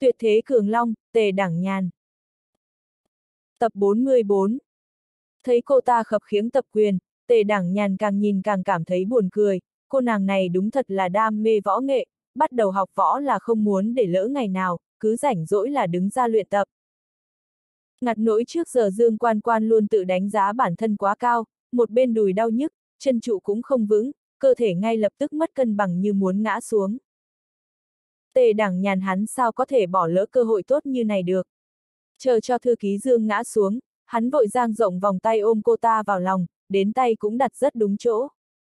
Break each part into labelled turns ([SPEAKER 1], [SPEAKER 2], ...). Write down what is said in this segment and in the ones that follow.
[SPEAKER 1] Tuyệt thế cường long, Tề Đẳng Nhàn. Tập 44. Thấy cô ta khập khiễng tập quyền, Tề Đẳng Nhàn càng nhìn càng cảm thấy buồn cười, cô nàng này đúng thật là đam mê võ nghệ, bắt đầu học võ là không muốn để lỡ ngày nào, cứ rảnh rỗi là đứng ra luyện tập. Ngặt nỗi trước giờ Dương Quan Quan luôn tự đánh giá bản thân quá cao, một bên đùi đau nhức, chân trụ cũng không vững, cơ thể ngay lập tức mất cân bằng như muốn ngã xuống. Tề Đẳng Nhàn hắn sao có thể bỏ lỡ cơ hội tốt như này được. Chờ cho thư ký Dương ngã xuống, hắn vội dang rộng vòng tay ôm cô ta vào lòng, đến tay cũng đặt rất đúng chỗ.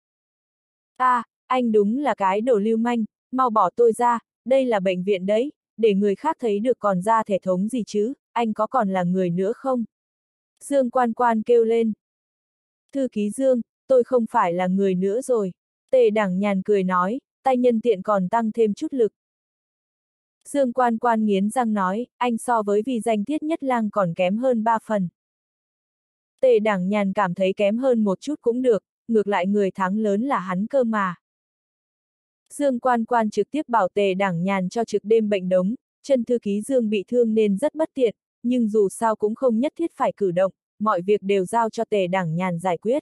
[SPEAKER 1] Anh đúng là cái đồ lưu manh, mau bỏ tôi ra, đây là bệnh viện đấy, để người khác thấy được còn ra thể thống gì chứ, anh có còn là người nữa không? Dương Quan Quan kêu lên. Thư ký Dương, tôi không phải là người nữa rồi. Tề Đẳng Nhàn cười nói, tay nhân tiện còn tăng thêm chút lực. Dương Quan Quan nghiến răng nói, anh so với vì danh Thiết Nhất Lang còn kém hơn 3 phần. Tề Đẳng Nhàn cảm thấy kém hơn một chút cũng được, ngược lại người thắng lớn là hắn cơ mà. Dương Quan Quan trực tiếp bảo Tề Đẳng Nhàn cho trực đêm bệnh đống, chân thư ký Dương bị thương nên rất bất tiện, nhưng dù sao cũng không nhất thiết phải cử động, mọi việc đều giao cho Tề Đẳng Nhàn giải quyết.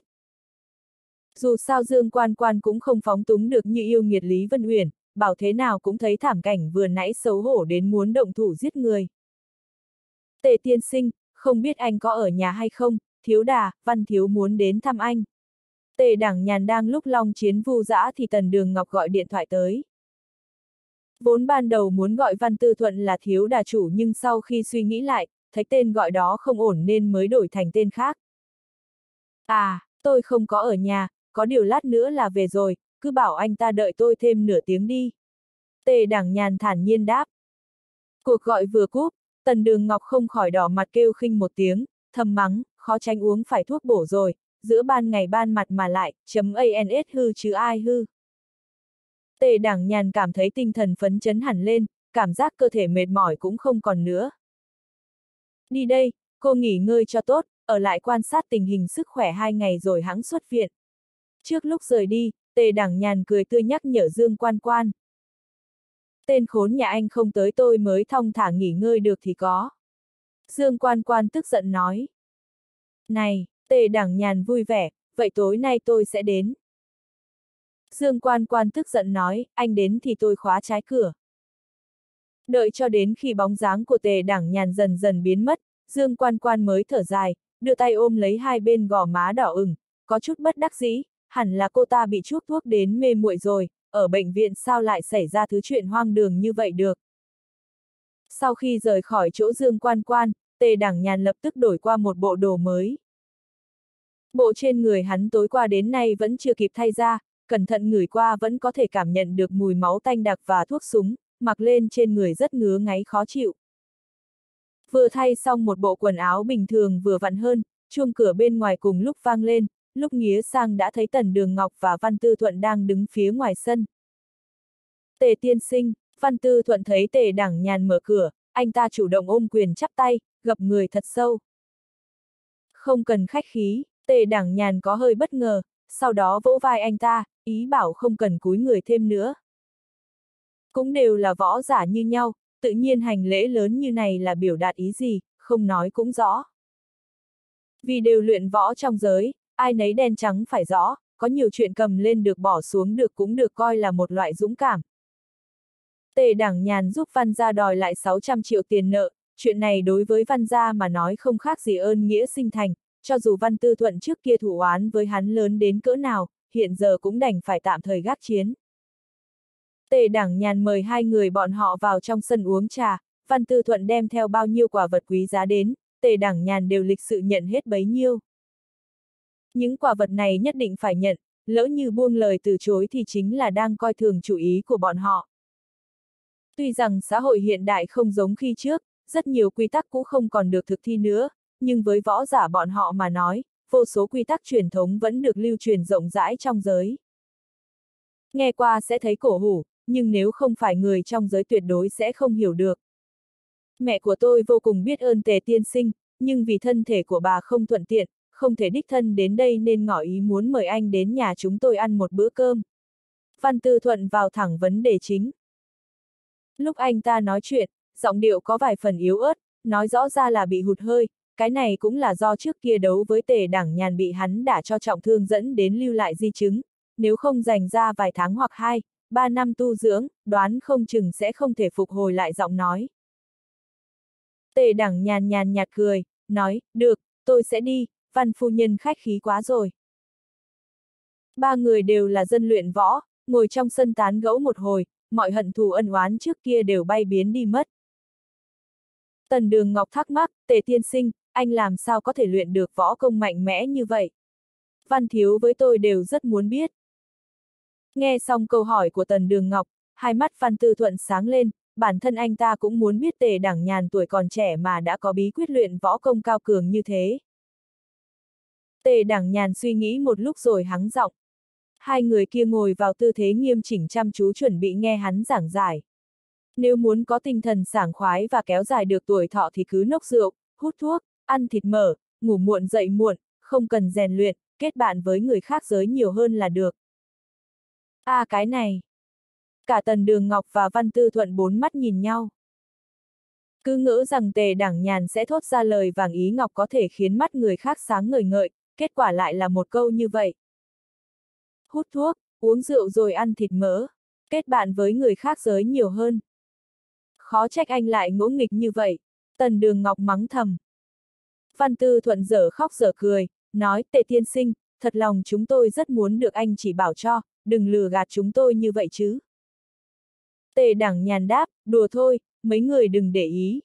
[SPEAKER 1] Dù sao Dương Quan Quan cũng không phóng túng được như yêu nghiệt Lý Vân Uyển, bảo thế nào cũng thấy thảm cảnh vừa nãy xấu hổ đến muốn động thủ giết người. Tề tiên sinh, không biết anh có ở nhà hay không, thiếu đà, Văn thiếu muốn đến thăm anh. Tề Đẳng Nhàn đang lúc long chiến vu dã thì Tần Đường Ngọc gọi điện thoại tới. Vốn ban đầu muốn gọi Văn Tư Thuận là thiếu đà chủ nhưng sau khi suy nghĩ lại, thấy tên gọi đó không ổn nên mới đổi thành tên khác. Tôi không có ở nhà, có điều lát nữa là về rồi, cứ bảo anh ta đợi tôi thêm nửa tiếng đi. Tề Đẳng Nhàn thản nhiên đáp. Cuộc gọi vừa cúp, Tần Đường Ngọc không khỏi đỏ mặt kêu khinh một tiếng, thầm mắng, khó tránh uống phải thuốc bổ rồi, giữa ban ngày ban mặt mà lại, .ans hư chứ ai hư. Tề Đẳng Nhàn cảm thấy tinh thần phấn chấn hẳn lên, cảm giác cơ thể mệt mỏi cũng không còn nữa. Đi đây, cô nghỉ ngơi cho tốt, ở lại quan sát tình hình sức khỏe 2 ngày rồi hẵng xuất viện. Trước lúc rời đi, Tề Đẳng Nhàn cười tươi nhắc nhở Dương Quan Quan. Tên khốn nhà anh không tới tôi mới thong thả nghỉ ngơi được thì có. Dương Quan Quan tức giận nói. Này, Tề Đẳng Nhàn vui vẻ, vậy tối nay tôi sẽ đến. Dương Quan Quan tức giận nói, anh đến thì tôi khóa trái cửa. Đợi cho đến khi bóng dáng của Tề Đẳng Nhàn dần dần biến mất, Dương Quan Quan mới thở dài, đưa tay ôm lấy hai bên gò má đỏ ửng, có chút bất đắc dĩ, hẳn là cô ta bị chuốc thuốc đến mê muội rồi, ở bệnh viện sao lại xảy ra thứ chuyện hoang đường như vậy được. Sau khi rời khỏi chỗ Dương Quan Quan, Tề Đẳng Nhàn lập tức đổi qua một bộ đồ mới. Bộ trên người hắn tối qua đến nay vẫn chưa kịp thay ra, cẩn thận ngửi qua vẫn có thể cảm nhận được mùi máu tanh đặc và thuốc súng, mặc lên trên người rất ngứa ngáy khó chịu. Vừa thay xong một bộ quần áo bình thường vừa vặn hơn, chuông cửa bên ngoài cùng lúc vang lên, lúc nghía sang đã thấy Tần Đường Ngọc và Văn Tư Thuận đang đứng phía ngoài sân. Tề tiên sinh, Văn Tư Thuận thấy Tề Đẳng Nhàn mở cửa, anh ta chủ động ôm quyền chắp tay, gập người thật sâu. Không cần khách khí, Tề Đẳng Nhàn có hơi bất ngờ, sau đó vỗ vai anh ta, ý bảo không cần cúi người thêm nữa. Cũng đều là võ giả như nhau, tự nhiên hành lễ lớn như này là biểu đạt ý gì, không nói cũng rõ. Vì đều luyện võ trong giới, ai nấy đen trắng phải rõ, có nhiều chuyện cầm lên được bỏ xuống được cũng được coi là một loại dũng cảm. Tề Đẳng Nhàn giúp Văn gia đòi lại 600 triệu tiền nợ, chuyện này đối với Văn gia mà nói không khác gì ơn nghĩa sinh thành, cho dù Văn Tư Thuận trước kia thủ oán với hắn lớn đến cỡ nào, hiện giờ cũng đành phải tạm thời gác chiến. Tề Đẳng Nhàn mời hai người bọn họ vào trong sân uống trà, Văn Tư Thuận đem theo bao nhiêu quả vật quý giá đến, Tề Đẳng Nhàn đều lịch sự nhận hết bấy nhiêu. Những quả vật này nhất định phải nhận, lỡ như buông lời từ chối thì chính là đang coi thường chủ ý của bọn họ. Tuy rằng xã hội hiện đại không giống khi trước, rất nhiều quy tắc cũng không còn được thực thi nữa, nhưng với võ giả bọn họ mà nói, vô số quy tắc truyền thống vẫn được lưu truyền rộng rãi trong giới. Nghe qua sẽ thấy cổ hủ, nhưng nếu không phải người trong giới tuyệt đối sẽ không hiểu được. Mẹ của tôi vô cùng biết ơn Tề tiên sinh, nhưng vì thân thể của bà không thuận tiện, không thể đích thân đến đây nên ngỏ ý muốn mời anh đến nhà chúng tôi ăn một bữa cơm. Văn Tư Thuận vào thẳng vấn đề chính. Lúc anh ta nói chuyện, giọng điệu có vài phần yếu ớt, nói rõ ra là bị hụt hơi, cái này cũng là do trước kia đấu với Tề Đảng Nhàn bị hắn đả cho trọng thương dẫn đến lưu lại di chứng, nếu không dành ra vài tháng hoặc 2, 3 năm tu dưỡng, đoán không chừng sẽ không thể phục hồi lại giọng nói. Tề Đảng Nhàn nhàn nhạt cười, nói, được, tôi sẽ đi, Văn phu nhân khách khí quá rồi. Ba người đều là dân luyện võ, ngồi trong sân tán gẫu một hồi, mọi hận thù ân oán trước kia đều bay biến đi mất. Tần Đường Ngọc thắc mắc, Tề tiên sinh, anh làm sao có thể luyện được võ công mạnh mẽ như vậy? Văn thiếu với tôi đều rất muốn biết. Nghe xong câu hỏi của Tần Đường Ngọc, hai mắt Văn Tư Thuận sáng lên, bản thân anh ta cũng muốn biết Tề Đảng Nhàn tuổi còn trẻ mà đã có bí quyết luyện võ công cao cường như thế. Tề Đảng Nhàn suy nghĩ một lúc rồi hắng giọng. Hai người kia ngồi vào tư thế nghiêm chỉnh chăm chú chuẩn bị nghe hắn giảng giải. Nếu muốn có tinh thần sảng khoái và kéo dài được tuổi thọ thì cứ nốc rượu, hút thuốc, ăn thịt mỡ, ngủ muộn dậy muộn, không cần rèn luyện, kết bạn với người khác giới nhiều hơn là được. À cái này. Cả Tần Đường Ngọc và Văn Tư Thuận bốn mắt nhìn nhau. Cứ ngỡ rằng Tề Đảng Nhàn sẽ thốt ra lời vàng ý ngọc có thể khiến mắt người khác sáng ngời ngợi, kết quả lại là một câu như vậy. Hút thuốc, uống rượu rồi ăn thịt mỡ, kết bạn với người khác giới nhiều hơn. Khó trách anh lại ngỗ nghịch như vậy, Tần Đường Ngọc mắng thầm. Văn Tư Thuận dở khóc dở cười, nói, Tề tiên sinh, thật lòng chúng tôi rất muốn được anh chỉ bảo cho, đừng lừa gạt chúng tôi như vậy chứ. Tề Đảng Nhàn đáp, đùa thôi, mấy người đừng để ý.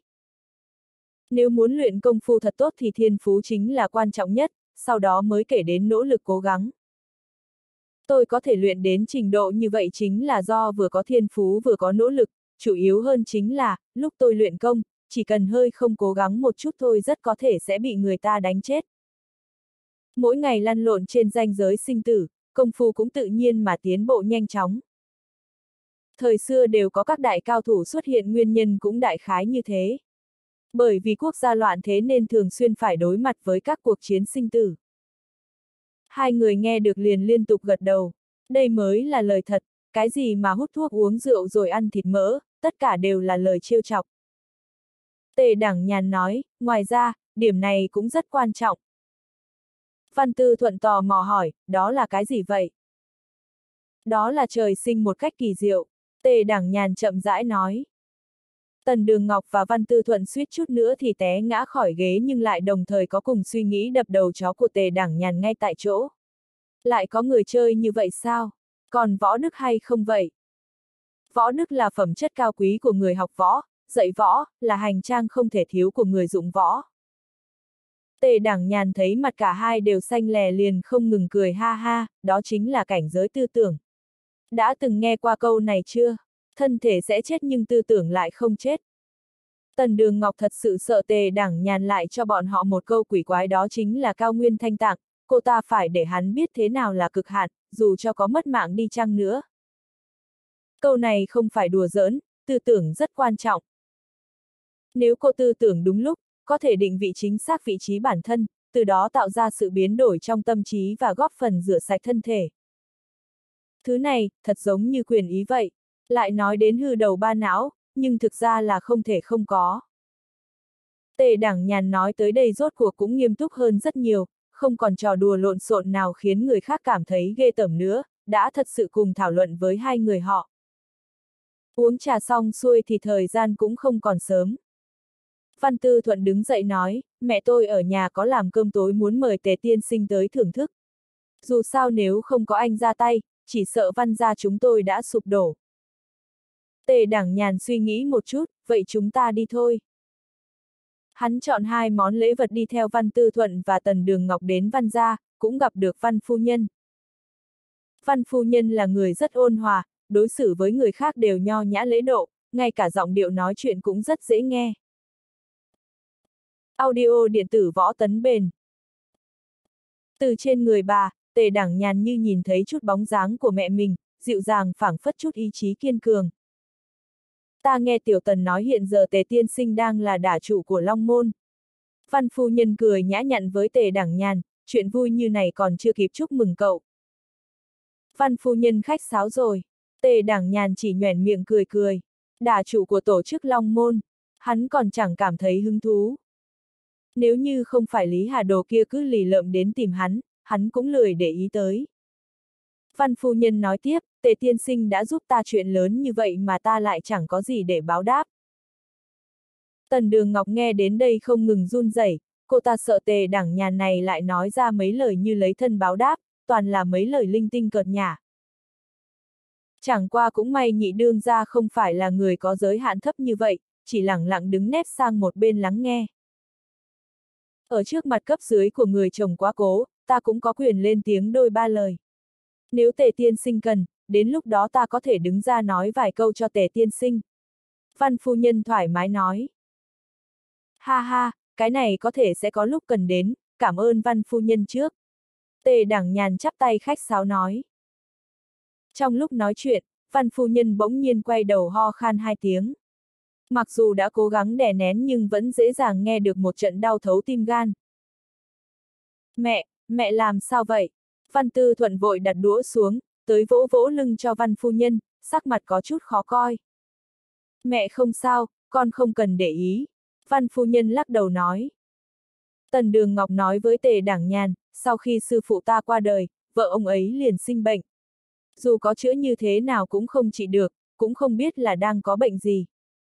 [SPEAKER 1] Nếu muốn luyện công phu thật tốt thì thiên phú chính là quan trọng nhất, sau đó mới kể đến nỗ lực cố gắng. Tôi có thể luyện đến trình độ như vậy chính là do vừa có thiên phú vừa có nỗ lực, chủ yếu hơn chính là, lúc tôi luyện công, chỉ cần hơi không cố gắng một chút thôi rất có thể sẽ bị người ta đánh chết. Mỗi ngày lăn lộn trên ranh giới sinh tử, công phu cũng tự nhiên mà tiến bộ nhanh chóng. Thời xưa đều có các đại cao thủ xuất hiện, nguyên nhân cũng đại khái như thế. Bởi vì quốc gia loạn thế nên thường xuyên phải đối mặt với các cuộc chiến sinh tử. Hai người nghe được liền liên tục gật đầu. Đây mới là lời thật, cái gì mà hút thuốc uống rượu rồi ăn thịt mỡ, tất cả đều là lời trêu chọc. Tề Đảng Nhàn nói, ngoài ra, điểm này cũng rất quan trọng. Văn Tư Thuận tò mò hỏi, đó là cái gì vậy? Đó là trời sinh một cách kỳ diệu, Tề Đảng Nhàn chậm rãi nói. Tần Đường Ngọc và Văn Tư Thuận suýt chút nữa thì té ngã khỏi ghế nhưng lại đồng thời có cùng suy nghĩ đập đầu chó của Tề Đảng Nhàn ngay tại chỗ. Lại có người chơi như vậy sao? Còn võ đức hay không vậy? Võ đức là phẩm chất cao quý của người học võ, dạy võ là hành trang không thể thiếu của người dụng võ. Tề Đảng Nhàn thấy mặt cả hai đều xanh lè liền không ngừng cười ha ha, đó chính là cảnh giới tư tưởng. Đã từng nghe qua câu này chưa? Thân thể sẽ chết nhưng tư tưởng lại không chết. Tần Đường Ngọc thật sự sợ Tề Đảng Nhàn lại cho bọn họ một câu quỷ quái, đó chính là cao nguyên thanh tạng, cô ta phải để hắn biết thế nào là cực hạn, dù cho có mất mạng đi chăng nữa. Câu này không phải đùa giỡn, tư tưởng rất quan trọng. Nếu cô tư tưởng đúng lúc, có thể định vị chính xác vị trí bản thân, từ đó tạo ra sự biến đổi trong tâm trí và góp phần rửa sạch thân thể. Thứ này, thật giống như quyền ý vậy. Lại nói đến hư đầu ba não, nhưng thực ra là không thể không có. Tề Đảng Nhàn nói tới đây rốt cuộc cũng nghiêm túc hơn rất nhiều, không còn trò đùa lộn xộn nào khiến người khác cảm thấy ghê tởm nữa, đã thật sự cùng thảo luận với hai người họ. Uống trà xong xuôi thì thời gian cũng không còn sớm. Văn Tư Thuận đứng dậy nói, mẹ tôi ở nhà có làm cơm tối muốn mời Tề tiên sinh tới thưởng thức. Dù sao nếu không có anh ra tay, chỉ sợ Văn gia chúng tôi đã sụp đổ. Tề Đảng Nhàn suy nghĩ một chút, vậy chúng ta đi thôi. Hắn chọn hai món lễ vật đi theo Văn Tư Thuận và Tần Đường Ngọc đến Văn gia, cũng gặp được Văn phu nhân. Văn phu nhân là người rất ôn hòa, đối xử với người khác đều nho nhã lễ độ, ngay cả giọng điệu nói chuyện cũng rất dễ nghe. Audio điện tử Võ Tấn Bền. Từ trên người bà, Tề Đảng Nhàn như nhìn thấy chút bóng dáng của mẹ mình, dịu dàng phảng phất chút ý chí kiên cường. Ta nghe Tiểu Tần nói hiện giờ Tề tiên sinh đang là đả chủ của Long Môn. Văn phu nhân cười nhã nhặn với Tề Đảng Nhàn, chuyện vui như này còn chưa kịp chúc mừng cậu. Văn phu nhân khách sáo rồi. Tề Đảng Nhàn chỉ nhoẻn miệng cười cười. Đả chủ của tổ chức Long Môn. Hắn còn chẳng cảm thấy hứng thú. Nếu như không phải Lý Hà Đồ kia cứ lì lợm đến tìm hắn cũng lười để ý tới. Văn phu nhân nói tiếp, Tề tiên sinh đã giúp ta chuyện lớn như vậy mà ta lại chẳng có gì để báo đáp. Tần Đường Ngọc nghe đến đây không ngừng run rẩy, cô ta sợ Tề Đẳng Nhàn này lại nói ra mấy lời như lấy thân báo đáp, toàn là mấy lời linh tinh cợt nhả. Chẳng qua cũng may nhị đương gia không phải là người có giới hạn thấp như vậy, chỉ lẳng lặng đứng nép sang một bên lắng nghe. Ở trước mặt cấp dưới của người chồng quá cố, ta cũng có quyền lên tiếng đôi ba lời. Nếu Tề tiên sinh cần, đến lúc đó ta có thể đứng ra nói vài câu cho Tề tiên sinh. Văn phu nhân thoải mái nói. Ha ha, cái này có thể sẽ có lúc cần đến, cảm ơn Văn phu nhân trước. Tề Đẳng Nhàn chắp tay khách sáo nói. Trong lúc nói chuyện, Văn phu nhân bỗng nhiên quay đầu ho khan 2 tiếng. Mặc dù đã cố gắng đè nén nhưng vẫn dễ dàng nghe được một trận đau thấu tim gan. Mẹ làm sao vậy? Văn Tư Thuận vội đặt đũa xuống, tới vỗ vỗ lưng cho Văn phu nhân, sắc mặt có chút khó coi. Mẹ không sao, con không cần để ý. Văn phu nhân lắc đầu nói. Tần Đường Ngọc nói với Tề Đẳng Nhàn, sau khi sư phụ ta qua đời, vợ ông ấy liền sinh bệnh. Dù có chữa như thế nào cũng không trị được, cũng không biết là đang có bệnh gì.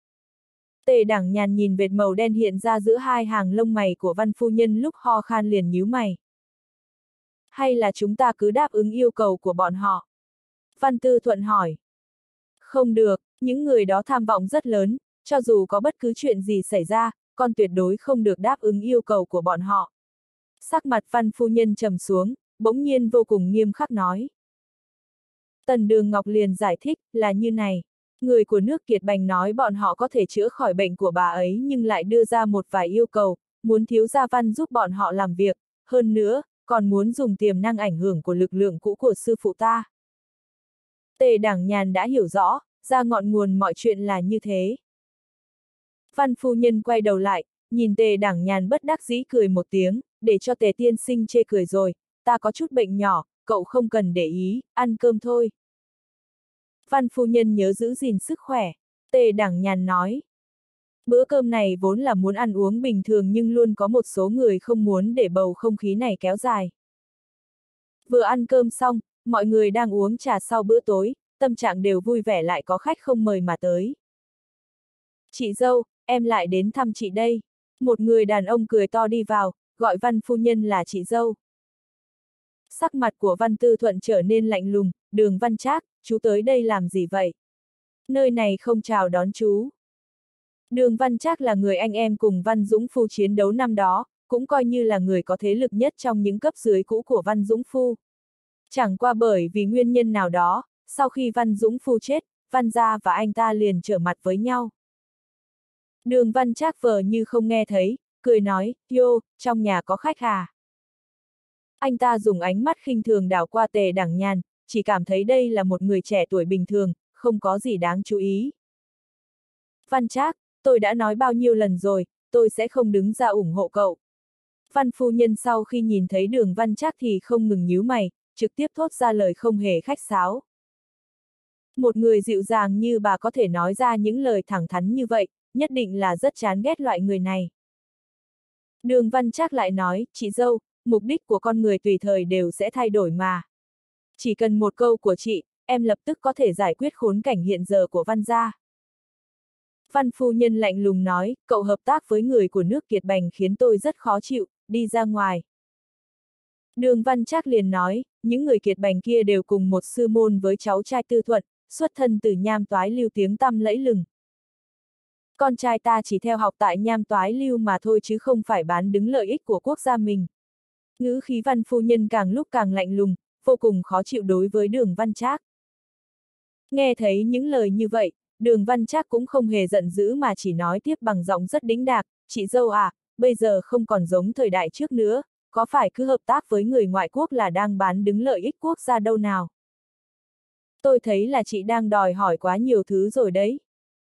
[SPEAKER 1] Tề Đẳng Nhàn nhìn vệt màu đen hiện ra giữa hai hàng lông mày của Văn phu nhân lúc ho khan liền nhíu mày. Hay là chúng ta cứ đáp ứng yêu cầu của bọn họ? Văn Tư Thuận hỏi. Không được, những người đó tham vọng rất lớn, cho dù có bất cứ chuyện gì xảy ra, con tuyệt đối không được đáp ứng yêu cầu của bọn họ. Sắc mặt Văn phu nhân trầm xuống, bỗng nhiên vô cùng nghiêm khắc nói. Tần Đường Ngọc liền giải thích, là như này. Người của nước Kiệt Bành nói bọn họ có thể chữa khỏi bệnh của bà ấy nhưng lại đưa ra một vài yêu cầu, muốn thiếu gia Văn giúp bọn họ làm việc, hơn nữa, còn muốn dùng tiềm năng ảnh hưởng của lực lượng cũ của sư phụ ta. Tề Đẳng Nhàn đã hiểu rõ, ra ngọn nguồn mọi chuyện là như thế. Văn phu nhân quay đầu lại, nhìn Tề Đẳng Nhàn bất đắc dĩ cười một tiếng, để cho Tề tiên sinh chê cười rồi, ta có chút bệnh nhỏ, cậu không cần để ý, ăn cơm thôi. Văn phu nhân nhớ giữ gìn sức khỏe, Tề Đẳng Nhàn nói. Bữa cơm này vốn là muốn ăn uống bình thường nhưng luôn có một số người không muốn để bầu không khí này kéo dài. Vừa ăn cơm xong, mọi người đang uống trà sau bữa tối, tâm trạng đều vui vẻ lại có khách không mời mà tới. Chị dâu, em lại đến thăm chị đây. Một người đàn ông cười to đi vào, gọi Văn phu nhân là chị dâu. Sắc mặt của Văn Tư Thuận trở nên lạnh lùng, Đường Văn Trác, chú tới đây làm gì vậy? Nơi này không chào đón chú. Đường Văn Trác là người anh em cùng Văn Dũng Phu chiến đấu năm đó, cũng coi như là người có thế lực nhất trong những cấp dưới cũ của Văn Dũng Phu. Chẳng qua bởi vì nguyên nhân nào đó, sau khi Văn Dũng Phu chết, Văn gia và anh ta liền trở mặt với nhau. Đường Văn Trác vờ như không nghe thấy, cười nói, "Yo, trong nhà có khách à?" Anh ta dùng ánh mắt khinh thường đảo qua Tề Đẳng Nhàn, chỉ cảm thấy đây là một người trẻ tuổi bình thường, không có gì đáng chú ý. Văn Trác, tôi đã nói bao nhiêu lần rồi, tôi sẽ không đứng ra ủng hộ cậu. Văn phu nhân sau khi nhìn thấy Đường Văn Trác thì không ngừng nhíu mày, trực tiếp thốt ra lời không hề khách sáo. Một người dịu dàng như bà có thể nói ra những lời thẳng thắn như vậy, nhất định là rất chán ghét loại người này. Đường Văn Trác lại nói, chị dâu, mục đích của con người tùy thời đều sẽ thay đổi mà. Chỉ cần một câu của chị, em lập tức có thể giải quyết khốn cảnh hiện giờ của Văn gia. Văn phu nhân lạnh lùng nói, cậu hợp tác với người của nước Kiệt Bành khiến tôi rất khó chịu, đi ra ngoài. Đường Văn Trác liền nói, những người Kiệt Bành kia đều cùng một sư môn với cháu trai Tư Thuận, xuất thân từ Nham Toái Lưu tiếng tăm lẫy lừng. Con trai ta chỉ theo học tại Nham Toái Lưu mà thôi chứ không phải bán đứng lợi ích của quốc gia mình. Ngữ khí Văn phu nhân càng lúc càng lạnh lùng, vô cùng khó chịu đối với Đường Văn Trác. Nghe thấy những lời như vậy, Đường Văn Trác cũng không hề giận dữ mà chỉ nói tiếp bằng giọng rất đĩnh đạc, chị dâu à, bây giờ không còn giống thời đại trước nữa, có phải cứ hợp tác với người ngoại quốc là đang bán đứng lợi ích quốc gia đâu nào? Tôi thấy là chị đang đòi hỏi quá nhiều thứ rồi đấy.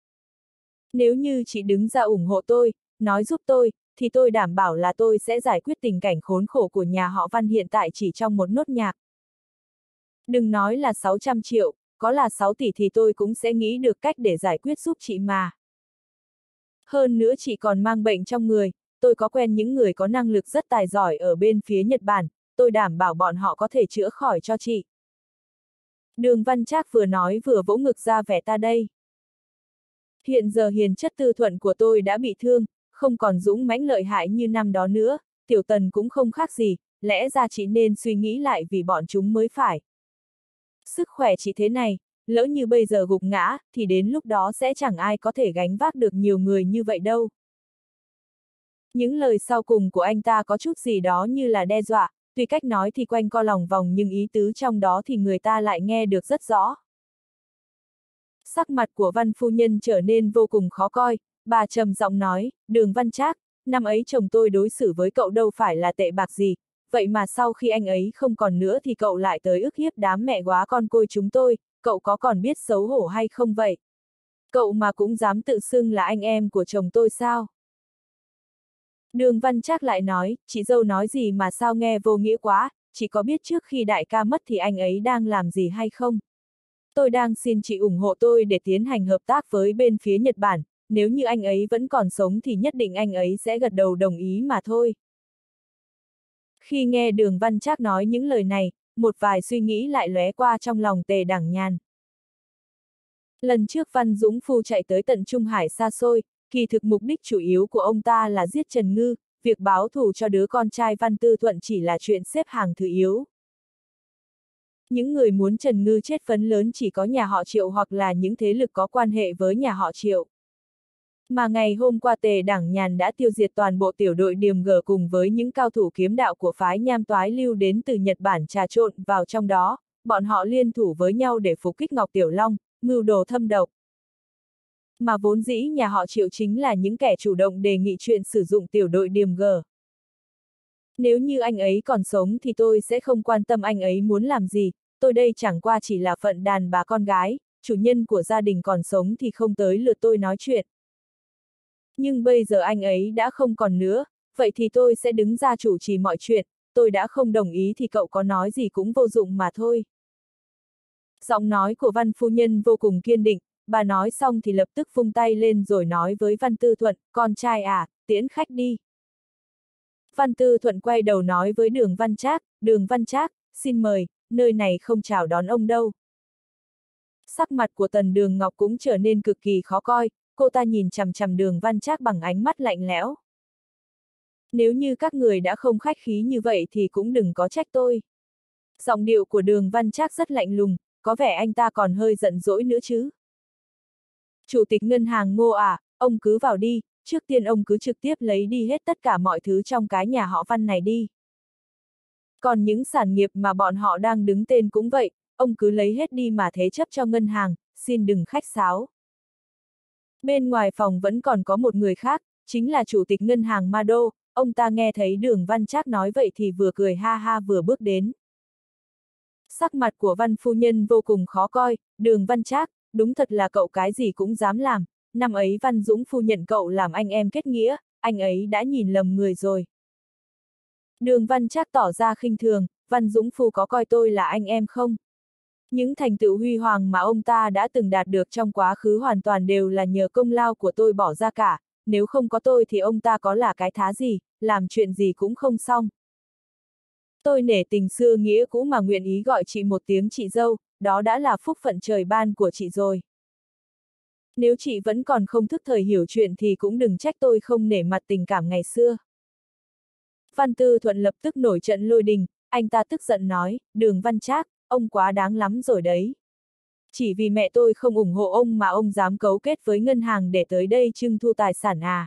[SPEAKER 1] Nếu như chị đứng ra ủng hộ tôi, nói giúp tôi, thì tôi đảm bảo là tôi sẽ giải quyết tình cảnh khốn khổ của nhà họ Văn hiện tại chỉ trong một nốt nhạc. Đừng nói là 600 triệu, có là 6 tỷ thì tôi cũng sẽ nghĩ được cách để giải quyết giúp chị mà. Hơn nữa chị còn mang bệnh trong người, tôi có quen những người có năng lực rất tài giỏi ở bên phía Nhật Bản, tôi đảm bảo bọn họ có thể chữa khỏi cho chị. Đường Văn Trác vừa nói vừa vỗ ngực ra vẻ ta đây. Hiện giờ hiền chất Tư Thuận của tôi đã bị thương, không còn dũng mãnh lợi hại như năm đó nữa, Tiểu Tần cũng không khác gì, lẽ ra chị nên suy nghĩ lại vì bọn chúng mới phải. Sức khỏe chị thế này, lỡ như bây giờ gục ngã, thì đến lúc đó sẽ chẳng ai có thể gánh vác được nhiều người như vậy đâu. Những lời sau cùng của anh ta có chút gì đó như là đe dọa, tuy cách nói thì quanh co lòng vòng nhưng ý tứ trong đó thì người ta lại nghe được rất rõ. Sắc mặt của Văn phu nhân trở nên vô cùng khó coi, bà trầm giọng nói, Đường Văn Trác, năm ấy chồng tôi đối xử với cậu đâu phải là tệ bạc gì, vậy mà sau khi anh ấy không còn nữa thì cậu lại tới ức hiếp đám mẹ góa con côi chúng tôi, cậu có còn biết xấu hổ hay không vậy? Cậu mà cũng dám tự xưng là anh em của chồng tôi sao? Đường Văn Trác lại nói, chị dâu nói gì mà sao nghe vô nghĩa quá, chị có biết trước khi đại ca mất thì anh ấy đang làm gì hay không? Tôi đang xin chị ủng hộ tôi để tiến hành hợp tác với bên phía Nhật Bản, nếu như anh ấy vẫn còn sống thì nhất định anh ấy sẽ gật đầu đồng ý mà thôi. Khi nghe Đường Văn Trác nói những lời này, một vài suy nghĩ lại lóe qua trong lòng Tề Đảng Nhàn. Lần trước Văn Dũng Phu chạy tới tận Trung Hải xa xôi, kỳ thực mục đích chủ yếu của ông ta là giết Trần Ngư, việc báo thù cho đứa con trai Văn Tư Thuận chỉ là chuyện xếp hàng thứ yếu. Những người muốn Trần Ngư chết phấn lớn chỉ có nhà họ Triệu hoặc là những thế lực có quan hệ với nhà họ Triệu. Mà ngày hôm qua Tề Đảng Nhàn đã tiêu diệt toàn bộ tiểu đội Điềm Gở cùng với những cao thủ kiếm đạo của phái Nham Toái Lưu đến từ Nhật Bản trà trộn vào trong đó, bọn họ liên thủ với nhau để phục kích Ngọc Tiểu Long, mưu đồ thâm độc. Mà vốn dĩ nhà họ Triệu chính là những kẻ chủ động đề nghị chuyện sử dụng tiểu đội Điềm Gở. Nếu như anh ấy còn sống thì tôi sẽ không quan tâm anh ấy muốn làm gì, tôi đây chẳng qua chỉ là phận đàn bà con gái, chủ nhân của gia đình còn sống thì không tới lượt tôi nói chuyện. Nhưng bây giờ anh ấy đã không còn nữa, vậy thì tôi sẽ đứng ra chủ trì mọi chuyện, tôi đã không đồng ý thì cậu có nói gì cũng vô dụng mà thôi. Giọng nói của Văn phu nhân vô cùng kiên định, bà nói xong thì lập tức vung tay lên rồi nói với Văn Tư Thuận, con trai à, tiễn khách đi. Văn Tư Thuận quay đầu nói với Đường Văn Trác, xin mời, nơi này không chào đón ông đâu. Sắc mặt của Tần Đường Ngọc cũng trở nên cực kỳ khó coi, cô ta nhìn chằm chằm Đường Văn Trác bằng ánh mắt lạnh lẽo. Nếu như các người đã không khách khí như vậy thì cũng đừng có trách tôi. Giọng điệu của Đường Văn Trác rất lạnh lùng, có vẻ anh ta còn hơi giận dỗi nữa chứ. Chủ tịch ngân hàng Ngô à, ông cứ vào đi, trước tiên ông cứ trực tiếp lấy đi hết tất cả mọi thứ trong cái nhà họ Văn này đi. Còn những sản nghiệp mà bọn họ đang đứng tên cũng vậy, ông cứ lấy hết đi mà thế chấp cho ngân hàng, xin đừng khách sáo. Bên ngoài phòng vẫn còn có một người khác, chính là chủ tịch ngân hàng Mado, ông ta nghe thấy Đường Văn Trác nói vậy thì vừa cười ha ha vừa bước đến. Sắc mặt của Văn phu nhân vô cùng khó coi, Đường Văn Trác, đúng thật là cậu cái gì cũng dám làm, năm ấy Văn Dũng Phu nhận cậu làm anh em kết nghĩa, anh ấy đã nhìn lầm người rồi. Đường Văn Trác tỏ ra khinh thường, Văn Dũng Phu có coi tôi là anh em không? Những thành tựu huy hoàng mà ông ta đã từng đạt được trong quá khứ hoàn toàn đều là nhờ công lao của tôi bỏ ra cả, nếu không có tôi thì ông ta có là cái thá gì, làm chuyện gì cũng không xong. Tôi nể tình xưa nghĩa cũ mà nguyện ý gọi chị một tiếng chị dâu, đó đã là phúc phận trời ban của chị rồi. Nếu chị vẫn còn không thức thời hiểu chuyện thì cũng đừng trách tôi không nể mặt tình cảm ngày xưa. Văn Tư Thuận lập tức nổi trận lôi đình, anh ta tức giận nói, Đường Văn Trác, ông quá đáng lắm rồi đấy. Chỉ vì mẹ tôi không ủng hộ ông mà ông dám cấu kết với ngân hàng để tới đây trưng thu tài sản à.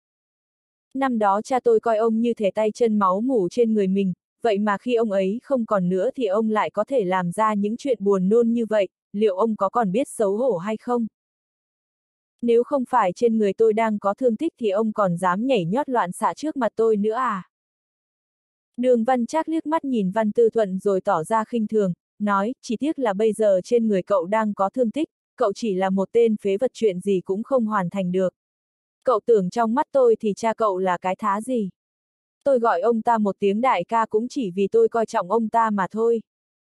[SPEAKER 1] Năm đó cha tôi coi ông như thể tay chân máu mủ trên người mình, vậy mà khi ông ấy không còn nữa thì ông lại có thể làm ra những chuyện buồn nôn như vậy, liệu ông có còn biết xấu hổ hay không? Nếu không phải trên người tôi đang có thương tích thì ông còn dám nhảy nhót loạn xạ trước mặt tôi nữa à? Đường Văn Trác liếc mắt nhìn Văn Tư Thuận rồi tỏ ra khinh thường, nói, chỉ tiếc là bây giờ trên người cậu đang có thương tích, cậu chỉ là một tên phế vật chuyện gì cũng không hoàn thành được. Cậu tưởng trong mắt tôi thì cha cậu là cái thá gì? Tôi gọi ông ta một tiếng đại ca cũng chỉ vì tôi coi trọng ông ta mà thôi.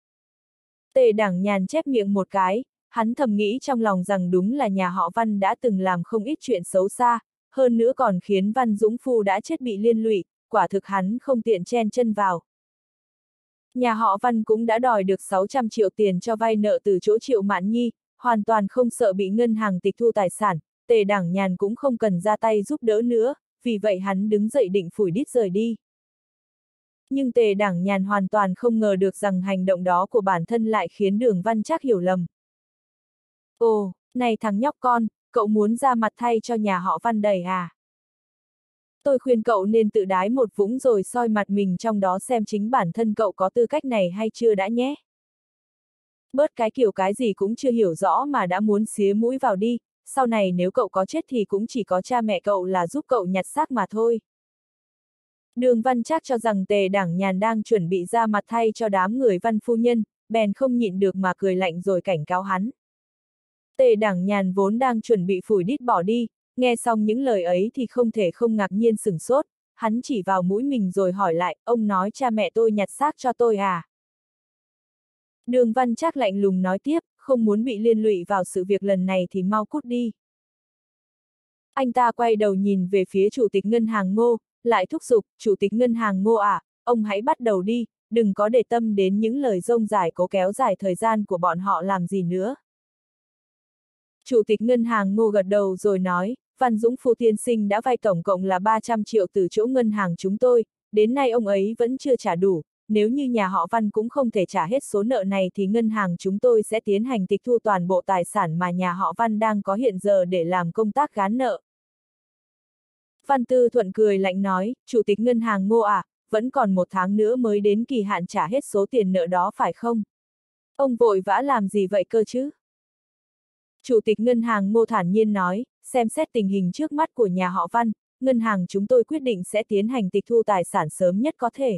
[SPEAKER 1] Tề Đảng Nhàn chép miệng một cái, hắn thầm nghĩ trong lòng rằng đúng là nhà họ Văn đã từng làm không ít chuyện xấu xa, hơn nữa còn khiến Văn Dũng Phu đã chết bị liên lụy, quả thực hắn không tiện chen chân vào. Nhà họ Văn cũng đã đòi được 600 triệu tiền cho vay nợ từ chỗ Triệu Mạn Nhi, hoàn toàn không sợ bị ngân hàng tịch thu tài sản, Tề Đảng Nhàn cũng không cần ra tay giúp đỡ nữa, vì vậy hắn đứng dậy định phủi đít rời đi. Nhưng Tề Đảng Nhàn hoàn toàn không ngờ được rằng hành động đó của bản thân lại khiến Đường Văn Trác hiểu lầm. Ồ, này thằng nhóc con, cậu muốn ra mặt thay cho nhà họ Văn đầy à? Tôi khuyên cậu nên tự đái một vũng rồi soi mặt mình trong đó xem chính bản thân cậu có tư cách này hay chưa đã nhé. Bớt cái kiểu cái gì cũng chưa hiểu rõ mà đã muốn xía mũi vào đi, sau này nếu cậu có chết thì cũng chỉ có cha mẹ cậu là giúp cậu nhặt xác mà thôi. Đường Văn Trác cho rằng Tề Đảng Nhàn đang chuẩn bị ra mặt thay cho đám người Văn phu nhân, bèn không nhịn được mà cười lạnh rồi cảnh cáo hắn. Tề Đảng Nhàn vốn đang chuẩn bị phủi đít bỏ đi, nghe xong những lời ấy thì không thể không ngạc nhiên sửng sốt, hắn chỉ vào mũi mình rồi hỏi lại, ông nói cha mẹ tôi nhặt xác cho tôi à? Đường Văn Trác lạnh lùng nói tiếp, không muốn bị liên lụy vào sự việc lần này thì mau cút đi. Anh ta quay đầu nhìn về phía Chủ tịch Ngân hàng Ngô, lại thúc giục, Chủ tịch Ngân hàng Ngô à, ông hãy bắt đầu đi, đừng có để tâm đến những lời rông dài cố kéo dài thời gian của bọn họ làm gì nữa. Chủ tịch Ngân hàng Ngô gật đầu rồi nói, Văn Dũng Phu tiên sinh đã vay tổng cộng là 300 triệu từ chỗ ngân hàng chúng tôi, đến nay ông ấy vẫn chưa trả đủ, nếu như nhà họ Văn cũng không thể trả hết số nợ này thì ngân hàng chúng tôi sẽ tiến hành tịch thu toàn bộ tài sản mà nhà họ Văn đang có hiện giờ để làm công tác gán nợ. Văn Tư Thuận cười lạnh nói, Chủ tịch Ngân hàng Ngô à, vẫn còn 1 tháng nữa mới đến kỳ hạn trả hết số tiền nợ đó phải không? Ông vội vã làm gì vậy cơ chứ? Chủ tịch Ngân hàng Ngô thản nhiên nói, xem xét tình hình trước mắt của nhà họ Văn, ngân hàng chúng tôi quyết định sẽ tiến hành tịch thu tài sản sớm nhất có thể.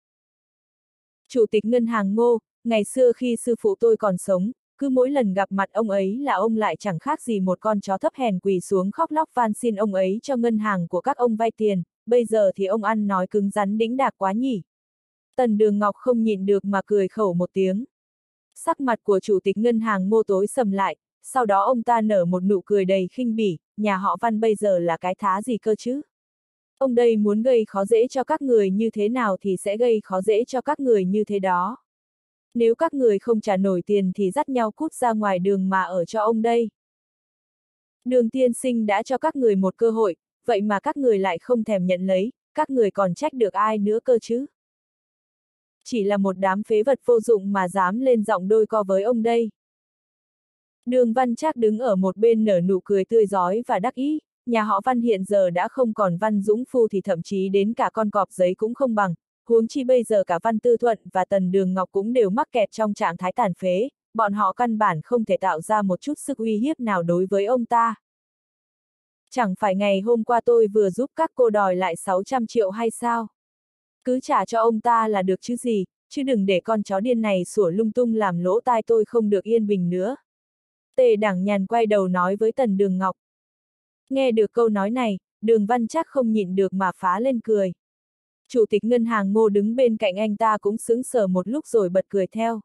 [SPEAKER 1] Chủ tịch Ngân hàng Ngô, ngày xưa khi sư phụ tôi còn sống, cứ mỗi lần gặp mặt ông ấy là ông lại chẳng khác gì một con chó thấp hèn quỳ xuống khóc lóc van xin ông ấy cho ngân hàng của các ông vay tiền, bây giờ thì ông ăn nói cứng rắn đĩnh đạc quá nhỉ. Tần Đường Ngọc không nhịn được mà cười khẩu một tiếng. Sắc mặt của Chủ tịch Ngân hàng Ngô tối sầm lại, sau đó ông ta nở một nụ cười đầy khinh bỉ, nhà họ Văn bây giờ là cái thá gì cơ chứ? Ông đây muốn gây khó dễ cho các người như thế nào thì sẽ gây khó dễ cho các người như thế đó. Nếu các người không trả nổi tiền thì dắt nhau cút ra ngoài đường mà ở cho ông đây. Đường tiên sinh đã cho các người một cơ hội, vậy mà các người lại không thèm nhận lấy, các người còn trách được ai nữa cơ chứ? Chỉ là một đám phế vật vô dụng mà dám lên giọng đôi co với ông đây. Đường Văn Trác đứng ở một bên nở nụ cười tươi rói và đắc ý, nhà họ Văn hiện giờ đã không còn Văn Dũng Phu thì thậm chí đến cả con cọp giấy cũng không bằng, huống chi bây giờ cả Văn Tư Thuận và Tần Đường Ngọc cũng đều mắc kẹt trong trạng thái tàn phế, bọn họ căn bản không thể tạo ra một chút sức uy hiếp nào đối với ông ta. Chẳng phải ngày hôm qua tôi vừa giúp các cô đòi lại 600 triệu hay sao? Cứ trả cho ông ta là được chứ gì, chứ đừng để con chó điên này sủa lung tung làm lỗ tai tôi không được yên bình nữa. Tề Đảng Nhàn quay đầu nói với Tần Đường Ngọc. Nghe được câu nói này, Đường Văn Trác không nhịn được mà phá lên cười. Chủ tịch Ngân hàng Ngô đứng bên cạnh anh ta cũng sững sờ một lúc rồi bật cười theo.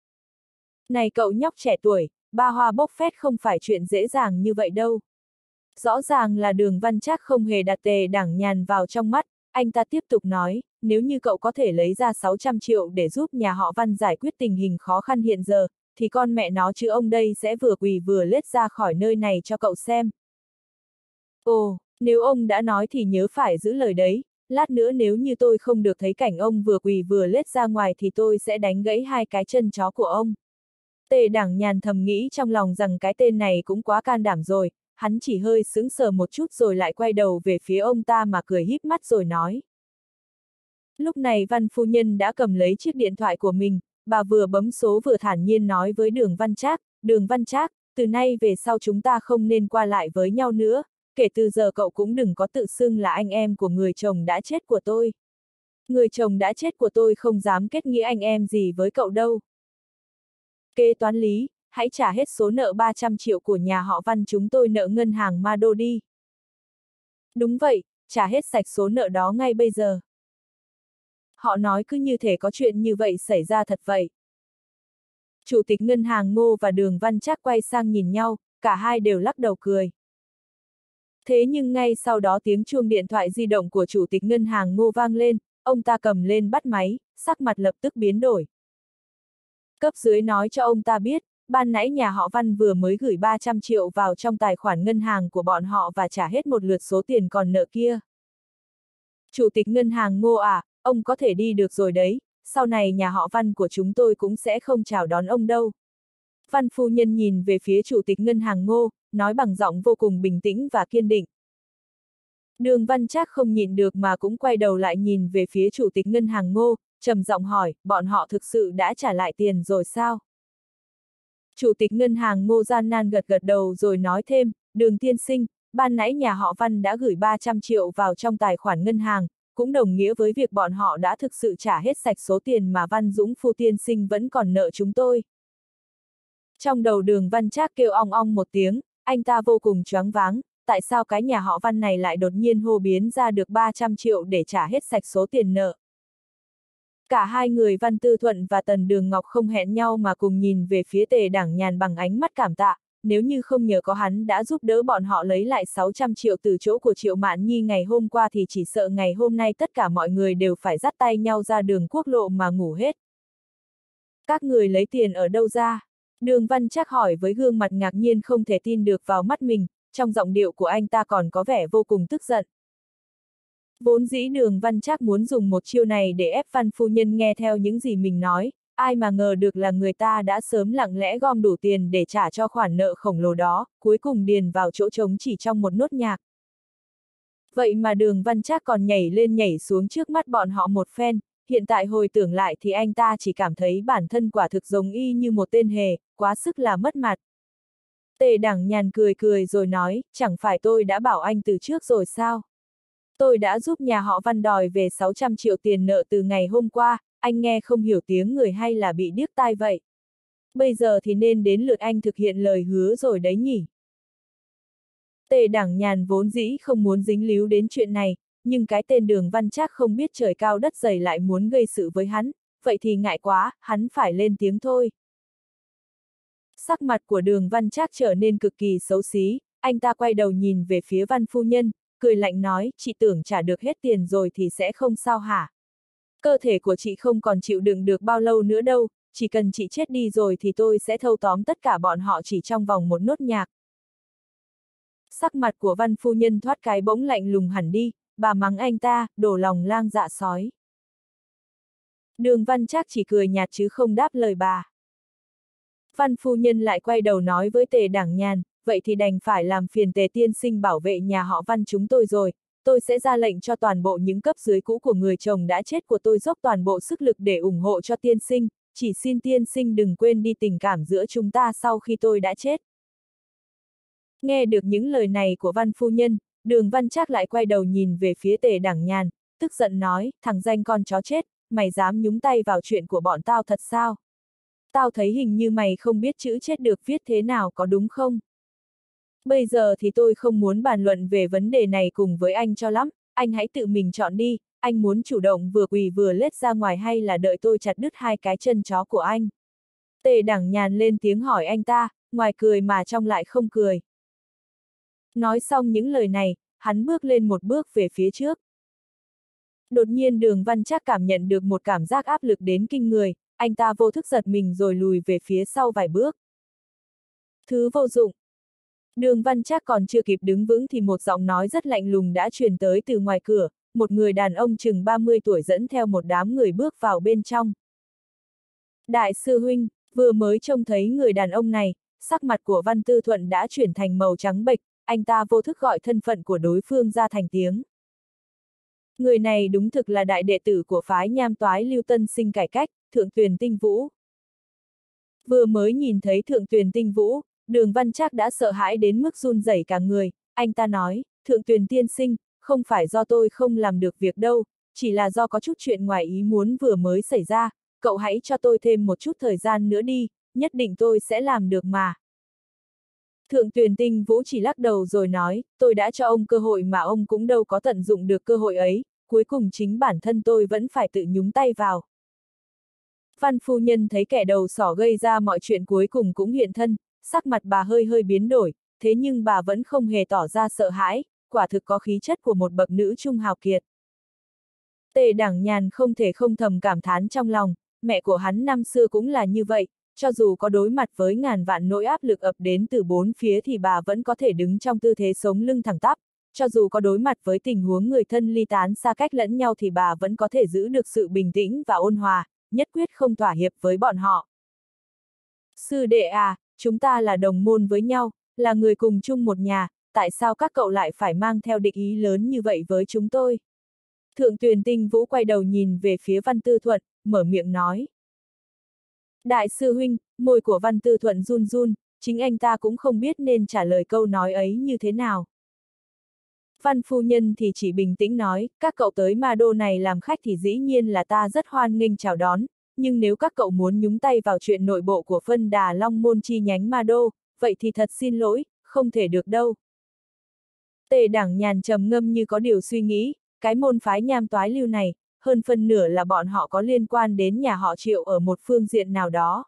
[SPEAKER 1] Này cậu nhóc trẻ tuổi, ba hoa bốc phét không phải chuyện dễ dàng như vậy đâu. Rõ ràng là Đường Văn Trác không hề đặt Tề Đảng Nhàn vào trong mắt, anh ta tiếp tục nói, nếu như cậu có thể lấy ra 600 triệu để giúp nhà họ Văn giải quyết tình hình khó khăn hiện giờ, thì con mẹ nó chứ ông đây sẽ vừa quỳ vừa lết ra khỏi nơi này cho cậu xem. Ồ, nếu ông đã nói thì nhớ phải giữ lời đấy, lát nữa nếu như tôi không được thấy cảnh ông vừa quỳ vừa lết ra ngoài thì tôi sẽ đánh gãy 2 cái chân chó của ông. Tề Đảng Nhàn thầm nghĩ trong lòng rằng cái tên này cũng quá can đảm rồi, hắn chỉ hơi sững sờ một chút rồi lại quay đầu về phía ông ta mà cười híp mắt rồi nói. Lúc này Văn phu nhân đã cầm lấy chiếc điện thoại của mình, bà vừa bấm số vừa thản nhiên nói với Đường Văn Trác, Đường Văn Trác, từ nay về sau chúng ta không nên qua lại với nhau nữa, kể từ giờ cậu cũng đừng có tự xưng là anh em của người chồng đã chết của tôi. Người chồng đã chết của tôi không dám kết nghĩa anh em gì với cậu đâu. Kế toán Lý, hãy trả hết số nợ 300 triệu của nhà họ Văn chúng tôi nợ ngân hàng Ma Đô đi. Đúng vậy, trả hết sạch số nợ đó ngay bây giờ. Họ nói cứ như thể có chuyện như vậy xảy ra thật vậy. Chủ tịch Ngân hàng Ngô và Đường Văn Trác quay sang nhìn nhau, cả hai đều lắc đầu cười. Thế nhưng ngay sau đó tiếng chuông điện thoại di động của chủ tịch ngân hàng Ngô vang lên, ông ta cầm lên bắt máy, sắc mặt lập tức biến đổi. Cấp dưới nói cho ông ta biết, ban nãy nhà họ Văn vừa mới gửi 300 triệu vào trong tài khoản ngân hàng của bọn họ và trả hết một lượt số tiền còn nợ kia. Chủ tịch ngân hàng Ngô à, ông có thể đi được rồi đấy, sau này nhà họ Văn của chúng tôi cũng sẽ không chào đón ông đâu. Văn phu nhân nhìn về phía chủ tịch ngân hàng Ngô, nói bằng giọng vô cùng bình tĩnh và kiên định. Đường Văn Trác không nhịn được mà cũng quay đầu lại nhìn về phía chủ tịch ngân hàng Ngô, trầm giọng hỏi, bọn họ thực sự đã trả lại tiền rồi sao? Chủ tịch ngân hàng Ngô gian nan gật gật đầu rồi nói thêm, Đường tiên sinh, ban nãy nhà họ Văn đã gửi 300 triệu vào trong tài khoản ngân hàng, cũng đồng nghĩa với việc bọn họ đã thực sự trả hết sạch số tiền mà Văn Dũng Phu tiên sinh vẫn còn nợ chúng tôi. Trong đầu Đường Văn Trác kêu ong ong một tiếng, anh ta vô cùng choáng váng, tại sao cái nhà họ Văn này lại đột nhiên hô biến ra được 300 triệu để trả hết sạch số tiền nợ. Cả hai người Văn Tư Thuận và Tần Đường Ngọc không hẹn nhau mà cùng nhìn về phía Tề Đảng Nhàn bằng ánh mắt cảm tạ, nếu như không nhờ có hắn đã giúp đỡ bọn họ lấy lại 600 triệu từ chỗ của Triệu Mạn Nhi ngày hôm qua thì chỉ sợ ngày hôm nay tất cả mọi người đều phải dắt tay nhau ra đường quốc lộ mà ngủ hết. Các người lấy tiền ở đâu ra? Đường Văn Trác hỏi với gương mặt ngạc nhiên không thể tin được vào mắt mình, trong giọng điệu của anh ta còn có vẻ vô cùng tức giận. Vốn dĩ Đường Văn Trác muốn dùng một chiêu này để ép Văn phu nhân nghe theo những gì mình nói, ai mà ngờ được là người ta đã sớm lặng lẽ gom đủ tiền để trả cho khoản nợ khổng lồ đó, cuối cùng điền vào chỗ trống chỉ trong một nốt nhạc. Vậy mà Đường Văn Trác còn nhảy lên nhảy xuống trước mắt bọn họ một phen, hiện tại hồi tưởng lại thì anh ta chỉ cảm thấy bản thân quả thực giống y như một tên hề, quá sức là mất mặt. Tề Đảng Nhàn cười cười rồi nói, chẳng phải tôi đã bảo anh từ trước rồi sao? Tôi đã giúp nhà họ Văn đòi về 600 triệu tiền nợ từ ngày hôm qua, anh nghe không hiểu tiếng người hay là bị điếc tai vậy? Bây giờ thì nên đến lượt anh thực hiện lời hứa rồi đấy nhỉ? Tề Đảng Nhàn vốn dĩ không muốn dính líu đến chuyện này, nhưng cái tên Đường Văn Trác không biết trời cao đất dày lại muốn gây sự với hắn, vậy thì ngại quá, hắn phải lên tiếng thôi. Sắc mặt của Đường Văn Trác trở nên cực kỳ xấu xí, anh ta quay đầu nhìn về phía Văn phu nhân, cười lạnh nói, chị tưởng trả được hết tiền rồi thì sẽ không sao hả? Cơ thể của chị không còn chịu đựng được bao lâu nữa đâu, chỉ cần chị chết đi rồi thì tôi sẽ thâu tóm tất cả bọn họ chỉ trong vòng một nốt nhạc. Sắc mặt của Văn phu nhân thoát cái bỗng lạnh lùng hẳn đi, bà mắng anh ta, đổ lòng lang dạ sói. Đường Văn Trác chỉ cười nhạt chứ không đáp lời bà. Văn phu nhân lại quay đầu nói với Tề Đảng Nhàn, vậy thì đành phải làm phiền Tề tiên sinh bảo vệ nhà họ Văn chúng tôi rồi, tôi sẽ ra lệnh cho toàn bộ những cấp dưới cũ của người chồng đã chết của tôi dốc toàn bộ sức lực để ủng hộ cho tiên sinh, chỉ xin tiên sinh đừng quên đi tình cảm giữa chúng ta sau khi tôi đã chết. Nghe được những lời này của Văn phu nhân, Đường Văn Trác lại quay đầu nhìn về phía Tề Đảng Nhàn, tức giận nói, thằng danh con chó chết, mày dám nhúng tay vào chuyện của bọn tao thật sao? Tao thấy hình như mày không biết chữ chết được viết thế nào có đúng không? Bây giờ thì tôi không muốn bàn luận về vấn đề này cùng với anh cho lắm, anh hãy tự mình chọn đi, anh muốn chủ động vừa quỳ vừa lết ra ngoài hay là đợi tôi chặt đứt hai cái chân chó của anh? Tề Đảng Nhàn lên tiếng hỏi anh ta, ngoài cười mà trong lại không cười. Nói xong những lời này, hắn bước lên một bước về phía trước. Đột nhiên Đường Văn Trác cảm nhận được một cảm giác áp lực đến kinh người, anh ta vô thức giật mình rồi lùi về phía sau vài bước. Thứ vô dụng. Đường Văn Trác còn chưa kịp đứng vững thì một giọng nói rất lạnh lùng đã truyền tới từ ngoài cửa, một người đàn ông chừng 30 tuổi dẫn theo một đám người bước vào bên trong. Đại sư huynh, vừa mới trông thấy người đàn ông này, sắc mặt của Văn Tư Thuận đã chuyển thành màu trắng bệch, anh ta vô thức gọi thân phận của đối phương ra thành tiếng. Người này đúng thực là đại đệ tử của phái Nham Toái Lưu Tân Sinh cải cách, Thượng Tuyền Tinh Vũ. Vừa mới nhìn thấy Thượng Tuyền Tinh Vũ, Đường Văn Trác đã sợ hãi đến mức run rẩy cả người, anh ta nói, Thượng Tuyền tiên sinh, không phải do tôi không làm được việc đâu, chỉ là do có chút chuyện ngoài ý muốn vừa mới xảy ra, cậu hãy cho tôi thêm một chút thời gian nữa đi, nhất định tôi sẽ làm được mà. Thượng Tuyền Tinh Vũ chỉ lắc đầu rồi nói, tôi đã cho ông cơ hội mà ông cũng đâu có tận dụng được cơ hội ấy, cuối cùng chính bản thân tôi vẫn phải tự nhúng tay vào. Văn phu nhân thấy kẻ đầu sỏ gây ra mọi chuyện cuối cùng cũng hiện thân, sắc mặt bà hơi hơi biến đổi, thế nhưng bà vẫn không hề tỏ ra sợ hãi, quả thực có khí chất của một bậc nữ trung hào kiệt. Tề Đẳng Nhàn không thể không thầm cảm thán trong lòng, mẹ của hắn năm xưa cũng là như vậy, cho dù có đối mặt với ngàn vạn nỗi áp lực ập đến từ bốn phía thì bà vẫn có thể đứng trong tư thế sống lưng thẳng tắp, cho dù có đối mặt với tình huống người thân ly tán xa cách lẫn nhau thì bà vẫn có thể giữ được sự bình tĩnh và ôn hòa, nhất quyết không thỏa hiệp với bọn họ. Sư đệ à, chúng ta là đồng môn với nhau, là người cùng chung một nhà, tại sao các cậu lại phải mang theo địch ý lớn như vậy với chúng tôi? Thượng Tuyền Tinh Vũ quay đầu nhìn về phía Văn Tư Thuận, mở miệng nói. Đại sư huynh, môi của Văn Tư Thuận run run, chính anh ta cũng không biết nên trả lời câu nói ấy như thế nào. Văn phu nhân thì chỉ bình tĩnh nói, các cậu tới Ma Đô này làm khách thì dĩ nhiên là ta rất hoan nghênh chào đón, nhưng nếu các cậu muốn nhúng tay vào chuyện nội bộ của Phân Đà Long Môn chi nhánh Ma Đô, vậy thì thật xin lỗi, không thể được đâu. Tề Đẳng Nhàn trầm ngâm như có điều suy nghĩ, cái môn phái nham toái lưu này, hơn phân nửa là bọn họ có liên quan đến nhà họ Triệu ở một phương diện nào đó.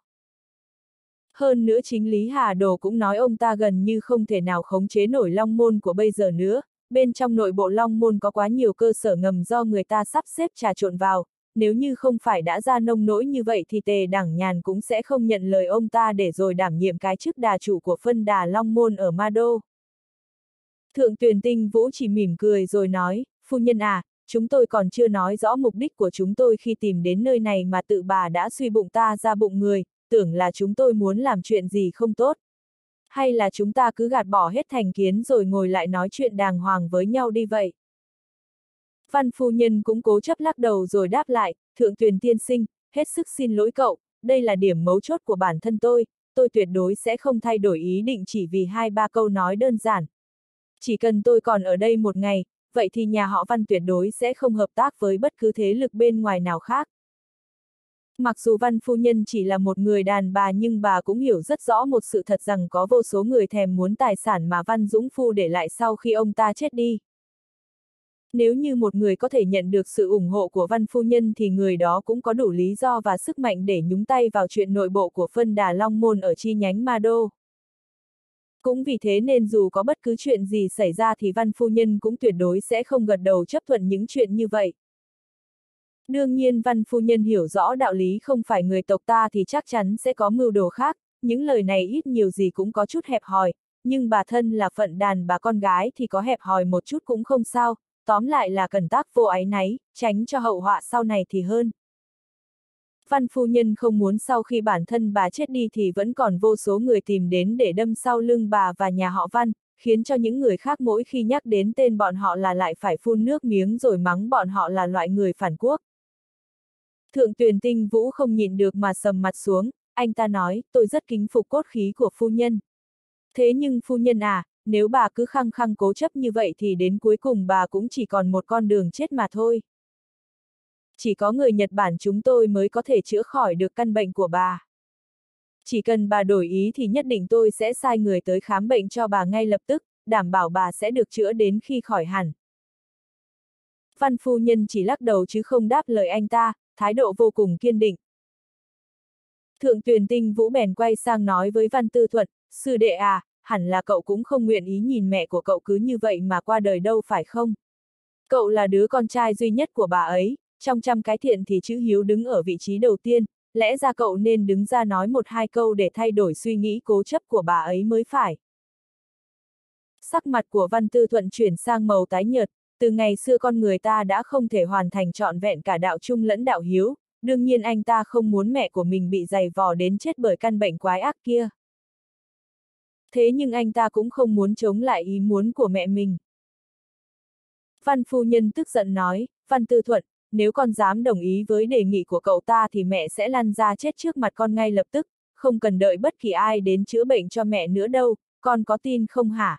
[SPEAKER 1] Hơn nữa chính Lý Hà Đồ cũng nói ông ta gần như không thể nào khống chế nổi Long Môn của bây giờ nữa, bên trong nội bộ Long Môn có quá nhiều cơ sở ngầm do người ta sắp xếp trà trộn vào, nếu như không phải đã ra nông nỗi như vậy thì Tề Đẳng Nhàn cũng sẽ không nhận lời ông ta để rồi đảm nhiệm cái chức đà chủ của Phân Đà Long Môn ở Ma Đô. Thượng Tuyền Tinh Vũ chỉ mỉm cười rồi nói, phu nhân à, chúng tôi còn chưa nói rõ mục đích của chúng tôi khi tìm đến nơi này mà tự bà đã suy bụng ta ra bụng người, tưởng là chúng tôi muốn làm chuyện gì không tốt. Hay là chúng ta cứ gạt bỏ hết thành kiến rồi ngồi lại nói chuyện đàng hoàng với nhau đi vậy. Văn phu nhân cũng cố chấp lắc đầu rồi đáp lại, Thượng Tuyền tiên sinh, hết sức xin lỗi cậu, đây là điểm mấu chốt của bản thân tôi tuyệt đối sẽ không thay đổi ý định chỉ vì 2-3 câu nói đơn giản. Chỉ cần tôi còn ở đây một ngày, vậy thì nhà họ Văn tuyệt đối sẽ không hợp tác với bất cứ thế lực bên ngoài nào khác. Mặc dù Văn phu nhân chỉ là một người đàn bà nhưng bà cũng hiểu rất rõ một sự thật rằng có vô số người thèm muốn tài sản mà Văn Dũng Phu để lại sau khi ông ta chết đi. Nếu như một người có thể nhận được sự ủng hộ của Văn phu nhân thì người đó cũng có đủ lý do và sức mạnh để nhúng tay vào chuyện nội bộ của Phân Đà Long Môn ở chi nhánh Ma Đô. Cũng vì thế nên dù có bất cứ chuyện gì xảy ra thì Văn phu nhân cũng tuyệt đối sẽ không gật đầu chấp thuận những chuyện như vậy. Đương nhiên Văn phu nhân hiểu rõ đạo lý không phải người tộc ta thì chắc chắn sẽ có mưu đồ khác, những lời này ít nhiều gì cũng có chút hẹp hòi, nhưng bà thân là phận đàn bà con gái thì có hẹp hòi một chút cũng không sao, tóm lại là cần tác vô áy náy, tránh cho hậu họa sau này thì hơn. Văn phu nhân không muốn sau khi bản thân bà chết đi thì vẫn còn vô số người tìm đến để đâm sau lưng bà và nhà họ Văn, khiến cho những người khác mỗi khi nhắc đến tên bọn họ là lại phải phun nước miếng rồi mắng bọn họ là loại người phản quốc. Thượng Tuyền Tinh Vũ không nhịn được mà sầm mặt xuống, anh ta nói, tôi rất kính phục cốt khí của phu nhân. Thế nhưng phu nhân à, nếu bà cứ khăng khăng cố chấp như vậy thì đến cuối cùng bà cũng chỉ còn một con đường chết mà thôi. Chỉ có người Nhật Bản chúng tôi mới có thể chữa khỏi được căn bệnh của bà. Chỉ cần bà đổi ý thì nhất định tôi sẽ sai người tới khám bệnh cho bà ngay lập tức, đảm bảo bà sẽ được chữa đến khi khỏi hẳn. Văn phu nhân chỉ lắc đầu chứ không đáp lời anh ta, thái độ vô cùng kiên định. Thượng Tuyền Tinh Vũ bèn quay sang nói với Văn Tư Thuận, sư đệ à, hẳn là cậu cũng không nguyện ý nhìn mẹ của cậu cứ như vậy mà qua đời đâu phải không? Cậu là đứa con trai duy nhất của bà ấy, trong trăm cái thiện thì chữ hiếu đứng ở vị trí đầu tiên, lẽ ra cậu nên đứng ra nói 1-2 câu để thay đổi suy nghĩ cố chấp của bà ấy mới phải. Sắc mặt của Văn Tư Thuận chuyển sang màu tái nhợt, từ ngày xưa con người ta đã không thể hoàn thành trọn vẹn cả đạo trung lẫn đạo hiếu, đương nhiên anh ta không muốn mẹ của mình bị giày vò đến chết bởi căn bệnh quái ác kia. Thế nhưng anh ta cũng không muốn chống lại ý muốn của mẹ mình. Văn phu nhân tức giận nói, Văn Tư Thuận, nếu con dám đồng ý với đề nghị của cậu ta thì mẹ sẽ lăn ra chết trước mặt con ngay lập tức, không cần đợi bất kỳ ai đến chữa bệnh cho mẹ nữa đâu, con có tin không hả?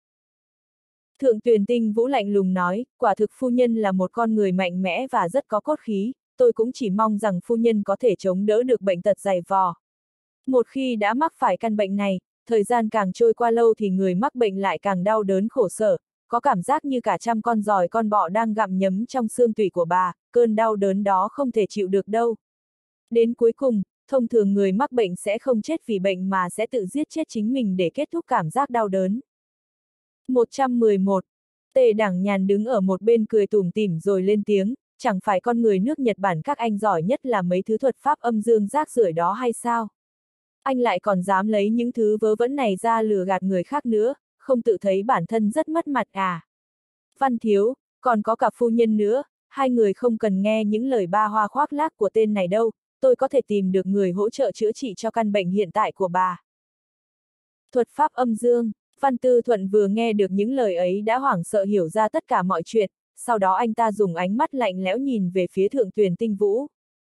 [SPEAKER 1] Thượng Tuyền Tinh Vũ lạnh lùng nói, quả thực phu nhân là một con người mạnh mẽ và rất có cốt khí, tôi cũng chỉ mong rằng phu nhân có thể chống đỡ được bệnh tật giày vò. Một khi đã mắc phải căn bệnh này, thời gian càng trôi qua lâu thì người mắc bệnh lại càng đau đớn khổ sở, có cảm giác như cả trăm con giòi con bọ đang gặm nhấm trong xương tủy của bà, cơn đau đớn đó không thể chịu được đâu. Đến cuối cùng, thông thường người mắc bệnh sẽ không chết vì bệnh mà sẽ tự giết chết chính mình để kết thúc cảm giác đau đớn. 111 Tề Đảng Nhàn đứng ở một bên cười tủm tỉm rồi lên tiếng, chẳng phải con người nước Nhật Bản các anh giỏi nhất là mấy thứ thuật pháp âm dương rác rưởi đó hay sao? Anh lại còn dám lấy những thứ vớ vẩn này ra lừa gạt người khác nữa, không tự thấy bản thân rất mất mặt à? Văn Thiếu, còn có cả phu nhân nữa, hai người không cần nghe những lời ba hoa khoác lác của tên này đâu, tôi có thể tìm được người hỗ trợ chữa trị cho căn bệnh hiện tại của bà. Thuật pháp âm dương, Văn Tư Thuận vừa nghe được những lời ấy đã hoảng sợ hiểu ra tất cả mọi chuyện, sau đó anh ta dùng ánh mắt lạnh lẽo nhìn về phía Thượng Tuyền Tinh Vũ.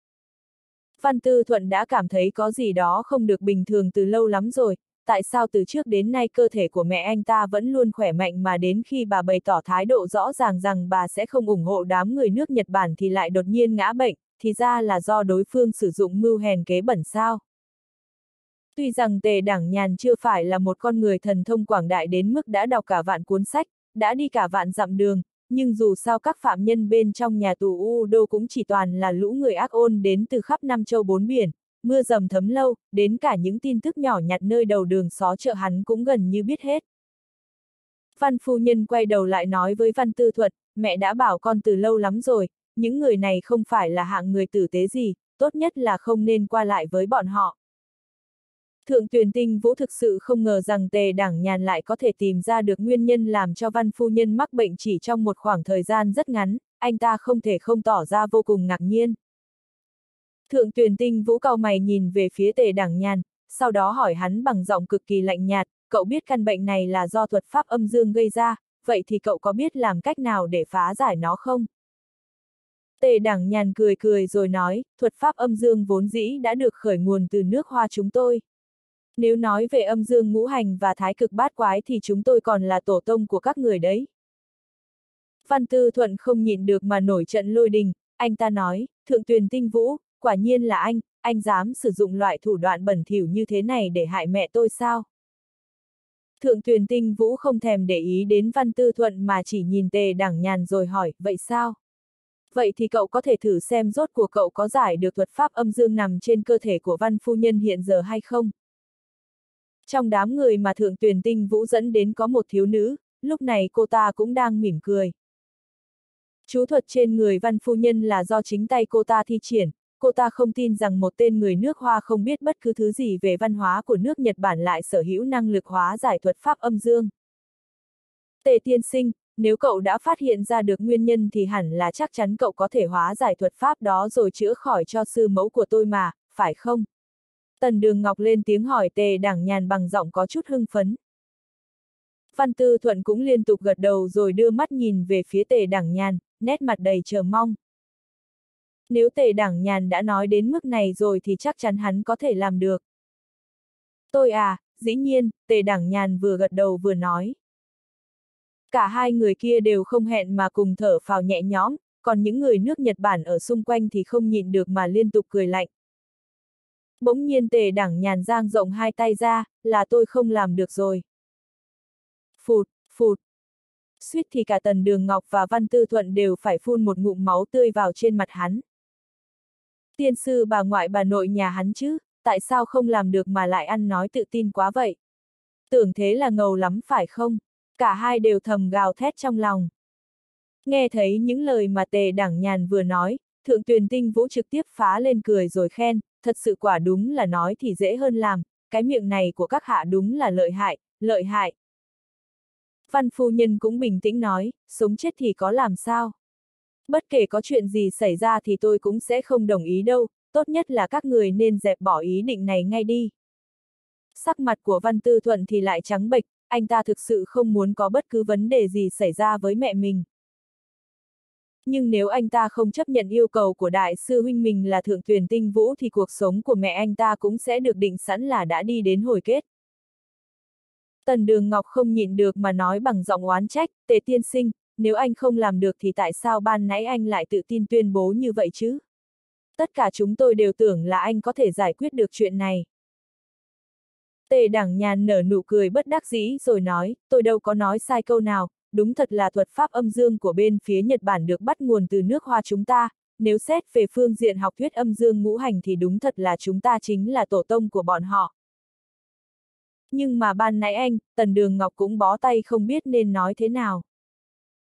[SPEAKER 1] Văn Tư Thuận đã cảm thấy có gì đó không được bình thường từ lâu lắm rồi, tại sao từ trước đến nay cơ thể của mẹ anh ta vẫn luôn khỏe mạnh mà đến khi bà bày tỏ thái độ rõ ràng rằng bà sẽ không ủng hộ đám người nước Nhật Bản thì lại đột nhiên ngã bệnh, thì ra là do đối phương sử dụng mưu hèn kế bẩn sao. Tuy rằng Tề Đảng Nhàn chưa phải là một con người thần thông quảng đại đến mức đã đọc cả vạn cuốn sách, đã đi cả vạn dặm đường, nhưng dù sao các phạm nhân bên trong nhà tù U Đô cũng chỉ toàn là lũ người ác ôn đến từ khắp năm châu bốn biển, mưa dầm thấm lâu, đến cả những tin tức nhỏ nhặt nơi đầu đường xó chợ hắn cũng gần như biết hết. Văn phu nhân quay đầu lại nói với Văn Tư Thuận, mẹ đã bảo con từ lâu lắm rồi, những người này không phải là hạng người tử tế gì, tốt nhất là không nên qua lại với bọn họ. Thượng Tuyền Tinh Vũ thực sự không ngờ rằng Tề Đảng Nhàn lại có thể tìm ra được nguyên nhân làm cho Văn phu nhân mắc bệnh chỉ trong một khoảng thời gian rất ngắn, anh ta không thể không tỏ ra vô cùng ngạc nhiên. Thượng Tuyền Tinh Vũ cau mày nhìn về phía Tề Đảng Nhàn, sau đó hỏi hắn bằng giọng cực kỳ lạnh nhạt, cậu biết căn bệnh này là do thuật pháp âm dương gây ra, vậy thì cậu có biết làm cách nào để phá giải nó không? Tề Đảng Nhàn cười cười rồi nói, thuật pháp âm dương vốn dĩ đã được khởi nguồn từ nước Hoa chúng tôi. Nếu nói về âm dương ngũ hành và thái cực bát quái thì chúng tôi còn là tổ tông của các người đấy. Văn Tư Thuận không nhịn được mà nổi trận lôi đình, anh ta nói, Thượng Tuyền Tinh Vũ, quả nhiên là anh dám sử dụng loại thủ đoạn bẩn thỉu như thế này để hại mẹ tôi sao? Thượng Tuyền Tinh Vũ không thèm để ý đến Văn Tư Thuận mà chỉ nhìn Tề Đảng Nhàn rồi hỏi, vậy sao? Vậy thì cậu có thể thử xem rốt cuộc cậu có giải được thuật pháp âm dương nằm trên cơ thể của Văn phu nhân hiện giờ hay không? Trong đám người mà Thượng Tuyền Tinh Vũ dẫn đến có một thiếu nữ, lúc này cô ta cũng đang mỉm cười. Chú thuật trên người Văn phu nhân là do chính tay cô ta thi triển, cô ta không tin rằng một tên người nước Hoa không biết bất cứ thứ gì về văn hóa của nước Nhật Bản lại sở hữu năng lực hóa giải thuật pháp âm dương. Tề tiên sinh, nếu cậu đã phát hiện ra được nguyên nhân thì hẳn là chắc chắn cậu có thể hóa giải thuật pháp đó rồi chữa khỏi cho sư mẫu của tôi mà, phải không? Tần Đường Ngọc lên tiếng hỏi Tề Đảng Nhàn bằng giọng có chút hưng phấn. Văn Tư Thuận cũng liên tục gật đầu rồi đưa mắt nhìn về phía Tề Đảng Nhàn, nét mặt đầy chờ mong. Nếu Tề Đảng Nhàn đã nói đến mức này rồi thì chắc chắn hắn có thể làm được. Tôi à, dĩ nhiên, Tề Đảng Nhàn vừa gật đầu vừa nói. Cả hai người kia đều không hẹn mà cùng thở phào nhẹ nhõm, còn những người nước Nhật Bản ở xung quanh thì không nhịn được mà liên tục cười lạnh. Bỗng nhiên Tề Đảng Nhàn dang rộng hai tay ra, là tôi không làm được rồi. Phụt, phụt. Suýt thì cả Tần Đường Ngọc và Văn Tư Thuận đều phải phun một ngụm máu tươi vào trên mặt hắn. Tiên sư bà ngoại bà nội nhà hắn chứ, tại sao không làm được mà lại ăn nói tự tin quá vậy? Tưởng thế là ngầu lắm phải không? Cả hai đều thầm gào thét trong lòng. Nghe thấy những lời mà Tề Đảng Nhàn vừa nói, Thượng Tuyền Tinh Vũ trực tiếp phá lên cười rồi khen, thật sự quả đúng là nói thì dễ hơn làm, cái miệng này của các hạ đúng là lợi hại, lợi hại. Văn phu nhân cũng bình tĩnh nói, sống chết thì có làm sao? Bất kể có chuyện gì xảy ra thì tôi cũng sẽ không đồng ý đâu, tốt nhất là các người nên dẹp bỏ ý định này ngay đi. Sắc mặt của Văn Tư Thuận thì lại trắng bệch, anh ta thực sự không muốn có bất cứ vấn đề gì xảy ra với mẹ mình. Nhưng nếu anh ta không chấp nhận yêu cầu của đại sư huynh mình là Thượng Tuyền Tinh Vũ thì cuộc sống của mẹ anh ta cũng sẽ được định sẵn là đã đi đến hồi kết. Tần Đường Ngọc không nhịn được mà nói bằng giọng oán trách, Tề tiên sinh, nếu anh không làm được thì tại sao ban nãy anh lại tự tin tuyên bố như vậy chứ? Tất cả chúng tôi đều tưởng là anh có thể giải quyết được chuyện này. Tề Đảng Nhàn nở nụ cười bất đắc dĩ rồi nói, tôi đâu có nói sai câu nào, đúng thật là thuật pháp âm dương của bên phía Nhật Bản được bắt nguồn từ nước Hoa chúng ta, nếu xét về phương diện học thuyết âm dương ngũ hành thì đúng thật là chúng ta chính là tổ tông của bọn họ. Nhưng mà ban nãy anh, Tần Đường Ngọc cũng bó tay không biết nên nói thế nào.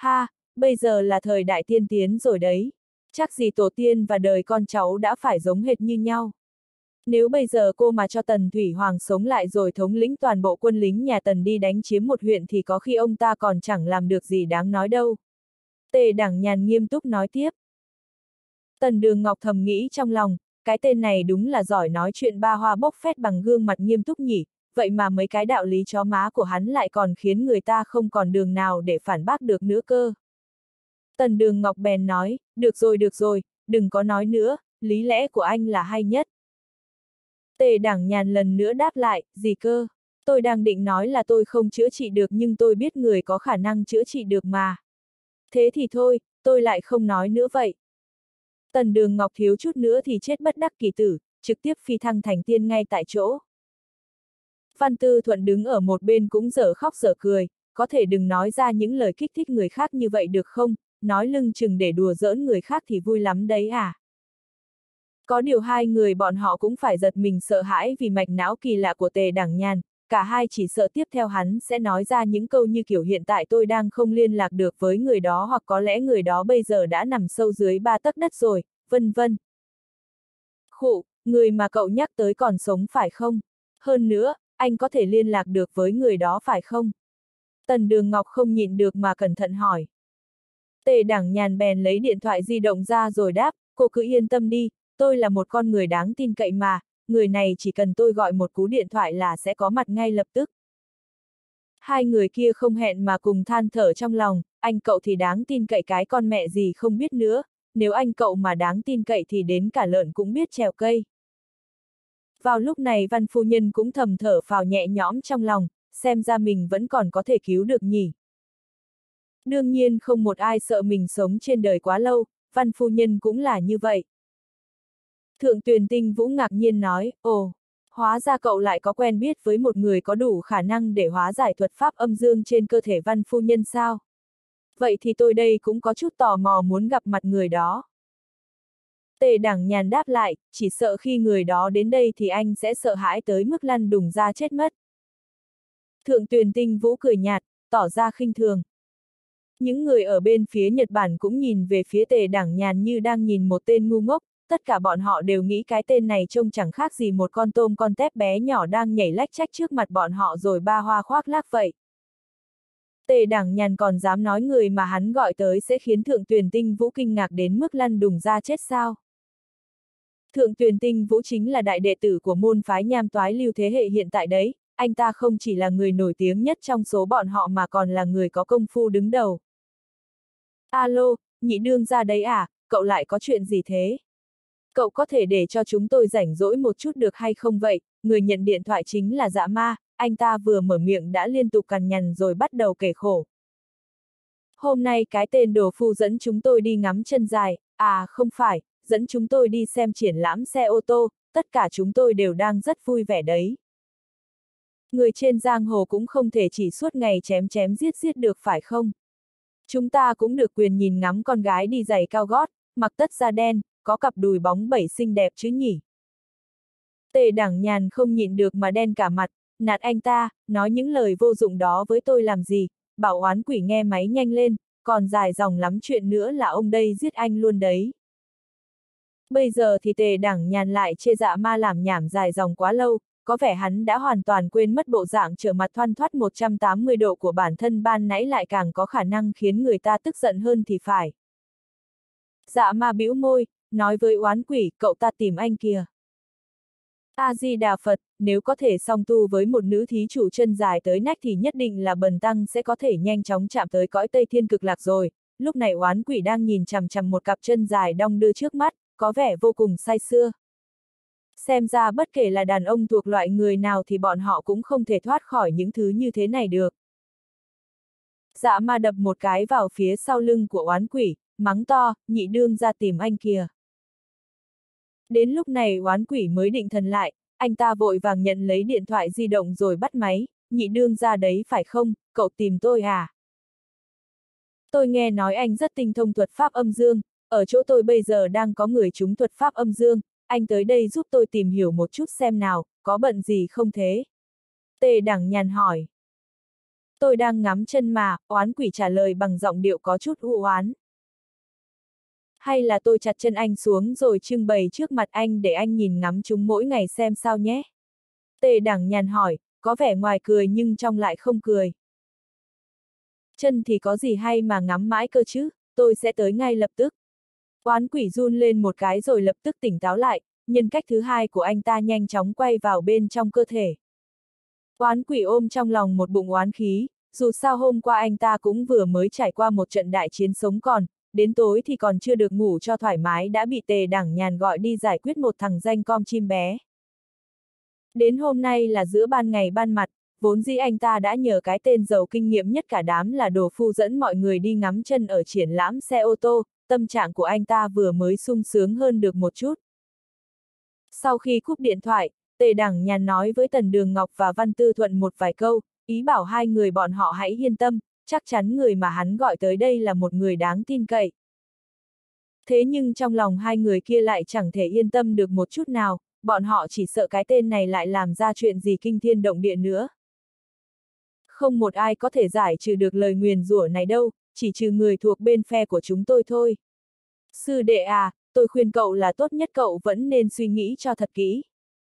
[SPEAKER 1] Ha, bây giờ là thời đại tiên tiến rồi đấy. Chắc gì tổ tiên và đời con cháu đã phải giống hệt như nhau. Nếu bây giờ cô mà cho Tần Thủy Hoàng sống lại rồi thống lĩnh toàn bộ quân lính nhà Tần đi đánh chiếm một huyện thì có khi ông ta còn chẳng làm được gì đáng nói đâu. Tề Đảng Nhàn nghiêm túc nói tiếp. Tần Đường Ngọc thầm nghĩ trong lòng, cái tên này đúng là giỏi nói chuyện ba hoa bốc phét bằng gương mặt nghiêm túc nhỉ, vậy mà mấy cái đạo lý chó má của hắn lại còn khiến người ta không còn đường nào để phản bác được nữa cơ. Tần Đường Ngọc bèn nói, được rồi, đừng có nói nữa, lý lẽ của anh là hay nhất. Tề Đảng Nhàn lần nữa đáp lại, gì cơ? Tôi đang định nói là tôi không chữa trị được nhưng tôi biết người có khả năng chữa trị được mà. Thế thì thôi, tôi lại không nói nữa vậy. Tần Đường Ngọc thiếu chút nữa thì chết bất đắc kỳ tử, trực tiếp phi thăng thành tiên ngay tại chỗ. Văn Tư Thuận đứng ở một bên cũng dở khóc dở cười, có thể đừng nói ra những lời kích thích người khác như vậy được không, nói lưng chừng để đùa giỡn người khác thì vui lắm đấy à. Có điều hai người bọn họ cũng phải giật mình sợ hãi vì mạch não kỳ lạ của Tề Đảng Nhàn, cả hai chỉ sợ tiếp theo hắn sẽ nói ra những câu như kiểu hiện tại tôi đang không liên lạc được với người đó hoặc có lẽ người đó bây giờ đã nằm sâu dưới 3 tấc đất rồi, vân vân. Khụ, người mà cậu nhắc tới còn sống phải không? Hơn nữa, anh có thể liên lạc được với người đó phải không? Tần Đường Ngọc không nhịn được mà cẩn thận hỏi. Tề Đảng Nhàn bèn lấy điện thoại di động ra rồi đáp, cô cứ yên tâm đi, tôi là một con người đáng tin cậy mà, người này chỉ cần tôi gọi một cú điện thoại là sẽ có mặt ngay lập tức. Hai người kia không hẹn mà cùng than thở trong lòng, anh cậu thì đáng tin cậy cái con mẹ gì không biết nữa, nếu anh cậu mà đáng tin cậy thì đến cả lợn cũng biết trèo cây. Vào lúc này Văn phu nhân cũng thầm thở phào nhẹ nhõm trong lòng, xem ra mình vẫn còn có thể cứu được nhỉ. Đương nhiên không một ai sợ mình sống trên đời quá lâu, Văn phu nhân cũng là như vậy. Thượng Tuyền Tinh Vũ ngạc nhiên nói, ồ, hóa ra cậu lại có quen biết với một người có đủ khả năng để hóa giải thuật pháp âm dương trên cơ thể Văn phu nhân sao? Vậy thì tôi đây cũng có chút tò mò muốn gặp mặt người đó. Tề Đảng Nhàn đáp lại, chỉ sợ khi người đó đến đây thì anh sẽ sợ hãi tới mức lăn đùng ra chết mất. Thượng Tuyền Tinh Vũ cười nhạt, tỏ ra khinh thường. Những người ở bên phía Nhật Bản cũng nhìn về phía Tề Đảng Nhàn như đang nhìn một tên ngu ngốc, tất cả bọn họ đều nghĩ cái tên này trông chẳng khác gì một con tôm con tép bé nhỏ đang nhảy lách chách trước mặt bọn họ rồi ba hoa khoác lác vậy. Tề Đảng Nhàn còn dám nói người mà hắn gọi tới sẽ khiến Thượng Tuyền Tinh Vũ kinh ngạc đến mức lăn đùng ra chết sao? Thượng Tuyền Tinh Vũ chính là đại đệ tử của môn phái Nham Toái Lưu thế hệ hiện tại đấy, anh ta không chỉ là người nổi tiếng nhất trong số bọn họ mà còn là người có công phu đứng đầu. Alo, nhị đương ra đấy à, cậu lại có chuyện gì thế? Cậu có thể để cho chúng tôi rảnh rỗi một chút được hay không vậy? Người nhận điện thoại chính là Dạ Ma, anh ta vừa mở miệng đã liên tục cằn nhằn rồi bắt đầu kể khổ. Hôm nay cái tên đồ phu dẫn chúng tôi đi ngắm chân dài, à không phải, dẫn chúng tôi đi xem triển lãm xe ô tô, tất cả chúng tôi đều đang rất vui vẻ đấy. Người trên giang hồ cũng không thể chỉ suốt ngày chém chém giết giết được phải không? Chúng ta cũng được quyền nhìn ngắm con gái đi giày cao gót, mặc tất da đen, có cặp đùi bóng bẩy xinh đẹp chứ nhỉ? Tề Đảng Nhàn không nhịn được mà đen cả mặt, nạt anh ta, nói những lời vô dụng đó với tôi làm gì, bảo oán quỷ nghe máy nhanh lên, còn dài dòng lắm chuyện nữa là ông đây giết anh luôn đấy. Bây giờ thì Tề Đảng Nhàn lại chê Dạ Ma làm nhảm dài dòng quá lâu, có vẻ hắn đã hoàn toàn quên mất bộ dạng trở mặt thoăn thoắt 180 độ của bản thân ban nãy lại càng có khả năng khiến người ta tức giận hơn thì phải. Dạ Ma bĩu môi, nói với oán quỷ, cậu ta tìm anh kìa. A-di-đà Phật, nếu có thể song tu với một nữ thí chủ chân dài tới nách thì nhất định là bần tăng sẽ có thể nhanh chóng chạm tới cõi Tây Thiên Cực Lạc rồi. Lúc này oán quỷ đang nhìn chằm chằm một cặp chân dài đong đưa trước mắt, có vẻ vô cùng say sưa. Xem ra bất kể là đàn ông thuộc loại người nào thì bọn họ cũng không thể thoát khỏi những thứ như thế này được. Dạ Ma đập một cái vào phía sau lưng của oán quỷ, mắng to, nhị đương ra tìm anh kìa. Đến lúc này oán quỷ mới định thần lại, anh ta vội vàng nhận lấy điện thoại di động rồi bắt máy, nhị đương ra đấy phải không, cậu tìm tôi à? Tôi nghe nói anh rất tinh thông thuật pháp âm dương, ở chỗ tôi bây giờ đang có người trúng thuật pháp âm dương, anh tới đây giúp tôi tìm hiểu một chút xem nào, có bận gì không thế? Tề Đảng Nhàn hỏi. Tôi đang ngắm chân mà, oán quỷ trả lời bằng giọng điệu có chút u oán. Hay là tôi chặt chân anh xuống rồi trưng bày trước mặt anh để anh nhìn ngắm chúng mỗi ngày xem sao nhé? Tề Đẳng Nhàn hỏi, có vẻ ngoài cười nhưng trong lại không cười. Chân thì có gì hay mà ngắm mãi cơ chứ, tôi sẽ tới ngay lập tức. Oán quỷ run lên một cái rồi lập tức tỉnh táo lại, nhân cách thứ hai của anh ta nhanh chóng quay vào bên trong cơ thể. Oán quỷ ôm trong lòng một bụng oán khí, dù sao hôm qua anh ta cũng vừa mới trải qua một trận đại chiến sống còn, đến tối thì còn chưa được ngủ cho thoải mái đã bị Tề Đẳng Nhàn gọi đi giải quyết một thằng danh com chim bé. Đến hôm nay là giữa ban ngày ban mặt, vốn dĩ anh ta đã nhờ cái tên giàu kinh nghiệm nhất cả đám là Đồ Phu dẫn mọi người đi ngắm chân ở triển lãm xe ô tô, tâm trạng của anh ta vừa mới sung sướng hơn được một chút. Sau khi cúp điện thoại, Tề Đẳng Nhàn nói với Tần Đường Ngọc và Văn Tư Thuận một vài câu, ý bảo hai người bọn họ hãy yên tâm, chắc chắn người mà hắn gọi tới đây là một người đáng tin cậy. Thế nhưng trong lòng hai người kia lại chẳng thể yên tâm được một chút nào, bọn họ chỉ sợ cái tên này lại làm ra chuyện gì kinh thiên động địa nữa. Không một ai có thể giải trừ được lời nguyền rủa này đâu, chỉ trừ người thuộc bên phe của chúng tôi thôi. Sư đệ à, tôi khuyên cậu là tốt nhất cậu vẫn nên suy nghĩ cho thật kỹ.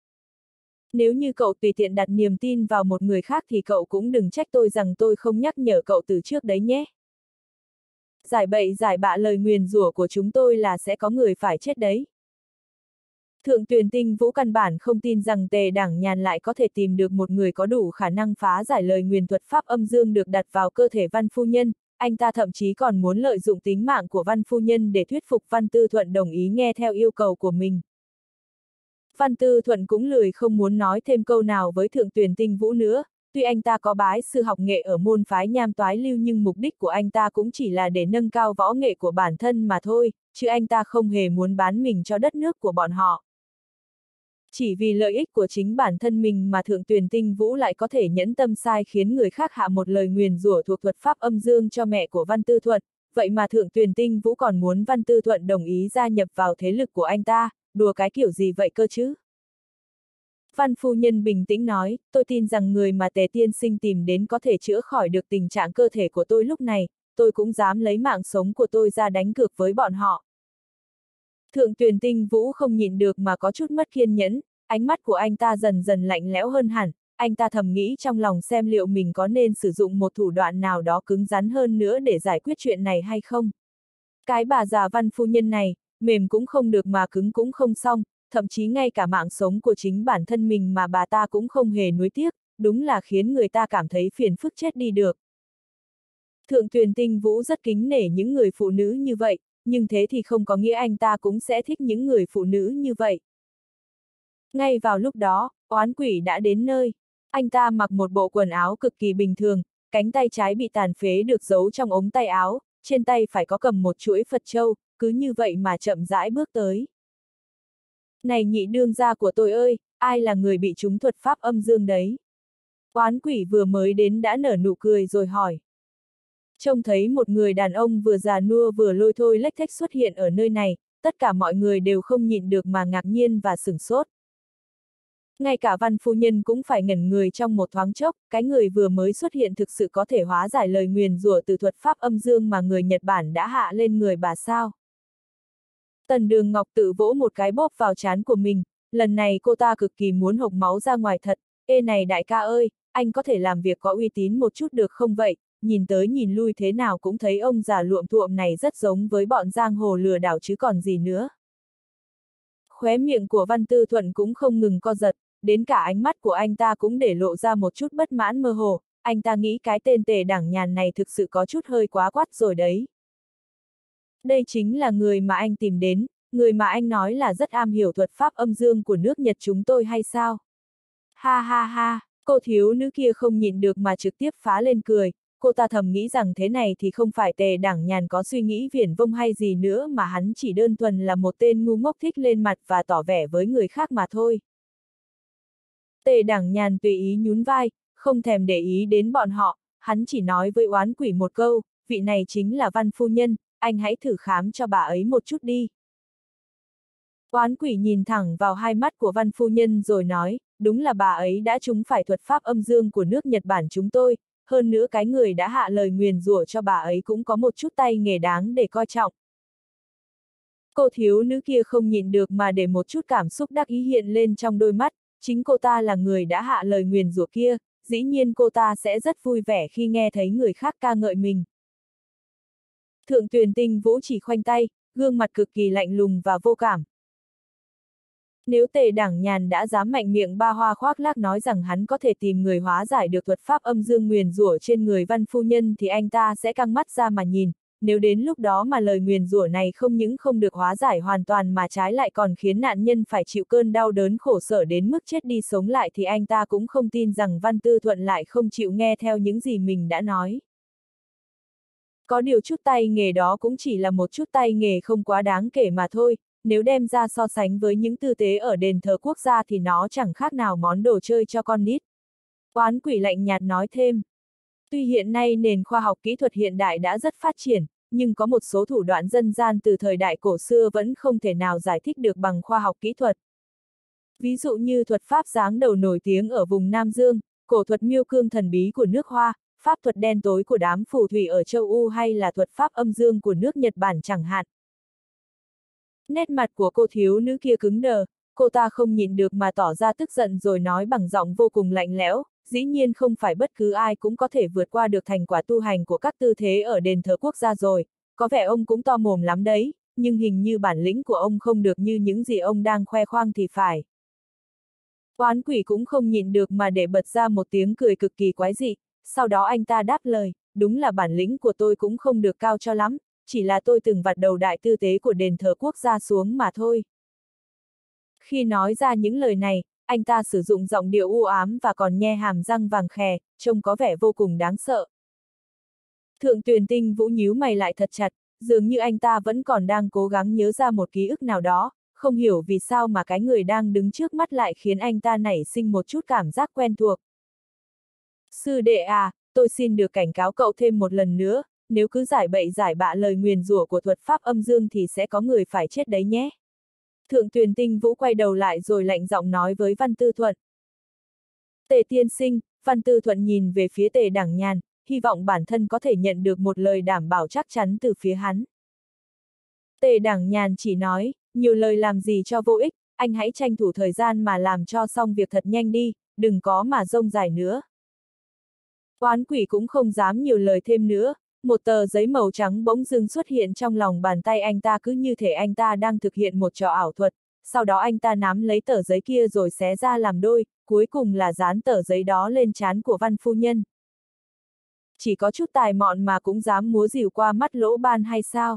[SPEAKER 1] Nếu như cậu tùy tiện đặt niềm tin vào một người khác thì cậu cũng đừng trách tôi rằng tôi không nhắc nhở cậu từ trước đấy nhé. Giải bậy giải bạ lời nguyền rủa của chúng tôi là sẽ có người phải chết đấy. Thượng Tuyền Tinh Vũ căn bản không tin rằng Tề Đẳng Nhàn lại có thể tìm được một người có đủ khả năng phá giải lời nguyền thuật pháp âm dương được đặt vào cơ thể Văn Phu Nhân, anh ta thậm chí còn muốn lợi dụng tính mạng của Văn Phu Nhân để thuyết phục Văn Tư Thuận đồng ý nghe theo yêu cầu của mình. Văn Tư Thuận cũng lười không muốn nói thêm câu nào với Thượng Tuyền Tinh Vũ nữa, tuy anh ta có bái sư học nghệ ở môn phái Nham Toái Lưu nhưng mục đích của anh ta cũng chỉ là để nâng cao võ nghệ của bản thân mà thôi, chứ anh ta không hề muốn bán mình cho đất nước của bọn họ. Chỉ vì lợi ích của chính bản thân mình mà Thượng Tuyền Tinh Vũ lại có thể nhẫn tâm sai khiến người khác hạ một lời nguyền rủa thuộc thuật pháp âm dương cho mẹ của Văn Tư Thuận, vậy mà Thượng Tuyền Tinh Vũ còn muốn Văn Tư Thuận đồng ý gia nhập vào thế lực của anh ta, đùa cái kiểu gì vậy cơ chứ? Văn Phu Nhân bình tĩnh nói, tôi tin rằng người mà Tề Tiên Sinh tìm đến có thể chữa khỏi được tình trạng cơ thể của tôi lúc này, tôi cũng dám lấy mạng sống của tôi ra đánh cược với bọn họ. Thượng Tuyền Tinh Vũ không nhịn được mà có chút mất kiên nhẫn, ánh mắt của anh ta dần dần lạnh lẽo hơn hẳn, anh ta thầm nghĩ trong lòng xem liệu mình có nên sử dụng một thủ đoạn nào đó cứng rắn hơn nữa để giải quyết chuyện này hay không. Cái bà già Văn Phu Nhân này, mềm cũng không được mà cứng cũng không xong, thậm chí ngay cả mạng sống của chính bản thân mình mà bà ta cũng không hề nuối tiếc, đúng là khiến người ta cảm thấy phiền phức chết đi được. Thượng Tuyền Tinh Vũ rất kính nể những người phụ nữ như vậy, nhưng thế thì không có nghĩa anh ta cũng sẽ thích những người phụ nữ như vậy. Ngay vào lúc đó, oán quỷ đã đến nơi. Anh ta mặc một bộ quần áo cực kỳ bình thường, cánh tay trái bị tàn phế được giấu trong ống tay áo, trên tay phải có cầm một chuỗi Phật châu, cứ như vậy mà chậm rãi bước tới. Này nhị đương gia của tôi ơi, ai là người bị trúng thuật pháp âm dương đấy? Oán quỷ vừa mới đến đã nở nụ cười rồi hỏi. Trông thấy một người đàn ông vừa già nua vừa lôi thôi lếch thếch xuất hiện ở nơi này, tất cả mọi người đều không nhịn được mà ngạc nhiên và sửng sốt. Ngay cả Văn Phu Nhân cũng phải ngẩn người trong một thoáng chốc, cái người vừa mới xuất hiện thực sự có thể hóa giải lời nguyền rủa từ thuật pháp âm dương mà người Nhật Bản đã hạ lên người bà sao. Tần Đường Ngọc tự vỗ một cái bóp vào trán của mình, lần này cô ta cực kỳ muốn hộc máu ra ngoài thật, ê này đại ca ơi, anh có thể làm việc có uy tín một chút được không vậy, nhìn tới nhìn lui thế nào cũng thấy ông già luộm thuộm này rất giống với bọn giang hồ lừa đảo chứ còn gì nữa. Khóe miệng của Văn Tư Thuận cũng không ngừng co giật, đến cả ánh mắt của anh ta cũng để lộ ra một chút bất mãn mơ hồ, anh ta nghĩ cái tên Tề Đẳng Nhàn này thực sự có chút hơi quá quát rồi đấy. Đây chính là người mà anh tìm đến, người mà anh nói là rất am hiểu thuật pháp âm dương của nước Nhật chúng tôi hay sao? Ha ha ha, cô thiếu nữ kia không nhịn được mà trực tiếp phá lên cười, cô ta thầm nghĩ rằng thế này thì không phải Tề Đẳng Nhàn có suy nghĩ viển vông hay gì nữa mà hắn chỉ đơn thuần là một tên ngu ngốc thích lên mặt và tỏ vẻ với người khác mà thôi. Tề Đẳng Nhàn tùy ý nhún vai, không thèm để ý đến bọn họ, hắn chỉ nói với oán quỷ một câu, vị này chính là Văn Phu Nhân, anh hãy thử khám cho bà ấy một chút đi. Oán quỷ nhìn thẳng vào hai mắt của Văn Phu Nhân rồi nói, đúng là bà ấy đã trúng phải thuật pháp âm dương của nước Nhật Bản chúng tôi, hơn nữa cái người đã hạ lời nguyền rủa cho bà ấy cũng có một chút tay nghề đáng để coi trọng. Cô thiếu nữ kia không nhịn được mà để một chút cảm xúc đắc ý hiện lên trong đôi mắt, chính cô ta là người đã hạ lời nguyền rủa kia, dĩ nhiên cô ta sẽ rất vui vẻ khi nghe thấy người khác ca ngợi mình. Thượng Tuyền Tinh Vũ chỉ khoanh tay, gương mặt cực kỳ lạnh lùng và vô cảm. Nếu Tề Đảng Nhàn đã dám mạnh miệng ba hoa khoác lác nói rằng hắn có thể tìm người hóa giải được thuật pháp âm dương nguyền rủa trên người Văn phu nhân thì anh ta sẽ căng mắt ra mà nhìn, nếu đến lúc đó mà lời nguyền rủa này không những không được hóa giải hoàn toàn mà trái lại còn khiến nạn nhân phải chịu cơn đau đớn khổ sở đến mức chết đi sống lại thì anh ta cũng không tin rằng Văn Tư Thuận lại không chịu nghe theo những gì mình đã nói. Có điều chút tay nghề đó cũng chỉ là một chút tay nghề không quá đáng kể mà thôi, nếu đem ra so sánh với những tư tế ở đền thờ quốc gia thì nó chẳng khác nào món đồ chơi cho con nít. Oán quỷ lạnh nhạt nói thêm. Tuy hiện nay nền khoa học kỹ thuật hiện đại đã rất phát triển, nhưng có một số thủ đoạn dân gian từ thời đại cổ xưa vẫn không thể nào giải thích được bằng khoa học kỹ thuật. Ví dụ như thuật pháp giáng đầu nổi tiếng ở vùng Nam Dương, cổ thuật miêu cương thần bí của nước Hoa, pháp thuật đen tối của đám phù thủy ở châu Âu hay là thuật pháp âm dương của nước Nhật Bản chẳng hạn. Nét mặt của cô thiếu nữ kia cứng đờ, cô ta không nhịn được mà tỏ ra tức giận rồi nói bằng giọng vô cùng lạnh lẽo, dĩ nhiên không phải bất cứ ai cũng có thể vượt qua được thành quả tu hành của các tư thế ở đền thờ quốc gia rồi, có vẻ ông cũng to mồm lắm đấy, nhưng hình như bản lĩnh của ông không được như những gì ông đang khoe khoang thì phải. Oán quỷ cũng không nhịn được mà để bật ra một tiếng cười cực kỳ quái dị, sau đó anh ta đáp lời, đúng là bản lĩnh của tôi cũng không được cao cho lắm, chỉ là tôi từng vặt đầu đại tư tế của đền thờ quốc gia xuống mà thôi. Khi nói ra những lời này, anh ta sử dụng giọng điệu u ám và còn nhe hàm răng vàng khè, trông có vẻ vô cùng đáng sợ. Thượng Tuyền Tinh Vũ nhíu mày lại thật chặt, dường như anh ta vẫn còn đang cố gắng nhớ ra một ký ức nào đó, không hiểu vì sao mà cái người đang đứng trước mắt lại khiến anh ta nảy sinh một chút cảm giác quen thuộc. Sư đệ à, tôi xin được cảnh cáo cậu thêm một lần nữa, nếu cứ giải bậy giải bạ lời nguyền rủa của thuật pháp âm dương thì sẽ có người phải chết đấy nhé. Thượng Tuyền Tinh Vũ quay đầu lại rồi lạnh giọng nói với Văn Tư Thuận. Tề tiên sinh, Văn Tư Thuận nhìn về phía Tề Đảng Nhàn, hy vọng bản thân có thể nhận được một lời đảm bảo chắc chắn từ phía hắn. Tề Đảng Nhàn chỉ nói, nhiều lời làm gì cho vô ích, anh hãy tranh thủ thời gian mà làm cho xong việc thật nhanh đi, đừng có mà rông dài nữa. Oán quỷ cũng không dám nhiều lời thêm nữa, một tờ giấy màu trắng bỗng dưng xuất hiện trong lòng bàn tay anh ta cứ như thể anh ta đang thực hiện một trò ảo thuật, sau đó anh ta nắm lấy tờ giấy kia rồi xé ra làm đôi, cuối cùng là dán tờ giấy đó lên trán của Văn phu nhân. Chỉ có chút tài mọn mà cũng dám múa rìu qua mắt lỗ ban hay sao?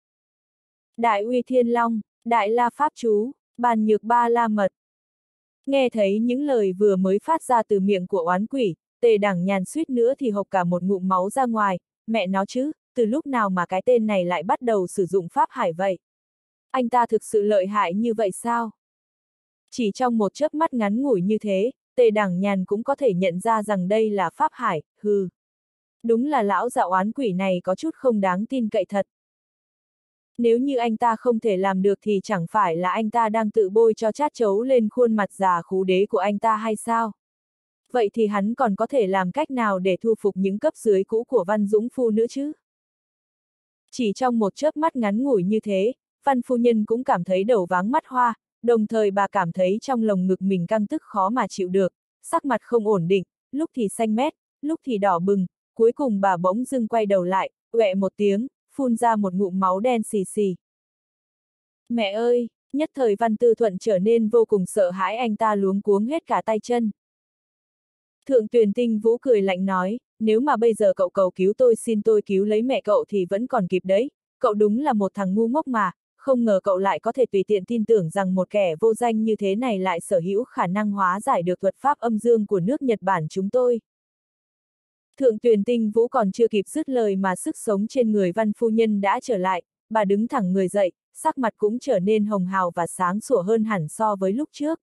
[SPEAKER 1] Đại uy thiên long, đại la pháp chú, bàn nhược ba la mật. Nghe thấy những lời vừa mới phát ra từ miệng của oán quỷ, Tề Đảng Nhàn suýt nữa thì hộc cả một ngụm máu ra ngoài, mẹ nó chứ, từ lúc nào mà cái tên này lại bắt đầu sử dụng pháp hải vậy? Anh ta thực sự lợi hại như vậy sao? Chỉ trong một chớp mắt ngắn ngủi như thế, Tề Đảng Nhàn cũng có thể nhận ra rằng đây là pháp hải, hừ. Đúng là lão già oán quỷ này có chút không đáng tin cậy thật. Nếu như anh ta không thể làm được thì chẳng phải là anh ta đang tự bôi cho chát chấu lên khuôn mặt già khú đế của anh ta hay sao? Vậy thì hắn còn có thể làm cách nào để thu phục những cấp dưới cũ của Văn Dũng Phu nữa chứ? Chỉ trong một chớp mắt ngắn ngủi như thế, Văn phu nhân cũng cảm thấy đầu váng mắt hoa, đồng thời bà cảm thấy trong lồng ngực mình căng tức khó mà chịu được, sắc mặt không ổn định, lúc thì xanh mét, lúc thì đỏ bừng, cuối cùng bà bỗng dưng quay đầu lại, oẹ một tiếng, phun ra một ngụm máu đen xì xì. Mẹ ơi! Nhất thời Văn Tư Thuận trở nên vô cùng sợ hãi, anh ta luống cuống hết cả tay chân. Thượng Tuyền Tinh Vũ cười lạnh nói, nếu mà bây giờ cậu cầu cứu tôi xin tôi cứu lấy mẹ cậu thì vẫn còn kịp đấy, cậu đúng là một thằng ngu ngốc mà, không ngờ cậu lại có thể tùy tiện tin tưởng rằng một kẻ vô danh như thế này lại sở hữu khả năng hóa giải được thuật pháp âm dương của nước Nhật Bản chúng tôi. Thượng Tuyền Tinh Vũ còn chưa kịp dứt lời mà sức sống trên người Văn phu nhân đã trở lại, bà đứng thẳng người dậy, sắc mặt cũng trở nên hồng hào và sáng sủa hơn hẳn so với lúc trước.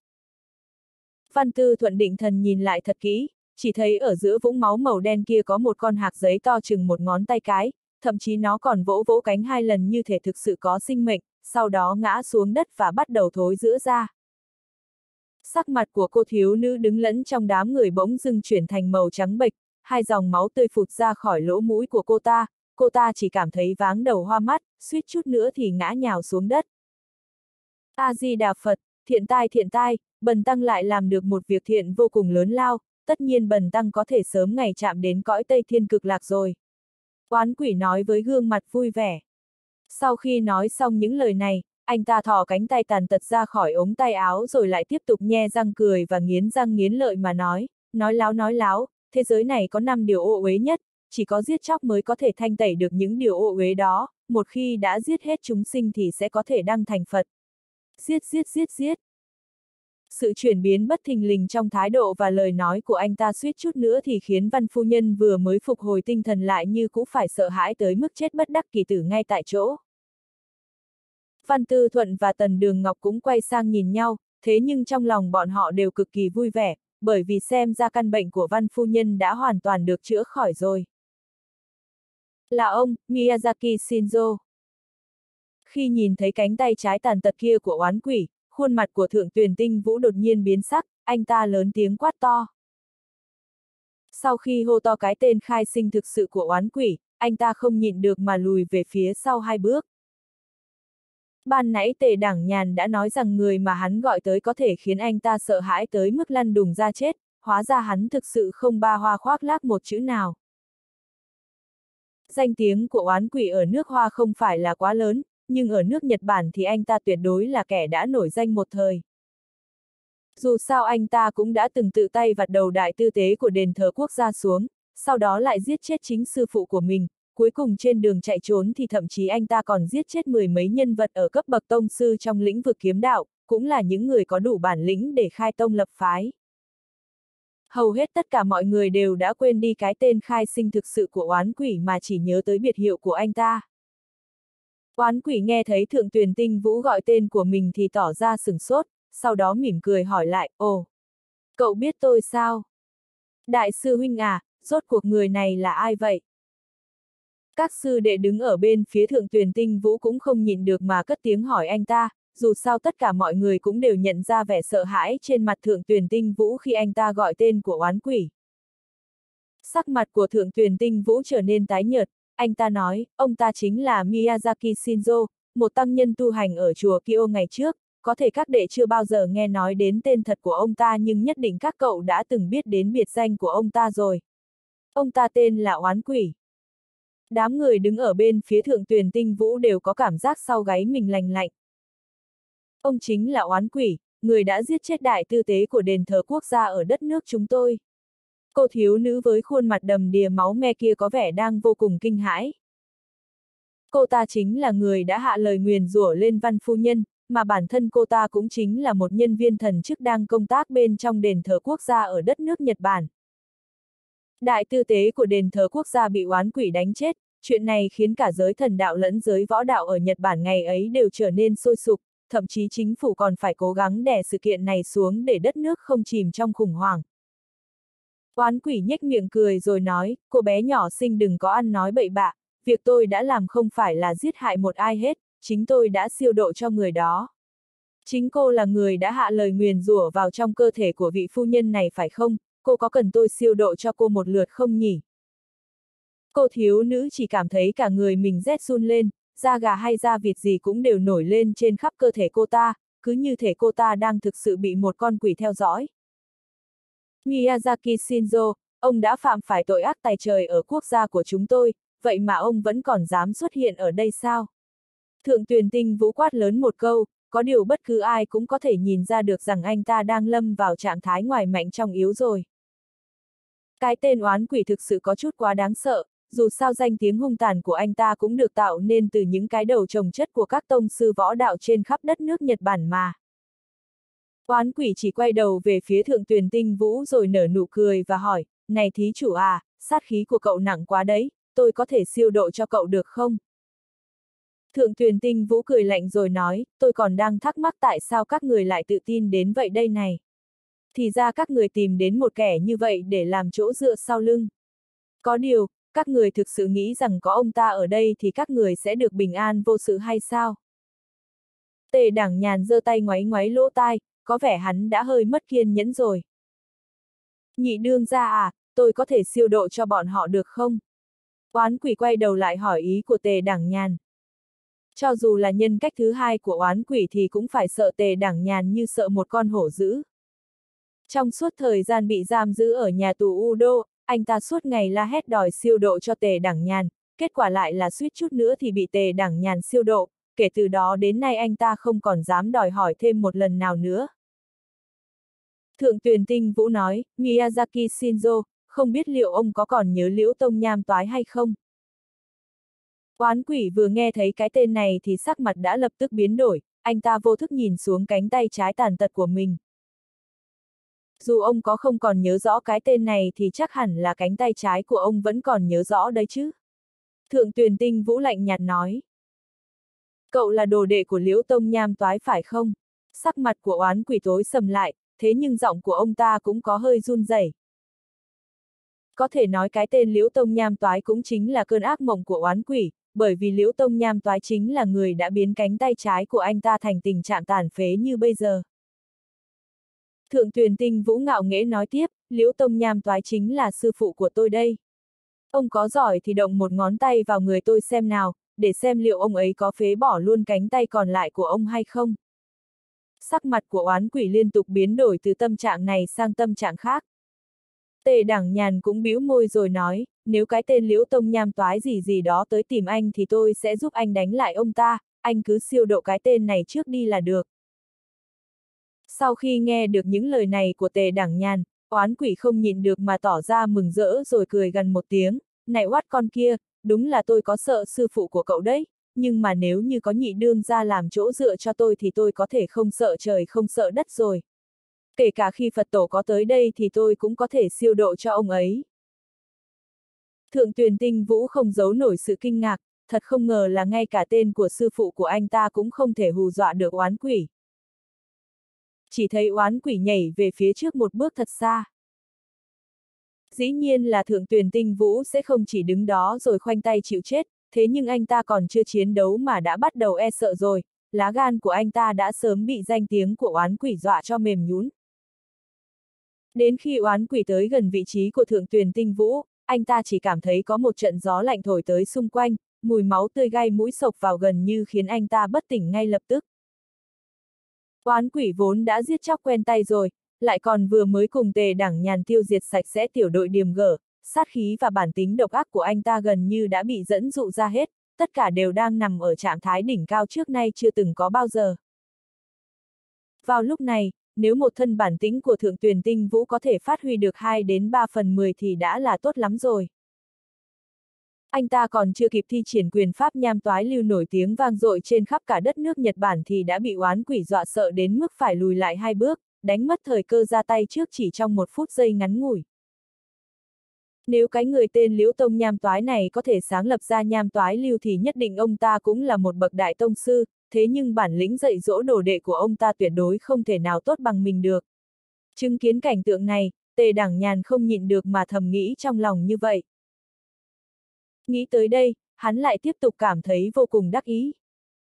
[SPEAKER 1] Văn Tư Thuận định thần nhìn lại thật kỹ, chỉ thấy ở giữa vũng máu màu đen kia có một con hạc giấy to chừng một ngón tay cái, thậm chí nó còn vỗ vỗ cánh 2 lần như thể thực sự có sinh mệnh, sau đó ngã xuống đất và bắt đầu thối rữa ra. Sắc mặt của cô thiếu nữ đứng lẫn trong đám người bỗng dưng chuyển thành màu trắng bệch, hai dòng máu tươi phụt ra khỏi lỗ mũi của cô ta chỉ cảm thấy váng đầu hoa mắt, suýt chút nữa thì ngã nhào xuống đất. A-di-đà Phật, thiện tai, bần tăng lại làm được một việc thiện vô cùng lớn lao, tất nhiên bần tăng có thể sớm ngày chạm đến cõi Tây Thiên Cực Lạc rồi. Oán quỷ nói với gương mặt vui vẻ. Sau khi nói xong những lời này, anh ta thò cánh tay tàn tật ra khỏi ống tay áo rồi lại tiếp tục nhe răng cười và nghiến răng nghiến lợi mà nói láo, thế giới này có 5 điều ô uế nhất, chỉ có giết chóc mới có thể thanh tẩy được những điều ô uế đó, một khi đã giết hết chúng sinh thì sẽ có thể đăng thành Phật. Giết. Sự chuyển biến bất thình lình trong thái độ và lời nói của anh ta suýt chút nữa thì khiến Văn phu nhân vừa mới phục hồi tinh thần lại như cũng phải sợ hãi tới mức chết bất đắc kỳ tử ngay tại chỗ. Văn Tư Thuận và Tần Đường Ngọc cũng quay sang nhìn nhau, thế nhưng trong lòng bọn họ đều cực kỳ vui vẻ, bởi vì xem ra căn bệnh của Văn phu nhân đã hoàn toàn được chữa khỏi rồi. Là ông, Miyazaki Shinzo. Khi nhìn thấy cánh tay trái tàn tật kia của oán quỷ, khuôn mặt của Thượng Tuyền Tinh Vũ đột nhiên biến sắc, anh ta lớn tiếng quát to. Sau khi hô to cái tên khai sinh thực sự của oán quỷ, anh ta không nhịn được mà lùi về phía sau 2 bước. Ban nãy Tề Đảng Nhàn đã nói rằng người mà hắn gọi tới có thể khiến anh ta sợ hãi tới mức lăn đùng ra chết, hóa ra hắn thực sự không ba hoa khoác lác một chữ nào. Danh tiếng của oán quỷ ở nước Hoa không phải là quá lớn, nhưng ở nước Nhật Bản thì anh ta tuyệt đối là kẻ đã nổi danh một thời. Dù sao anh ta cũng đã từng tự tay vặt đầu đại tư tế của đền thờ quốc gia xuống, sau đó lại giết chết chính sư phụ của mình, cuối cùng trên đường chạy trốn thì thậm chí anh ta còn giết chết 10 mấy nhân vật ở cấp bậc tông sư trong lĩnh vực kiếm đạo, cũng là những người có đủ bản lĩnh để khai tông lập phái. Hầu hết tất cả mọi người đều đã quên đi cái tên khai sinh thực sự của oán quỷ mà chỉ nhớ tới biệt hiệu của anh ta. Oán quỷ nghe thấy Thượng Tuyền Tinh Vũ gọi tên của mình thì tỏ ra sửng sốt, sau đó mỉm cười hỏi lại, ồ, cậu biết tôi sao? Đại sư huynh à, rốt cuộc người này là ai vậy? Các sư đệ đứng ở bên phía Thượng Tuyền Tinh Vũ cũng không nhịn được mà cất tiếng hỏi anh ta, dù sao tất cả mọi người cũng đều nhận ra vẻ sợ hãi trên mặt Thượng Tuyền Tinh Vũ khi anh ta gọi tên của oán quỷ. Sắc mặt của Thượng Tuyền Tinh Vũ trở nên tái nhợt, anh ta nói, ông ta chính là Miyazaki Shinzo, một tăng nhân tu hành ở chùa Kyo ngày trước, có thể các đệ chưa bao giờ nghe nói đến tên thật của ông ta nhưng nhất định các cậu đã từng biết đến biệt danh của ông ta rồi. Ông ta tên là oán quỷ. Đám người đứng ở bên phía Thượng Tuyền Tinh Vũ đều có cảm giác sau gáy mình lành lạnh. Ông chính là oán quỷ, người đã giết chết đại tư tế của đền thờ quốc gia ở đất nước chúng tôi. Cô thiếu nữ với khuôn mặt đầm đìa máu me kia có vẻ đang vô cùng kinh hãi. Cô ta chính là người đã hạ lời nguyền rủa lên Văn phu nhân, mà bản thân cô ta cũng chính là một nhân viên thần chức đang công tác bên trong đền thờ quốc gia ở đất nước Nhật Bản. Đại tư tế của đền thờ quốc gia bị oán quỷ đánh chết, chuyện này khiến cả giới thần đạo lẫn giới võ đạo ở Nhật Bản ngày ấy đều trở nên sôi sục, thậm chí chính phủ còn phải cố gắng đè sự kiện này xuống để đất nước không chìm trong khủng hoảng. Oán quỷ nhếch miệng cười rồi nói, cô bé nhỏ xinh đừng có ăn nói bậy bạ, việc tôi đã làm không phải là giết hại một ai hết, chính tôi đã siêu độ cho người đó. Chính cô là người đã hạ lời nguyền rủa vào trong cơ thể của vị phu nhân này phải không, cô có cần tôi siêu độ cho cô một lượt không nhỉ? Cô thiếu nữ chỉ cảm thấy cả người mình rét run lên, da gà hay da vịt gì cũng đều nổi lên trên khắp cơ thể cô ta, cứ như thể cô ta đang thực sự bị một con quỷ theo dõi. Miyazaki Shinzo, ông đã phạm phải tội ác tày trời ở quốc gia của chúng tôi, vậy mà ông vẫn còn dám xuất hiện ở đây sao? Thượng Tuyền Tinh Vũ quát lớn một câu, có điều bất cứ ai cũng có thể nhìn ra được rằng anh ta đang lâm vào trạng thái ngoài mạnh trong yếu rồi. Cái tên oán quỷ thực sự có chút quá đáng sợ, dù sao danh tiếng hung tàn của anh ta cũng được tạo nên từ những cái đầu trồng chất của các tông sư võ đạo trên khắp đất nước Nhật Bản mà. Oán quỷ chỉ quay đầu về phía Thượng Tuyền Tinh Vũ rồi nở nụ cười và hỏi, này thí chủ à, sát khí của cậu nặng quá đấy, tôi có thể siêu độ cho cậu được không? Thượng Tuyền Tinh Vũ cười lạnh rồi nói, tôi còn đang thắc mắc tại sao các người lại tự tin đến vậy đây này. Thì ra các người tìm đến một kẻ như vậy để làm chỗ dựa sau lưng. Có điều, các người thực sự nghĩ rằng có ông ta ở đây thì các người sẽ được bình an vô sự hay sao? Tề Đảng Nhàn giơ tay ngoáy ngoáy lỗ tai, có vẻ hắn đã hơi mất kiên nhẫn rồi. Nhị đương gia à, tôi có thể siêu độ cho bọn họ được không? Oán quỷ quay đầu lại hỏi ý của Tề Đẳng Nhàn. Cho dù là nhân cách thứ hai của oán quỷ thì cũng phải sợ Tề Đẳng Nhàn như sợ một con hổ dữ. Trong suốt thời gian bị giam giữ ở nhà tù U Đô, anh ta suốt ngày la hét đòi siêu độ cho Tề Đẳng Nhàn, kết quả lại là suýt chút nữa thì bị Tề Đẳng Nhàn siêu độ, kể từ đó đến nay anh ta không còn dám đòi hỏi thêm một lần nào nữa. Thượng Tuyền Tinh Vũ nói, Miyazaki Shinzo, không biết liệu ông có còn nhớ Liễu Tông Nham Toái hay không? Oán quỷ vừa nghe thấy cái tên này thì sắc mặt đã lập tức biến đổi, anh ta vô thức nhìn xuống cánh tay trái tàn tật của mình. Dù ông có không còn nhớ rõ cái tên này thì chắc hẳn là cánh tay trái của ông vẫn còn nhớ rõ đấy chứ. Thượng Tuyền Tinh Vũ lạnh nhạt nói. Cậu là đồ đệ của Liễu Tông Nham Toái phải không? Sắc mặt của oán quỷ tối sầm lại, thế nhưng giọng của ông ta cũng có hơi run rẩy. Có thể nói cái tên Liễu Tông Nham Toái cũng chính là cơn ác mộng của oán quỷ, bởi vì Liễu Tông Nham Toái chính là người đã biến cánh tay trái của anh ta thành tình trạng tàn phế như bây giờ. Thượng Tuyền Tinh Vũ ngạo nghễ nói tiếp, Liễu Tông Nham Toái chính là sư phụ của tôi đây. Ông có giỏi thì động một ngón tay vào người tôi xem nào, để xem liệu ông ấy có phế bỏ luôn cánh tay còn lại của ông hay không. Sắc mặt của oán quỷ liên tục biến đổi từ tâm trạng này sang tâm trạng khác. Tề Đẳng Nhàn cũng bĩu môi rồi nói, nếu cái tên Liễu Tông Nham Toái gì gì đó tới tìm anh thì tôi sẽ giúp anh đánh lại ông ta, anh cứ siêu độ cái tên này trước đi là được. Sau khi nghe được những lời này của Tề Đẳng Nhàn, oán quỷ không nhịn được mà tỏ ra mừng rỡ rồi cười gần một tiếng, này oát con kia, đúng là tôi có sợ sư phụ của cậu đấy, nhưng mà nếu như có nhị đương ra làm chỗ dựa cho tôi thì tôi có thể không sợ trời không sợ đất rồi. Kể cả khi Phật tổ có tới đây thì tôi cũng có thể siêu độ cho ông ấy. Thượng Tuyền Tinh Vũ không giấu nổi sự kinh ngạc, thật không ngờ là ngay cả tên của sư phụ của anh ta cũng không thể hù dọa được oán quỷ. Chỉ thấy oán quỷ nhảy về phía trước một bước thật xa. Dĩ nhiên là Thượng Tuyền Tinh Vũ sẽ không chỉ đứng đó rồi khoanh tay chịu chết, thế nhưng anh ta còn chưa chiến đấu mà đã bắt đầu e sợ rồi, lá gan của anh ta đã sớm bị danh tiếng của oán quỷ dọa cho mềm nhũn. Đến khi oán quỷ tới gần vị trí của Thượng Tuyền Tinh Vũ, anh ta chỉ cảm thấy có một trận gió lạnh thổi tới xung quanh, mùi máu tươi gai mũi xộc vào gần như khiến anh ta bất tỉnh ngay lập tức. Oán quỷ vốn đã giết chóc quen tay rồi, lại còn vừa mới cùng Tề Đẳng Nhàn tiêu diệt sạch sẽ tiểu đội Điềm Gở, sát khí và bản tính độc ác của anh ta gần như đã bị dẫn dụ ra hết, tất cả đều đang nằm ở trạng thái đỉnh cao trước nay chưa từng có bao giờ. Vào lúc này, nếu một thân bản tính của Thượng Tuyền Tinh Vũ có thể phát huy được 2 đến 3 phần 10 thì đã là tốt lắm rồi. Anh ta còn chưa kịp thi triển quyền pháp nham toái lưu nổi tiếng vang dội trên khắp cả đất nước Nhật Bản thì đã bị oán quỷ dọa sợ đến mức phải lùi lại 2 bước, đánh mất thời cơ ra tay trước chỉ trong 1 phút giây ngắn ngủi. Nếu cái người tên Liễu Tông Nham Toái này có thể sáng lập ra nham toái lưu thì nhất định ông ta cũng là một bậc đại tông sư, thế nhưng bản lĩnh dạy dỗ đồ đệ của ông ta tuyệt đối không thể nào tốt bằng mình được. Chứng kiến cảnh tượng này, Tề Đẳng Nhàn không nhịn được mà thầm nghĩ trong lòng như vậy. Nghĩ tới đây, hắn lại tiếp tục cảm thấy vô cùng đắc ý.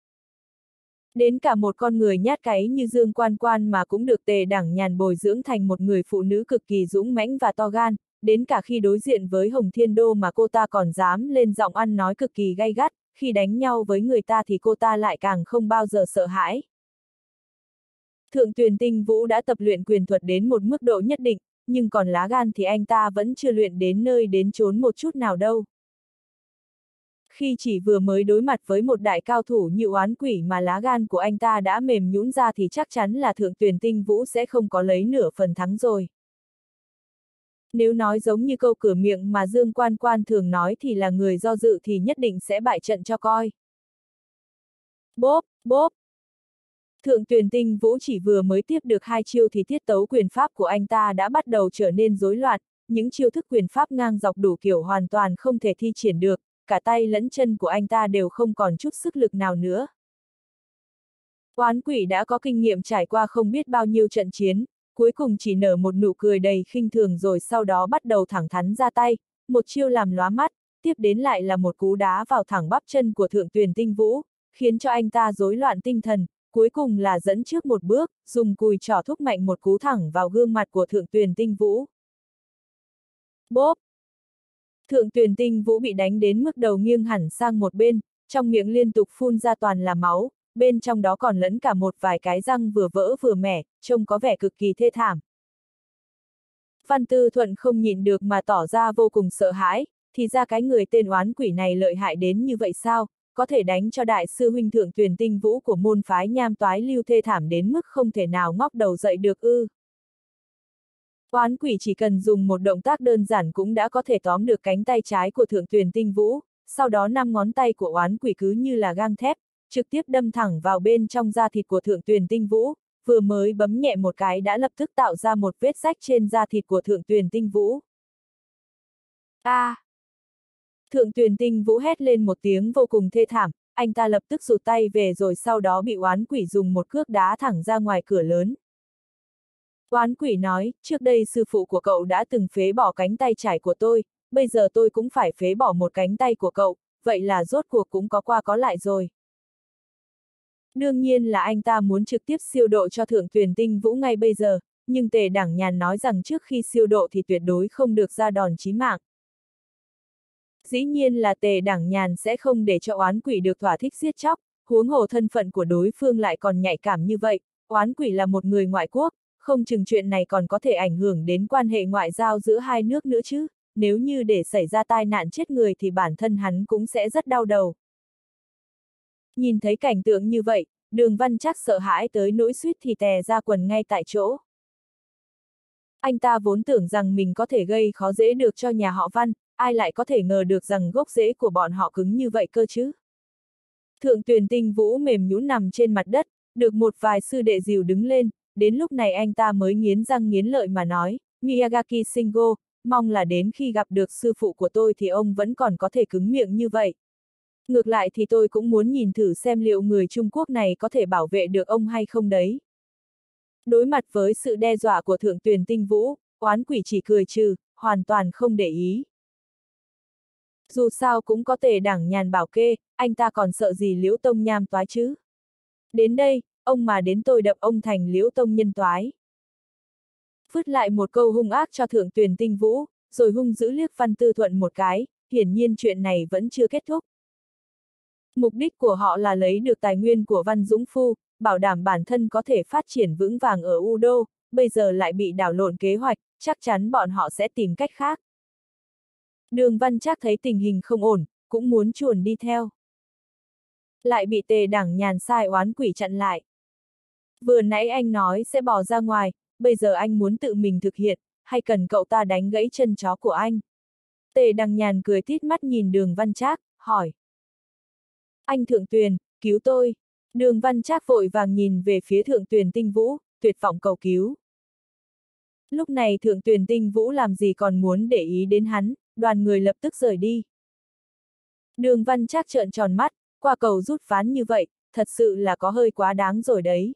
[SPEAKER 1] Đến cả một con người nhát cáy như Dương Quan Quan mà cũng được Tề Đẳng Nhàn bồi dưỡng thành một người phụ nữ cực kỳ dũng mãnh và to gan, đến cả khi đối diện với Hồng Thiên Đô mà cô ta còn dám lên giọng ăn nói cực kỳ gay gắt, khi đánh nhau với người ta thì cô ta lại càng không bao giờ sợ hãi. Thượng Tuyền Tinh Vũ đã tập luyện quyền thuật đến một mức độ nhất định, nhưng còn lá gan thì anh ta vẫn chưa luyện đến nơi đến chốn một chút nào đâu. Khi chỉ vừa mới đối mặt với một đại cao thủ như oán quỷ mà lá gan của anh ta đã mềm nhũn ra thì chắc chắn là Thượng Tuyền Tinh Vũ sẽ không có lấy nửa phần thắng rồi. Nếu nói giống như câu cửa miệng mà Dương Quan Quan thường nói thì là người do dự thì nhất định sẽ bại trận cho coi. Bốp, bốp. Thượng Tuyền Tinh Vũ chỉ vừa mới tiếp được 2 chiêu thì tiết tấu quyền pháp của anh ta đã bắt đầu trở nên rối loạn, những chiêu thức quyền pháp ngang dọc đủ kiểu hoàn toàn không thể thi triển được, cả tay lẫn chân của anh ta đều không còn chút sức lực nào nữa. Oán quỷ đã có kinh nghiệm trải qua không biết bao nhiêu trận chiến, cuối cùng chỉ nở một nụ cười đầy khinh thường rồi sau đó bắt đầu thẳng thắn ra tay, một chiêu làm lóa mắt, tiếp đến lại là một cú đá vào thẳng bắp chân của Thượng Tuyền Tinh Vũ, khiến cho anh ta rối loạn tinh thần, cuối cùng là dẫn trước một bước, dùng cùi trỏ thúc mạnh một cú thẳng vào gương mặt của Thượng Tuyền Tinh Vũ. Bốp! Thượng Tuyền Tinh Vũ bị đánh đến mức đầu nghiêng hẳn sang một bên, trong miệng liên tục phun ra toàn là máu, bên trong đó còn lẫn cả một vài cái răng vừa vỡ vừa mẻ, trông có vẻ cực kỳ thê thảm. Văn Tư Thuận không nhịn được mà tỏ ra vô cùng sợ hãi, thì ra cái người tên oán quỷ này lợi hại đến như vậy sao, có thể đánh cho đại sư huynh Thượng Tuyền Tinh Vũ của môn phái Nham Toái Lưu thê thảm đến mức không thể nào ngóc đầu dậy được ư. Oán quỷ chỉ cần dùng một động tác đơn giản cũng đã có thể tóm được cánh tay trái của Thượng Tuyền Tinh Vũ, sau đó 5 ngón tay của oán quỷ cứ như là gang thép, trực tiếp đâm thẳng vào bên trong da thịt của Thượng Tuyền Tinh Vũ, vừa mới bấm nhẹ một cái đã lập tức tạo ra một vết rách trên da thịt của Thượng Tuyền Tinh Vũ. A! Thượng Tuyền Tinh Vũ hét lên một tiếng vô cùng thê thảm, anh ta lập tức rụt tay về rồi sau đó bị oán quỷ dùng một cước đá thẳng ra ngoài cửa lớn. Oán quỷ nói, trước đây sư phụ của cậu đã từng phế bỏ cánh tay trái của tôi, bây giờ tôi cũng phải phế bỏ một cánh tay của cậu, vậy là rốt cuộc cũng có qua có lại rồi. Đương nhiên là anh ta muốn trực tiếp siêu độ cho Thượng Tuyền Tinh Vũ ngay bây giờ, nhưng Tề Đẳng Nhàn nói rằng trước khi siêu độ thì tuyệt đối không được ra đòn chí mạng. Dĩ nhiên là Tề Đẳng Nhàn sẽ không để cho oán quỷ được thỏa thích giết chóc, huống hồ thân phận của đối phương lại còn nhạy cảm như vậy, oán quỷ là một người ngoại quốc, không chừng chuyện này còn có thể ảnh hưởng đến quan hệ ngoại giao giữa hai nước nữa chứ, nếu như để xảy ra tai nạn chết người thì bản thân hắn cũng sẽ rất đau đầu. Nhìn thấy cảnh tượng như vậy, Đường Văn Trác sợ hãi tới nỗi suýt thì tè ra quần ngay tại chỗ. Anh ta vốn tưởng rằng mình có thể gây khó dễ được cho nhà họ Văn, ai lại có thể ngờ được rằng gốc rễ của bọn họ cứng như vậy cơ chứ. Thượng Tuyền Tinh Vũ mềm nhũn nằm trên mặt đất, được một vài sư đệ dìu đứng lên, đến lúc này anh ta mới nghiến răng nghiến lợi mà nói, Miyagaki Shingo, mong là đến khi gặp được sư phụ của tôi thì ông vẫn còn có thể cứng miệng như vậy. Ngược lại thì tôi cũng muốn nhìn thử xem liệu người Trung Quốc này có thể bảo vệ được ông hay không đấy. Đối mặt với sự đe dọa của Thượng Tuyền Tinh Vũ, oán quỷ chỉ cười trừ, hoàn toàn không để ý. Dù sao cũng có Tề Đẳng Nhàn bảo kê, anh ta còn sợ gì Liễu Tông Nham Toái chứ. Đến đây, ông mà đến tôi đập ông thành Liễu Tông Nhân Toái. Vứt lại một câu hung ác cho Thượng Tuyền Tinh Vũ, rồi hung dữ liếc Văn Tư Thuận một cái, hiển nhiên chuyện này vẫn chưa kết thúc. Mục đích của họ là lấy được tài nguyên của Văn Dũng Phu, bảo đảm bản thân có thể phát triển vững vàng ở U Đô, bây giờ lại bị đảo lộn kế hoạch, chắc chắn bọn họ sẽ tìm cách khác. Đường Văn Trác thấy tình hình không ổn, cũng muốn chuồn đi theo. Lại bị Tề Đẳng Nhàn sai oán quỷ chặn lại. Vừa nãy anh nói sẽ bỏ ra ngoài, bây giờ anh muốn tự mình thực hiện, hay cần cậu ta đánh gãy chân chó của anh? Tề Đẳng Nhàn cười tít mắt nhìn Đường Văn Trác, hỏi. Anh Thượng Tuyền, cứu tôi. Đường Văn Trác vội vàng nhìn về phía Thượng Tuyền Tinh Vũ, tuyệt vọng cầu cứu. Lúc này Thượng Tuyền Tinh Vũ làm gì còn muốn để ý đến hắn, đoàn người lập tức rời đi. Đường Văn Trác trợn tròn mắt, qua cầu rút ván như vậy, thật sự là có hơi quá đáng rồi đấy.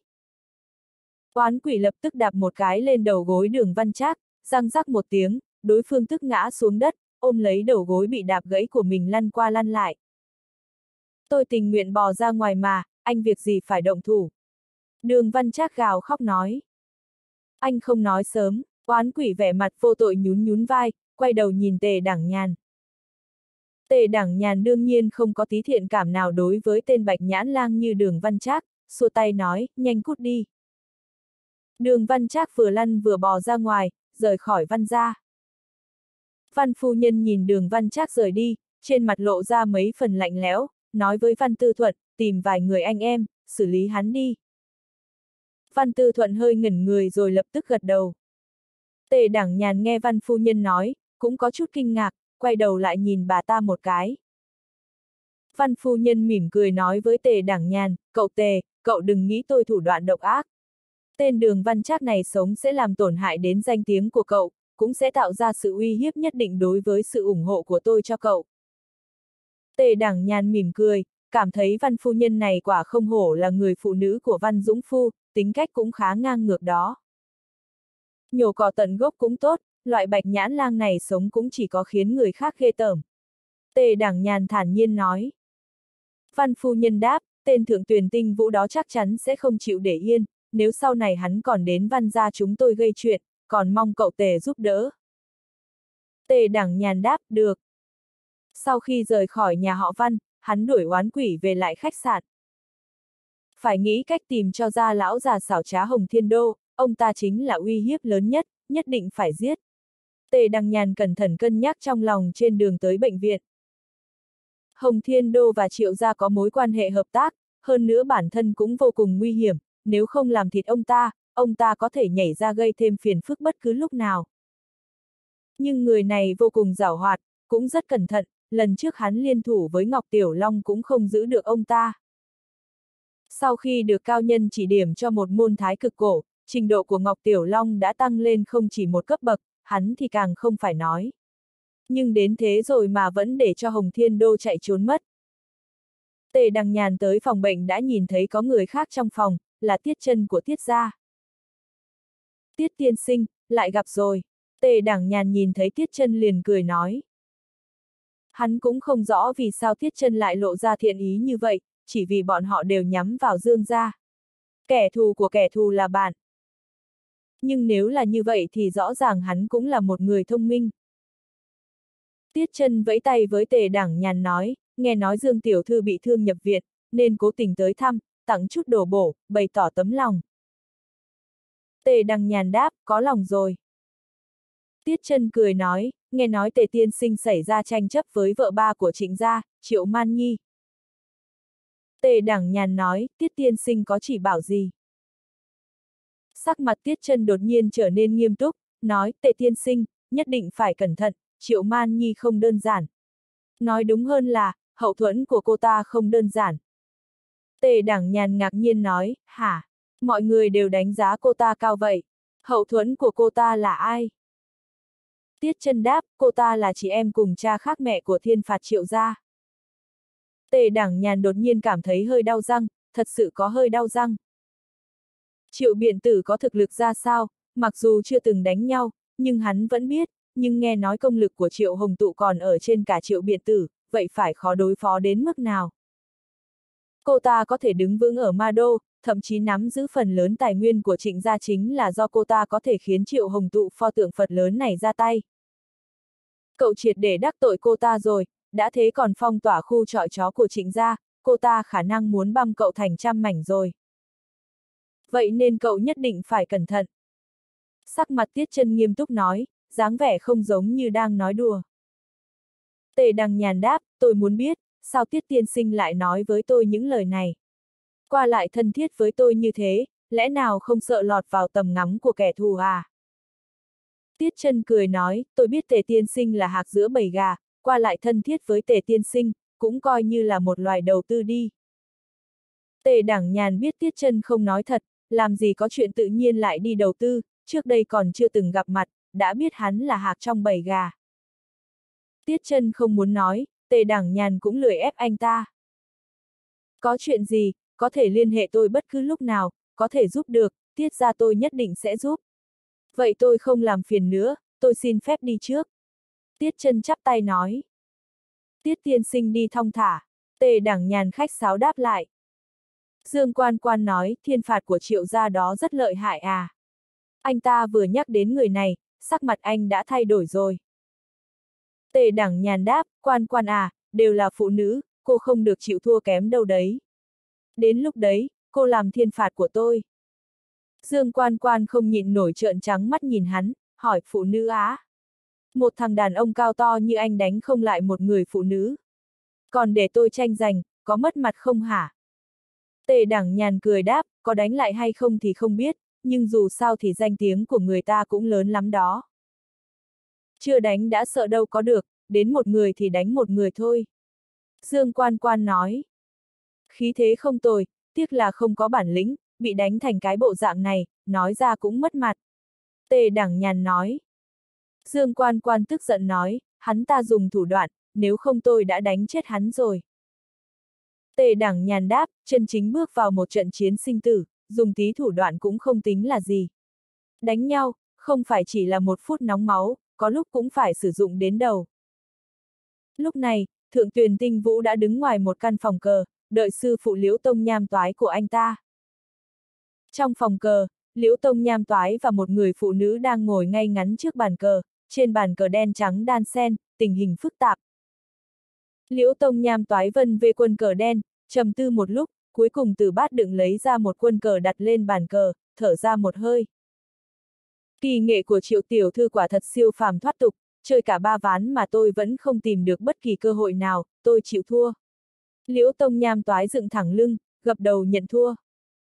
[SPEAKER 1] Oán quỷ lập tức đạp một cái lên đầu gối Đường Văn Trác, răng rắc một tiếng, đối phương tức ngã xuống đất, ôm lấy đầu gối bị đạp gãy của mình lăn qua lăn lại. Tôi tình nguyện bò ra ngoài mà, anh việc gì phải động thủ. Đường Văn Trác gào khóc nói. Anh không nói sớm, oán quỷ vẻ mặt vô tội nhún nhún vai, quay đầu nhìn Tề Đẳng Nhàn. Tề Đẳng Nhàn đương nhiên không có tí thiện cảm nào đối với tên bạch nhãn lang như Đường Văn Trác, xua tay nói, nhanh cút đi. Đường Văn Trác vừa lăn vừa bò ra ngoài, rời khỏi Văn gia. Văn phu nhân nhìn Đường Văn Trác rời đi, trên mặt lộ ra mấy phần lạnh lẽo, nói với Văn Tư Thuận, tìm vài người anh em, xử lý hắn đi. Văn Tư Thuận hơi ngẩn người rồi lập tức gật đầu. Tề Đẳng Nhàn nghe Văn phu nhân nói, cũng có chút kinh ngạc, quay đầu lại nhìn bà ta một cái. Văn phu nhân mỉm cười nói với Tề Đẳng Nhàn, cậu Tề, cậu đừng nghĩ tôi thủ đoạn độc ác. Tên Đường Văn Trác này sống sẽ làm tổn hại đến danh tiếng của cậu, cũng sẽ tạo ra sự uy hiếp nhất định đối với sự ủng hộ của tôi cho cậu. Tề Đẳng Nhàn mỉm cười, cảm thấy Văn phu nhân này quả không hổ là người phụ nữ của Văn Dũng Phu, tính cách cũng khá ngang ngược đó. Nhổ cỏ tận gốc cũng tốt, loại bạch nhãn lang này sống cũng chỉ có khiến người khác ghê tởm. Tề Đẳng Nhàn thản nhiên nói. Văn phu nhân đáp, tên Thượng Tuyền Tinh Vũ đó chắc chắn sẽ không chịu để yên, nếu sau này hắn còn đến Văn gia chúng tôi gây chuyện, còn mong cậu Tề giúp đỡ. Tề Đẳng Nhàn đáp, được. Sau khi rời khỏi nhà họ Văn, hắn đuổi oán quỷ về lại khách sạn. Phải nghĩ cách tìm cho ra lão già xảo trá Hồng Thiên Đô, ông ta chính là uy hiếp lớn nhất, nhất định phải giết. Tề Đằng Nhàn cẩn thận cân nhắc trong lòng trên đường tới bệnh viện. Hồng Thiên Đô và Triệu gia có mối quan hệ hợp tác, hơn nữa bản thân cũng vô cùng nguy hiểm, nếu không làm thịt ông ta có thể nhảy ra gây thêm phiền phức bất cứ lúc nào. Nhưng người này vô cùng giảo hoạt, cũng rất cẩn thận, lần trước hắn liên thủ với Ngọc Tiểu Long cũng không giữ được ông ta. Sau khi được cao nhân chỉ điểm cho một môn thái cực cổ, trình độ của Ngọc Tiểu Long đã tăng lên không chỉ một cấp bậc, hắn thì càng không phải nói. Nhưng đến thế rồi mà vẫn để cho Hồng Thiên Đô chạy trốn mất. Tề Đằng Nhàn tới phòng bệnh đã nhìn thấy có người khác trong phòng, là Tiết Chân của Tiết gia. Tiết tiên sinh, lại gặp rồi. Tề Đằng Nhàn nhìn thấy Tiết Chân liền cười nói. Hắn cũng không rõ vì sao Tiết Chân lại lộ ra thiện ý như vậy, chỉ vì bọn họ đều nhắm vào Dương gia. Kẻ thù của kẻ thù là bạn. Nhưng nếu là như vậy thì rõ ràng hắn cũng là một người thông minh. Tiết Chân vẫy tay với Tề Đằng Nhàn nói, nghe nói Dương tiểu thư bị thương nhập viện, nên cố tình tới thăm, tặng chút đồ bổ, bày tỏ tấm lòng. Tề Đằng Nhàn đáp, có lòng rồi. Tiết Chân cười nói, nghe nói Tề tiên sinh xảy ra tranh chấp với vợ ba của Trịnh gia, Triệu Man Nhi. Tề Đằng Nhàn nói, Tiết tiên sinh có chỉ bảo gì? Sắc mặt Tiết Chân đột nhiên trở nên nghiêm túc, nói, Tề tiên sinh, nhất định phải cẩn thận, Triệu Man Nhi không đơn giản. Nói đúng hơn là, hậu thuẫn của cô ta không đơn giản. Tề Đằng Nhàn ngạc nhiên nói, hả? Mọi người đều đánh giá cô ta cao vậy. Hậu thuẫn của cô ta là ai? Tiết Chân đáp, cô ta là chị em cùng cha khác mẹ của Thiên Phạt Triệu gia. Tề Đằng Nhàn đột nhiên cảm thấy hơi đau răng, thật sự có hơi đau răng. Triệu Biện Tử có thực lực ra sao, mặc dù chưa từng đánh nhau, nhưng hắn vẫn biết, nhưng nghe nói công lực của Triệu Hồng Tụ còn ở trên cả Triệu Biện Tử, vậy phải khó đối phó đến mức nào? Cô ta có thể đứng vững ở Ma Đô, thậm chí nắm giữ phần lớn tài nguyên của Trịnh gia chính là do cô ta có thể khiến Triệu Hồng Tụ pho tượng Phật lớn này ra tay. Cậu triệt để đắc tội cô ta rồi, đã thế còn phong tỏa khu trọi chó của Trịnh gia, cô ta khả năng muốn băm cậu thành trăm mảnh rồi. Vậy nên cậu nhất định phải cẩn thận. Sắc mặt Tiết Chân nghiêm túc nói, dáng vẻ không giống như đang nói đùa. Tề Đằng Nhàn đáp, tôi muốn biết, sao Tiết tiên sinh lại nói với tôi những lời này? Qua lại thân thiết với tôi như thế, lẽ nào không sợ lọt vào tầm ngắm của kẻ thù à? Tiết Chân cười nói, tôi biết Tề tiên sinh là hạc giữa bầy gà, qua lại thân thiết với Tề tiên sinh, cũng coi như là một loài đầu tư đi. Tề Đằng Nhàn biết Tiết Chân không nói thật, làm gì có chuyện tự nhiên lại đi đầu tư, trước đây còn chưa từng gặp mặt, đã biết hắn là hạc trong bầy gà. Tiết Chân không muốn nói, Tề Đằng Nhàn cũng lười ép anh ta. Có chuyện gì, có thể liên hệ tôi bất cứ lúc nào, có thể giúp được, Tiết gia tôi nhất định sẽ giúp. Vậy tôi không làm phiền nữa, tôi xin phép đi trước. Tiết Chân chắp tay nói. Tiết tiên sinh đi thong thả. Tề Đằng Nhàn khách sáo đáp lại. Dương Quan Quan nói, thiên phạt của Triệu gia đó rất lợi hại à. Anh ta vừa nhắc đến người này, sắc mặt anh đã thay đổi rồi. Tề Đằng Nhàn đáp, Quan Quan à, đều là phụ nữ, cô không được chịu thua kém đâu đấy. Đến lúc đấy, cô làm thiên phạt của tôi. Dương Quan Quan không nhịn nổi trợn trắng mắt nhìn hắn, hỏi phụ nữ á. Một thằng đàn ông cao to như anh đánh không lại một người phụ nữ. Còn để tôi tranh giành, có mất mặt không hả? Tề Đằng Nhàn cười đáp, có đánh lại hay không thì không biết, nhưng dù sao thì danh tiếng của người ta cũng lớn lắm đó. Chưa đánh đã sợ đâu có được, đến một người thì đánh một người thôi. Dương Quan Quan nói. Khí thế không tồi, tiếc là không có bản lĩnh, bị đánh thành cái bộ dạng này, nói ra cũng mất mặt. Tề Đằng Nhàn nói. Dương Quan Quan tức giận nói, hắn ta dùng thủ đoạn, nếu không tôi đã đánh chết hắn rồi. Tề Đằng Nhàn đáp, chân chính bước vào một trận chiến sinh tử, dùng tí thủ đoạn cũng không tính là gì. Đánh nhau, không phải chỉ là một phút nóng máu, có lúc cũng phải sử dụng đến đầu. Lúc này, Thượng Tuyền Tinh Vũ đã đứng ngoài một căn phòng cờ, đợi sư phụ Liễu Tông Nham Toái của anh ta. Trong phòng cờ, Liễu Tông Nham Toái và một người phụ nữ đang ngồi ngay ngắn trước bàn cờ, trên bàn cờ đen trắng đan xen, tình hình phức tạp. Liễu Tông Nham toái vân về quân cờ đen, trầm tư một lúc, cuối cùng từ bát đựng lấy ra một quân cờ đặt lên bàn cờ, thở ra một hơi. Kỳ nghệ của Triệu tiểu thư quả thật siêu phàm thoát tục, chơi cả 3 ván mà tôi vẫn không tìm được bất kỳ cơ hội nào, tôi chịu thua. Liễu Tông Nham toái dựng thẳng lưng, gập đầu nhận thua.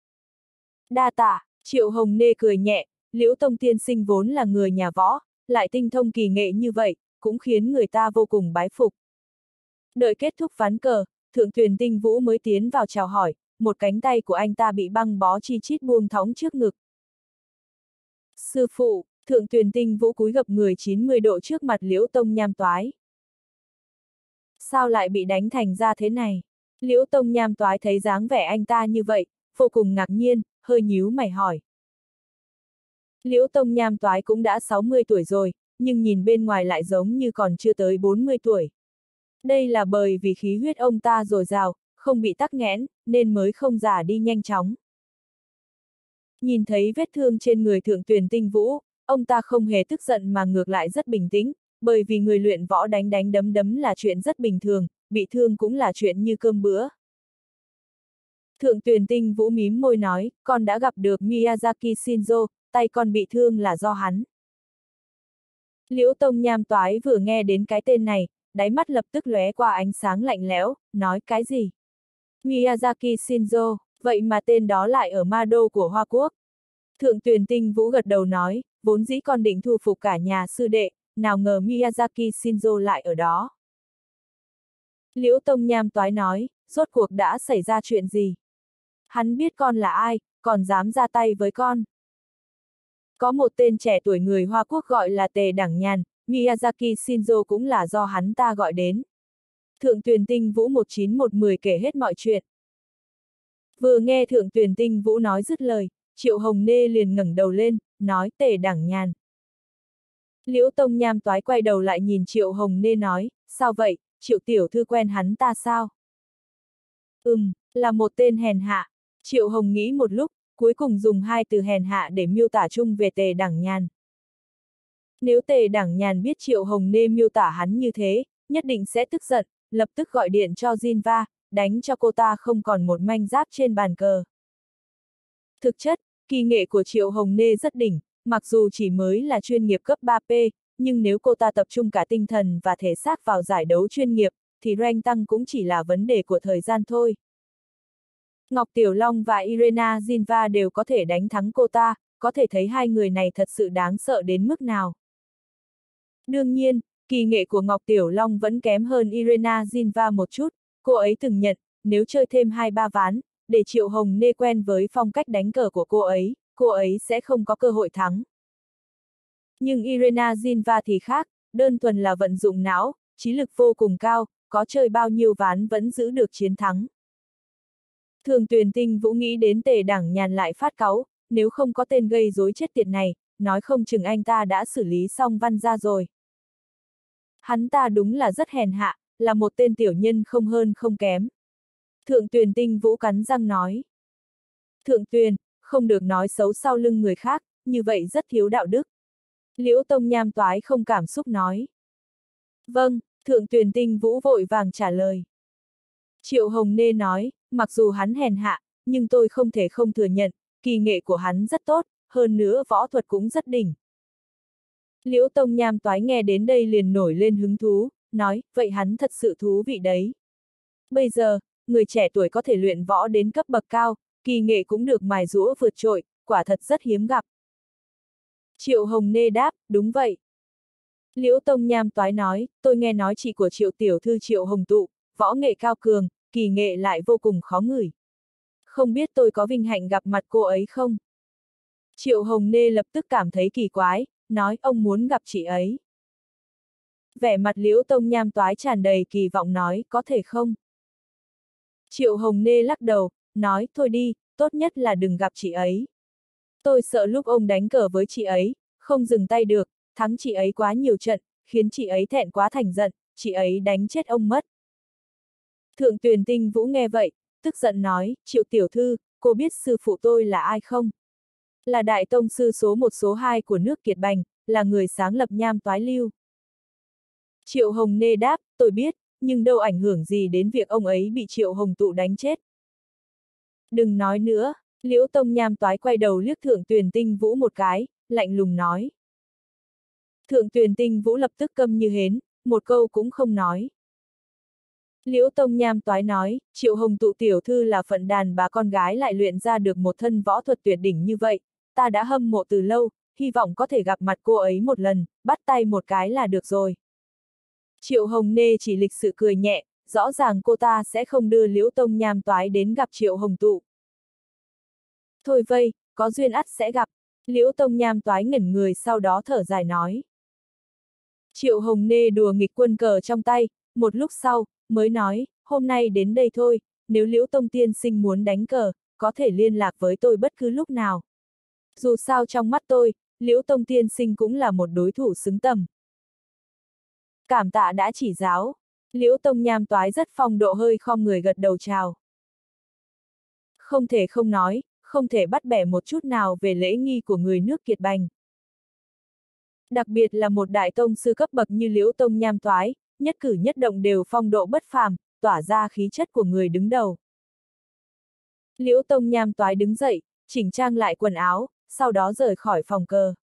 [SPEAKER 1] Đa tạ, Triệu Hồng Nê cười nhẹ, Liễu Tông tiên sinh vốn là người nhà võ, lại tinh thông kỳ nghệ như vậy, cũng khiến người ta vô cùng bái phục. Đợi kết thúc ván cờ, Thượng Tuyền Tinh Vũ mới tiến vào chào hỏi, một cánh tay của anh ta bị băng bó chi chít buông thõng trước ngực. Sư phụ, Thượng Tuyền Tinh Vũ cúi gập người 90 độ trước mặt Liễu Tông Nham toái. Sao lại bị đánh thành ra thế này? Liễu Tông Nham toái thấy dáng vẻ anh ta như vậy, vô cùng ngạc nhiên, hơi nhíu mày hỏi. Liễu Tông Nham toái cũng đã 60 tuổi rồi, nhưng nhìn bên ngoài lại giống như còn chưa tới 40 tuổi. Đây là bởi vì khí huyết ông ta dồi dào, không bị tắc nghẽn, nên mới không già đi nhanh chóng. Nhìn thấy vết thương trên người Thượng Tuyền Tinh Vũ, ông ta không hề tức giận mà ngược lại rất bình tĩnh, bởi vì người luyện võ đánh đánh đấm đấm là chuyện rất bình thường, bị thương cũng là chuyện như cơm bữa. Thượng Tuyền Tinh Vũ mím môi nói, con đã gặp được Miyazaki Shinzo, tay con bị thương là do hắn. Liễu Tông Nham toái vừa nghe đến cái tên này, đáy mắt lập tức lóe qua ánh sáng lạnh lẽo, nói cái gì? Miyazaki Shinzo, vậy mà tên đó lại ở ma đô của Hoa Quốc. Thượng Tuyền Tinh Vũ gật đầu nói, vốn dĩ con định thu phục cả nhà sư đệ, nào ngờ Miyazaki Shinzo lại ở đó. Liễu Tông Nham toái nói, rốt cuộc đã xảy ra chuyện gì? Hắn biết con là ai, còn dám ra tay với con. Có một tên trẻ tuổi người Hoa Quốc gọi là Tề Đẳng Nhàn, Miyazaki Shinzo cũng là do hắn ta gọi đến. Thượng Tuyền Tinh Vũ 19110 kể hết mọi chuyện. Vừa nghe Thượng Tuyền Tinh Vũ nói dứt lời, Triệu Hồng Nê liền ngẩng đầu lên, nói Tề Đẳng Nhàn. Liễu Tông Nham toái quay đầu lại nhìn Triệu Hồng Nê nói, sao vậy, Triệu tiểu thư quen hắn ta sao? Là một tên hèn hạ. Triệu Hồng nghĩ một lúc, cuối cùng dùng 2 từ hèn hạ để miêu tả chung về Tề Đẳng Nhàn. Nếu Tề Đẳng Nhàn biết Triệu Hồng Nê miêu tả hắn như thế, nhất định sẽ tức giận, lập tức gọi điện cho Jinva, đánh cho cô ta không còn một manh giáp trên bàn cờ. Thực chất, kỳ nghệ của Triệu Hồng Nê rất đỉnh, mặc dù chỉ mới là chuyên nghiệp cấp 3P, nhưng nếu cô ta tập trung cả tinh thần và thể xác vào giải đấu chuyên nghiệp, thì rank tăng cũng chỉ là vấn đề của thời gian thôi. Ngọc Tiểu Long và Irena Jinva đều có thể đánh thắng cô ta, có thể thấy hai người này thật sự đáng sợ đến mức nào. Đương nhiên, kỳ nghệ của Ngọc Tiểu Long vẫn kém hơn Irena Jinva một chút, cô ấy từng nhận, nếu chơi thêm 2-3 ván, để Triệu Hồng Nê quen với phong cách đánh cờ của cô ấy sẽ không có cơ hội thắng. Nhưng Irena Jinva thì khác, đơn thuần là vận dụng não, trí lực vô cùng cao, có chơi bao nhiêu ván vẫn giữ được chiến thắng. Thường Tuyền Tinh Vũ nghĩ đến Tề Đẳng Nhàn lại phát cáu, nếu không có tên gây rối chết tiệt này, nói không chừng anh ta đã xử lý xong Văn Gia rồi. Hắn ta đúng là rất hèn hạ, là một tên tiểu nhân không hơn không kém. Thượng Tuyền Tinh Vũ cắn răng nói. Thượng Tuyền, không được nói xấu sau lưng người khác, như vậy rất thiếu đạo đức. Liễu Tông Nham toái không cảm xúc nói. Vâng, Thượng Tuyền Tinh Vũ vội vàng trả lời. Triệu Hồng Nê nói, mặc dù hắn hèn hạ, nhưng tôi không thể không thừa nhận, kỳ nghệ của hắn rất tốt, hơn nữa võ thuật cũng rất đỉnh. Liễu Tông Nham toái nghe đến đây liền nổi lên hứng thú, nói, vậy hắn thật sự thú vị đấy. Bây giờ, người trẻ tuổi có thể luyện võ đến cấp bậc cao, kỳ nghệ cũng được mài giũa vượt trội, quả thật rất hiếm gặp. Triệu Hồng Nê đáp, đúng vậy. Liễu Tông Nham toái nói, tôi nghe nói chị của Triệu tiểu thư Triệu Hồng Tụ, võ nghệ cao cường, kỳ nghệ lại vô cùng khó ngửi. Không biết tôi có vinh hạnh gặp mặt cô ấy không? Triệu Hồng Nê lập tức cảm thấy kỳ quái, nói ông muốn gặp chị ấy. Vẻ mặt Liễu Tông Nham toái tràn đầy kỳ vọng nói, có thể không? Triệu Hồng Nê lắc đầu, nói, thôi đi, tốt nhất là đừng gặp chị ấy. Tôi sợ lúc ông đánh cờ với chị ấy, không dừng tay được, thắng chị ấy quá nhiều trận, khiến chị ấy thẹn quá thành giận, chị ấy đánh chết ông mất. Thượng Tuyền Tinh Vũ nghe vậy, tức giận nói, Triệu tiểu thư, cô biết sư phụ tôi là ai không? Là đại tông sư số 1 số 2 của nước Kiệt Bành, là người sáng lập Nham Toái Lưu. Triệu Hồng Nê đáp, tôi biết, nhưng đâu ảnh hưởng gì đến việc ông ấy bị Triệu Hồng Tụ đánh chết. Đừng nói nữa, Liễu Tông Nham Toái quay đầu liếc Thượng Tuyền Tinh Vũ một cái, lạnh lùng nói. Thượng Tuyền Tinh Vũ lập tức câm như hến, một câu cũng không nói. Liễu Tông Nham Toái nói, Triệu Hồng Tụ tiểu thư là phận đàn bà con gái lại luyện ra được một thân võ thuật tuyệt đỉnh như vậy, ta đã hâm mộ từ lâu, hy vọng có thể gặp mặt cô ấy một lần, bắt tay một cái là được rồi. Triệu Hồng Nê chỉ lịch sự cười nhẹ, rõ ràng cô ta sẽ không đưa Liễu Tông Nham Toái đến gặp Triệu Hồng Tụ. Thôi vây, có duyên ắt sẽ gặp. Liễu Tông Nham Toái ngẩn người sau đó thở dài nói. Triệu Hồng Nê đùa nghịch quân cờ trong tay, một lúc sau, mới nói, hôm nay đến đây thôi, nếu Liễu Tông tiên sinh muốn đánh cờ, có thể liên lạc với tôi bất cứ lúc nào. Dù sao trong mắt tôi, Liễu Tông tiên sinh cũng là một đối thủ xứng tầm. Cảm tạ đã chỉ giáo. Liễu Tông Nham Toái rất phong độ hơi khom người gật đầu chào. Không thể không nói, không thể bắt bẻ một chút nào về lễ nghi của người nước Kiệt Bành. Đặc biệt là một đại tông sư cấp bậc như Liễu Tông Nham Toái, nhất cử nhất động đều phong độ bất phàm, tỏa ra khí chất của người đứng đầu. Liễu Tông Nham Toái đứng dậy, chỉnh trang lại quần áo, sau đó rời khỏi phòng cờ.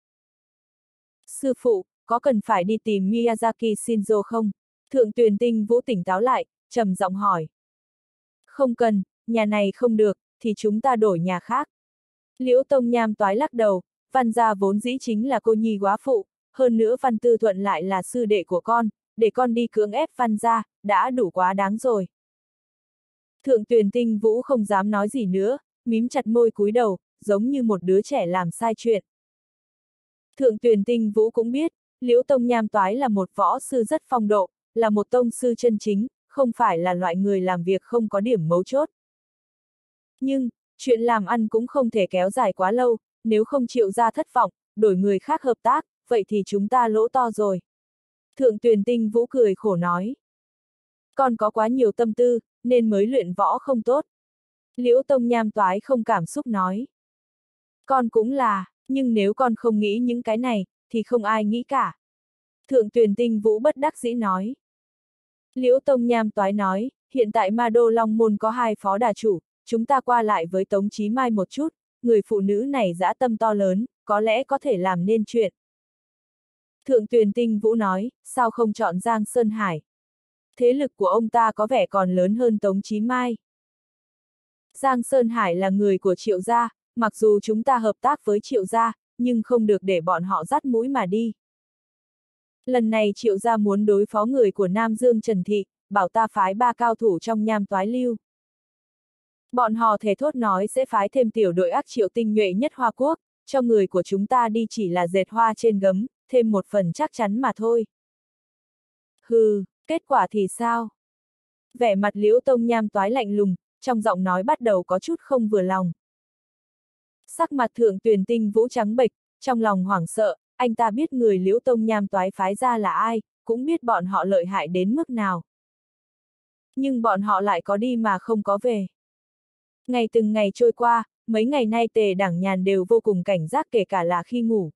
[SPEAKER 1] Sư phụ, có cần phải đi tìm Miyazaki Shinzo không? Thượng Tuyền Tinh Vũ tỉnh táo lại, trầm giọng hỏi. Không cần, nhà này không được, thì chúng ta đổi nhà khác. Liễu Tông Nham Toái lắc đầu, Văn gia vốn dĩ chính là cô nhi góa phụ, hơn nữa Văn Tư Thuận lại là sư đệ của con, để con đi cưỡng ép Văn gia, đã đủ quá đáng rồi. Thượng Tuyền Tinh Vũ không dám nói gì nữa, mím chặt môi cúi đầu, giống như một đứa trẻ làm sai chuyện. Thượng Tuyền Tinh Vũ cũng biết, Liễu Tông Nham Toái là một võ sư rất phong độ, là một tông sư chân chính, không phải là loại người làm việc không có điểm mấu chốt. Nhưng, chuyện làm ăn cũng không thể kéo dài quá lâu, nếu không Triệu gia thất vọng, đổi người khác hợp tác, vậy thì chúng ta lỗ to rồi. Thượng Tuyền Tinh Vũ cười khổ nói. Con có quá nhiều tâm tư, nên mới luyện võ không tốt. Liễu Tông Nham Toái không cảm xúc nói. Con cũng là, nhưng nếu con không nghĩ những cái này, thì không ai nghĩ cả. Thượng Tuyền Tinh Vũ bất đắc dĩ nói. Liễu Tông Nham Toái nói, hiện tại Ma Đô Long Môn có 2 phó đà chủ, chúng ta qua lại với Tống Chí Mai một chút, người phụ nữ này dã tâm to lớn, có lẽ có thể làm nên chuyện. Thượng Tuyền Tinh Vũ nói, sao không chọn Giang Sơn Hải? Thế lực của ông ta có vẻ còn lớn hơn Tống Chí Mai. Giang Sơn Hải là người của Triệu gia, mặc dù chúng ta hợp tác với Triệu gia, nhưng không được để bọn họ dắt mũi mà đi. Lần này Triệu gia muốn đối phó người của Nam Dương Trần Thị, bảo ta phái 3 cao thủ trong Nham Toái Lưu. Bọn họ thề thốt nói sẽ phái thêm tiểu đội ác Triệu tinh nhuệ nhất Hoa Quốc, cho người của chúng ta đi chỉ là dệt hoa trên gấm, thêm một phần chắc chắn mà thôi. Hừ, kết quả thì sao? Vẻ mặt Liễu Tông Nham Toái lạnh lùng, trong giọng nói bắt đầu có chút không vừa lòng. Sắc mặt Thượng Tuyền Tinh Vũ trắng bệch, trong lòng hoảng sợ, anh ta biết người Liễu Tông Nham Toái phái ra là ai, cũng biết bọn họ lợi hại đến mức nào. Nhưng bọn họ lại có đi mà không có về. Ngày từng ngày trôi qua, mấy ngày nay Tề Đảng Nhàn đều vô cùng cảnh giác kể cả là khi ngủ.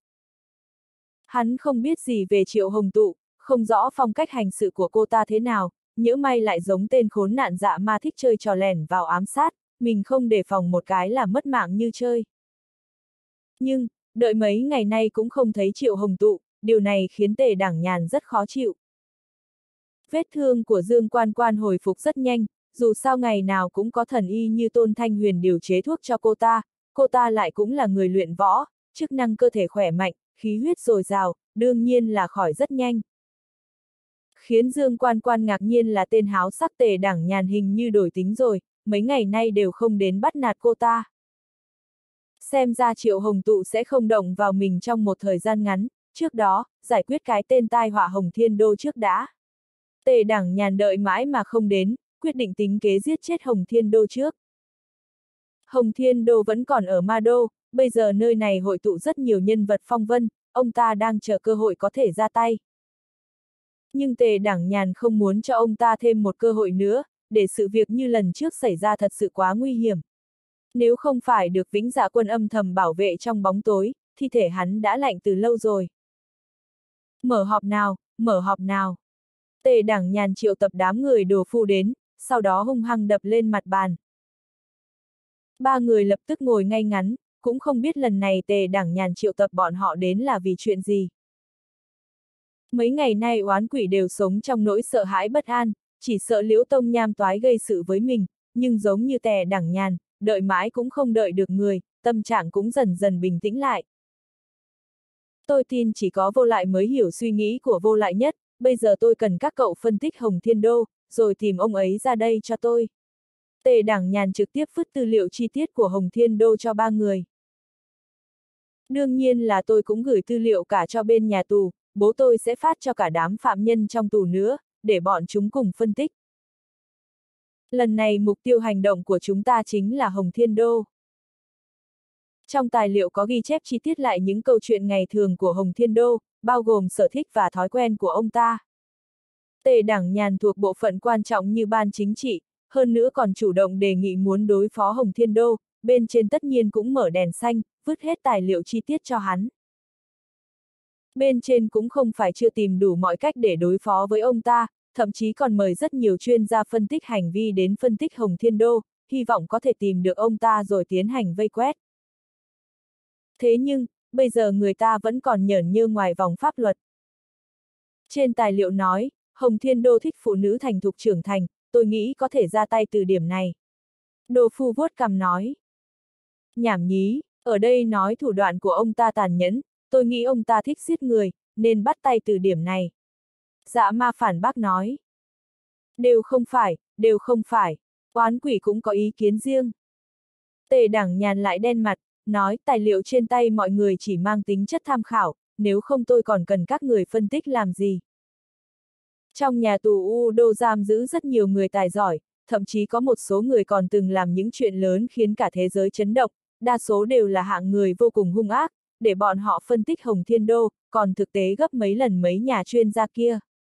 [SPEAKER 1] Hắn không biết gì về Triệu Hồng Tụ, không rõ phong cách hành sự của cô ta thế nào, nhỡ may lại giống tên khốn nạn dạ ma thích chơi trò lẻn vào ám sát, mình không đề phòng một cái là mất mạng như chơi. Nhưng, đợi mấy ngày nay cũng không thấy Triệu Hồng Tụ, điều này khiến Tề Đảng Nhàn rất khó chịu. Vết thương của Dương Quan Quan hồi phục rất nhanh, dù sao ngày nào cũng có thần y như Tôn Thanh Huyền điều chế thuốc cho cô ta lại cũng là người luyện võ, chức năng cơ thể khỏe mạnh, khí huyết dồi dào, đương nhiên là khỏi rất nhanh. Khiến Dương Quan Quan ngạc nhiên là tên háo sắc Tề Đảng Nhàn hình như đổi tính rồi, mấy ngày nay đều không đến bắt nạt cô ta. Xem ra Triệu Hồng Tụ sẽ không động vào mình trong một thời gian ngắn, trước đó, giải quyết cái tên tai họa Hồng Thiên Đô trước đã. Tề Đảng Nhàn đợi mãi mà không đến, quyết định tính kế giết chết Hồng Thiên Đô trước. Hồng Thiên Đô vẫn còn ở Ma Đô, bây giờ nơi này hội tụ rất nhiều nhân vật phong vân, ông ta đang chờ cơ hội có thể ra tay. Nhưng Tề Đảng Nhàn không muốn cho ông ta thêm một cơ hội nữa, để sự việc như lần trước xảy ra thật sự quá nguy hiểm. Nếu không phải được Vĩnh Dạ Quân âm thầm bảo vệ trong bóng tối, thi thể hắn đã lạnh từ lâu rồi. Mở họp nào, mở họp nào. Tề Đảng Nhàn triệu tập đám người đồ phu đến, sau đó hung hăng đập lên mặt bàn. Ba người lập tức ngồi ngay ngắn, cũng không biết lần này Tề Đảng Nhàn triệu tập bọn họ đến là vì chuyện gì. Mấy ngày nay oán quỷ đều sống trong nỗi sợ hãi bất an, chỉ sợ Liễu Tông Nham toái gây sự với mình, nhưng giống như Tề Đảng Nhàn, đợi mãi cũng không đợi được người, tâm trạng cũng dần dần bình tĩnh lại. Tôi tin chỉ có Vô Lại mới hiểu suy nghĩ của Vô Lại nhất, bây giờ tôi cần các cậu phân tích Hồng Thiên Đô, rồi tìm ông ấy ra đây cho tôi. Tề Đảng Nhàn trực tiếp vứt tư liệu chi tiết của Hồng Thiên Đô cho ba người. Đương nhiên là tôi cũng gửi tư liệu cả cho bên nhà tù, bố tôi sẽ phát cho cả đám phạm nhân trong tù nữa, để bọn chúng cùng phân tích. Lần này mục tiêu hành động của chúng ta chính là Hồng Thiên Đô. Trong tài liệu có ghi chép chi tiết lại những câu chuyện ngày thường của Hồng Thiên Đô, bao gồm sở thích và thói quen của ông ta. Tề Đảng Nhàn thuộc bộ phận quan trọng như ban chính trị, hơn nữa còn chủ động đề nghị muốn đối phó Hồng Thiên Đô, bên trên tất nhiên cũng mở đèn xanh, vứt hết tài liệu chi tiết cho hắn. Bên trên cũng không phải chưa tìm đủ mọi cách để đối phó với ông ta, thậm chí còn mời rất nhiều chuyên gia phân tích hành vi đến phân tích Hồng Thiên Đô, hy vọng có thể tìm được ông ta rồi tiến hành vây quét. Thế nhưng, bây giờ người ta vẫn còn nhởn nhơ ngoài vòng pháp luật. Trên tài liệu nói, Hồng Thiên Đô thích phụ nữ thành thục trưởng thành, tôi nghĩ có thể ra tay từ điểm này. Đồ phu vuốt cằm nói. Nhảm nhí, ở đây nói thủ đoạn của ông ta tàn nhẫn, tôi nghĩ ông ta thích giết người, nên bắt tay từ điểm này. Dạ ma phản bác nói. Đều không phải, oán quỷ cũng có ý kiến riêng. Tề Đảng Nhàn lại đen mặt, nói tài liệu trên tay mọi người chỉ mang tính chất tham khảo, nếu không tôi còn cần các người phân tích làm gì. Trong nhà tù U Đô giam giữ rất nhiều người tài giỏi, thậm chí có một số người còn từng làm những chuyện lớn khiến cả thế giới chấn động, đa số đều là hạng người vô cùng hung ác, để bọn họ phân tích Hồng Thiên Đô, còn thực tế gấp mấy lần mấy nhà chuyên gia kia.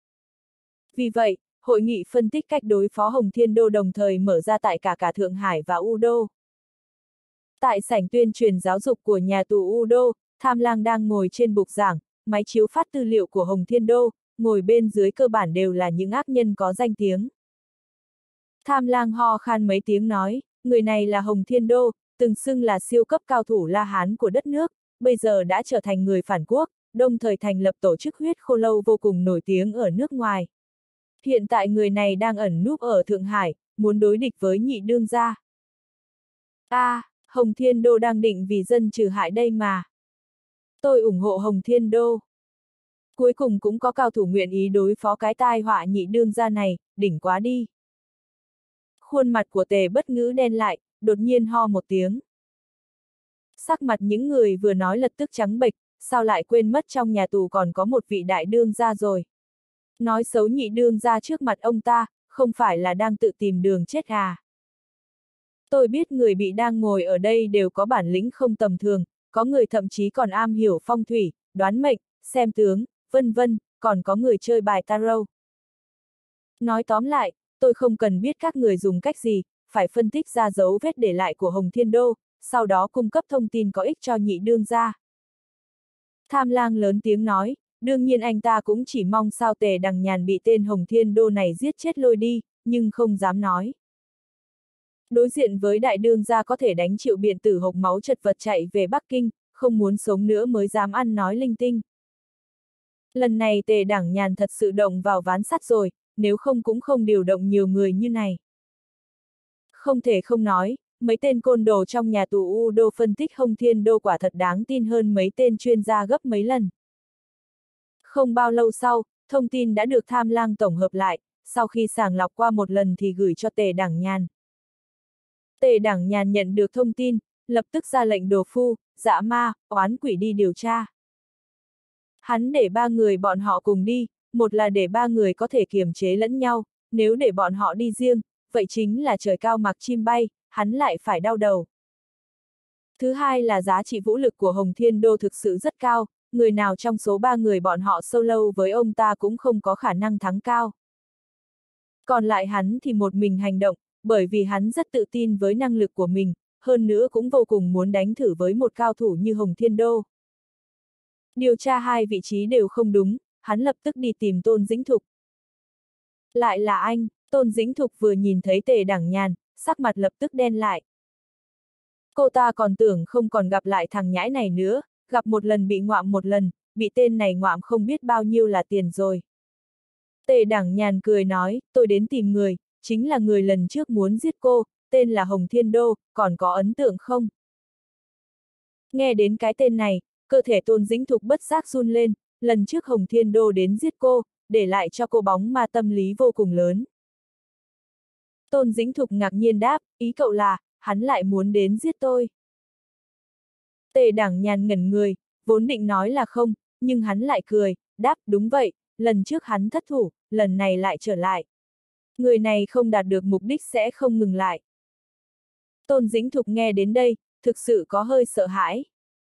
[SPEAKER 1] Vì vậy, hội nghị phân tích cách đối phó Hồng Thiên Đô đồng thời mở ra tại cả Thượng Hải và U Đô. Tại sảnh tuyên truyền giáo dục của nhà tù U Đô, Tham Lang đang ngồi trên bục giảng, máy chiếu phát tư liệu của Hồng Thiên Đô, ngồi bên dưới cơ bản đều là những ác nhân có danh tiếng. Tham Lang ho khan mấy tiếng nói, người này là Hồng Thiên Đô, từng xưng là siêu cấp cao thủ La Hán của đất nước, bây giờ đã trở thành người phản quốc, đồng thời thành lập tổ chức huyết khô lâu vô cùng nổi tiếng ở nước ngoài. Hiện tại người này đang ẩn núp ở Thượng Hải, muốn đối địch với Nhị Đương gia. Hồng Thiên Đô đang định vì dân trừ hại đây mà. Tôi ủng hộ Hồng Thiên Đô. Cuối cùng cũng có cao thủ nguyện ý đối phó cái tai họa Nhị Đương gia này, đỉnh quá đi. Khuôn mặt của Tề Bất Ngữ đen lại, đột nhiên ho một tiếng. Sắc mặt những người vừa nói lập tức trắng bệch, sao lại quên mất trong nhà tù còn có một vị đại đương gia rồi. Nói xấu Nhị Đương gia trước mặt ông ta, không phải là đang tự tìm đường chết à. Tôi biết người bị đang ngồi ở đây đều có bản lĩnh không tầm thường, có người thậm chí còn am hiểu phong thủy, đoán mệnh, xem tướng, vân vân, còn có người chơi bài tarot. Nói tóm lại, tôi không cần biết các người dùng cách gì, phải phân tích ra dấu vết để lại của Hồng Thiên Đô, sau đó cung cấp thông tin có ích cho Nhị Đương gia. Tham Lang lớn tiếng nói, đương nhiên anh ta cũng chỉ mong sao Tề Đằng Nhàn bị tên Hồng Thiên Đô này giết chết lôi đi, nhưng không dám nói. Đối diện với đại đương gia có thể đánh chịu biện tử hộc máu chật vật chạy về Bắc Kinh, không muốn sống nữa mới dám ăn nói linh tinh. Lần này Tề Đảng Nhàn thật sự động vào ván sắt rồi, nếu không cũng không điều động nhiều người như này. Không thể không nói, mấy tên côn đồ trong nhà tù U Đô phân tích Hồng Thiên Đô quả thật đáng tin hơn mấy tên chuyên gia gấp mấy lần. Không bao lâu sau, thông tin đã được Tham Lang tổng hợp lại, sau khi sàng lọc qua một lần thì gửi cho Tề Đảng Nhàn. Tề Đảng Nhàn nhận được thông tin, lập tức ra lệnh đồ phu, dạ ma, oán quỷ đi điều tra. Hắn để ba người bọn họ cùng đi, một là để ba người có thể kiềm chế lẫn nhau, nếu để bọn họ đi riêng, vậy chính là trời cao mặc chim bay, hắn lại phải đau đầu. Thứ hai là giá trị vũ lực của Hồng Thiên Đô thực sự rất cao, người nào trong số ba người bọn họ solo với ông ta cũng không có khả năng thắng cao. Còn lại hắn thì một mình hành động, bởi vì hắn rất tự tin với năng lực của mình, hơn nữa cũng vô cùng muốn đánh thử với một cao thủ như Hồng Thiên Đô. Điều tra hai vị trí đều không đúng, hắn lập tức đi tìm Tôn Dĩnh Thục. Lại là anh, Tôn Dĩnh Thục vừa nhìn thấy Tề Đẳng Nhàn, sắc mặt lập tức đen lại. Cô ta còn tưởng không còn gặp lại thằng nhãi này nữa, gặp một lần bị ngoạm một lần, bị tên này ngoạm không biết bao nhiêu là tiền rồi. Tề Đẳng Nhàn cười nói, tôi đến tìm người, chính là người lần trước muốn giết cô, tên là Hồng Thiên Đô, còn có ấn tượng không? Nghe đến cái tên này, cơ thể Tôn Dĩnh Thục bất giác run lên, lần trước Hồng Thiên Đô đến giết cô, để lại cho cô bóng ma tâm lý vô cùng lớn. Tôn Dĩnh Thục ngạc nhiên đáp, ý cậu là, hắn lại muốn đến giết tôi. Tề Đẳng Nhàn ngẩn người, vốn định nói là không, nhưng hắn lại cười, đáp, đúng vậy, lần trước hắn thất thủ, lần này lại trở lại. Người này không đạt được mục đích sẽ không ngừng lại. Tôn Dĩnh Thục nghe đến đây, thực sự có hơi sợ hãi.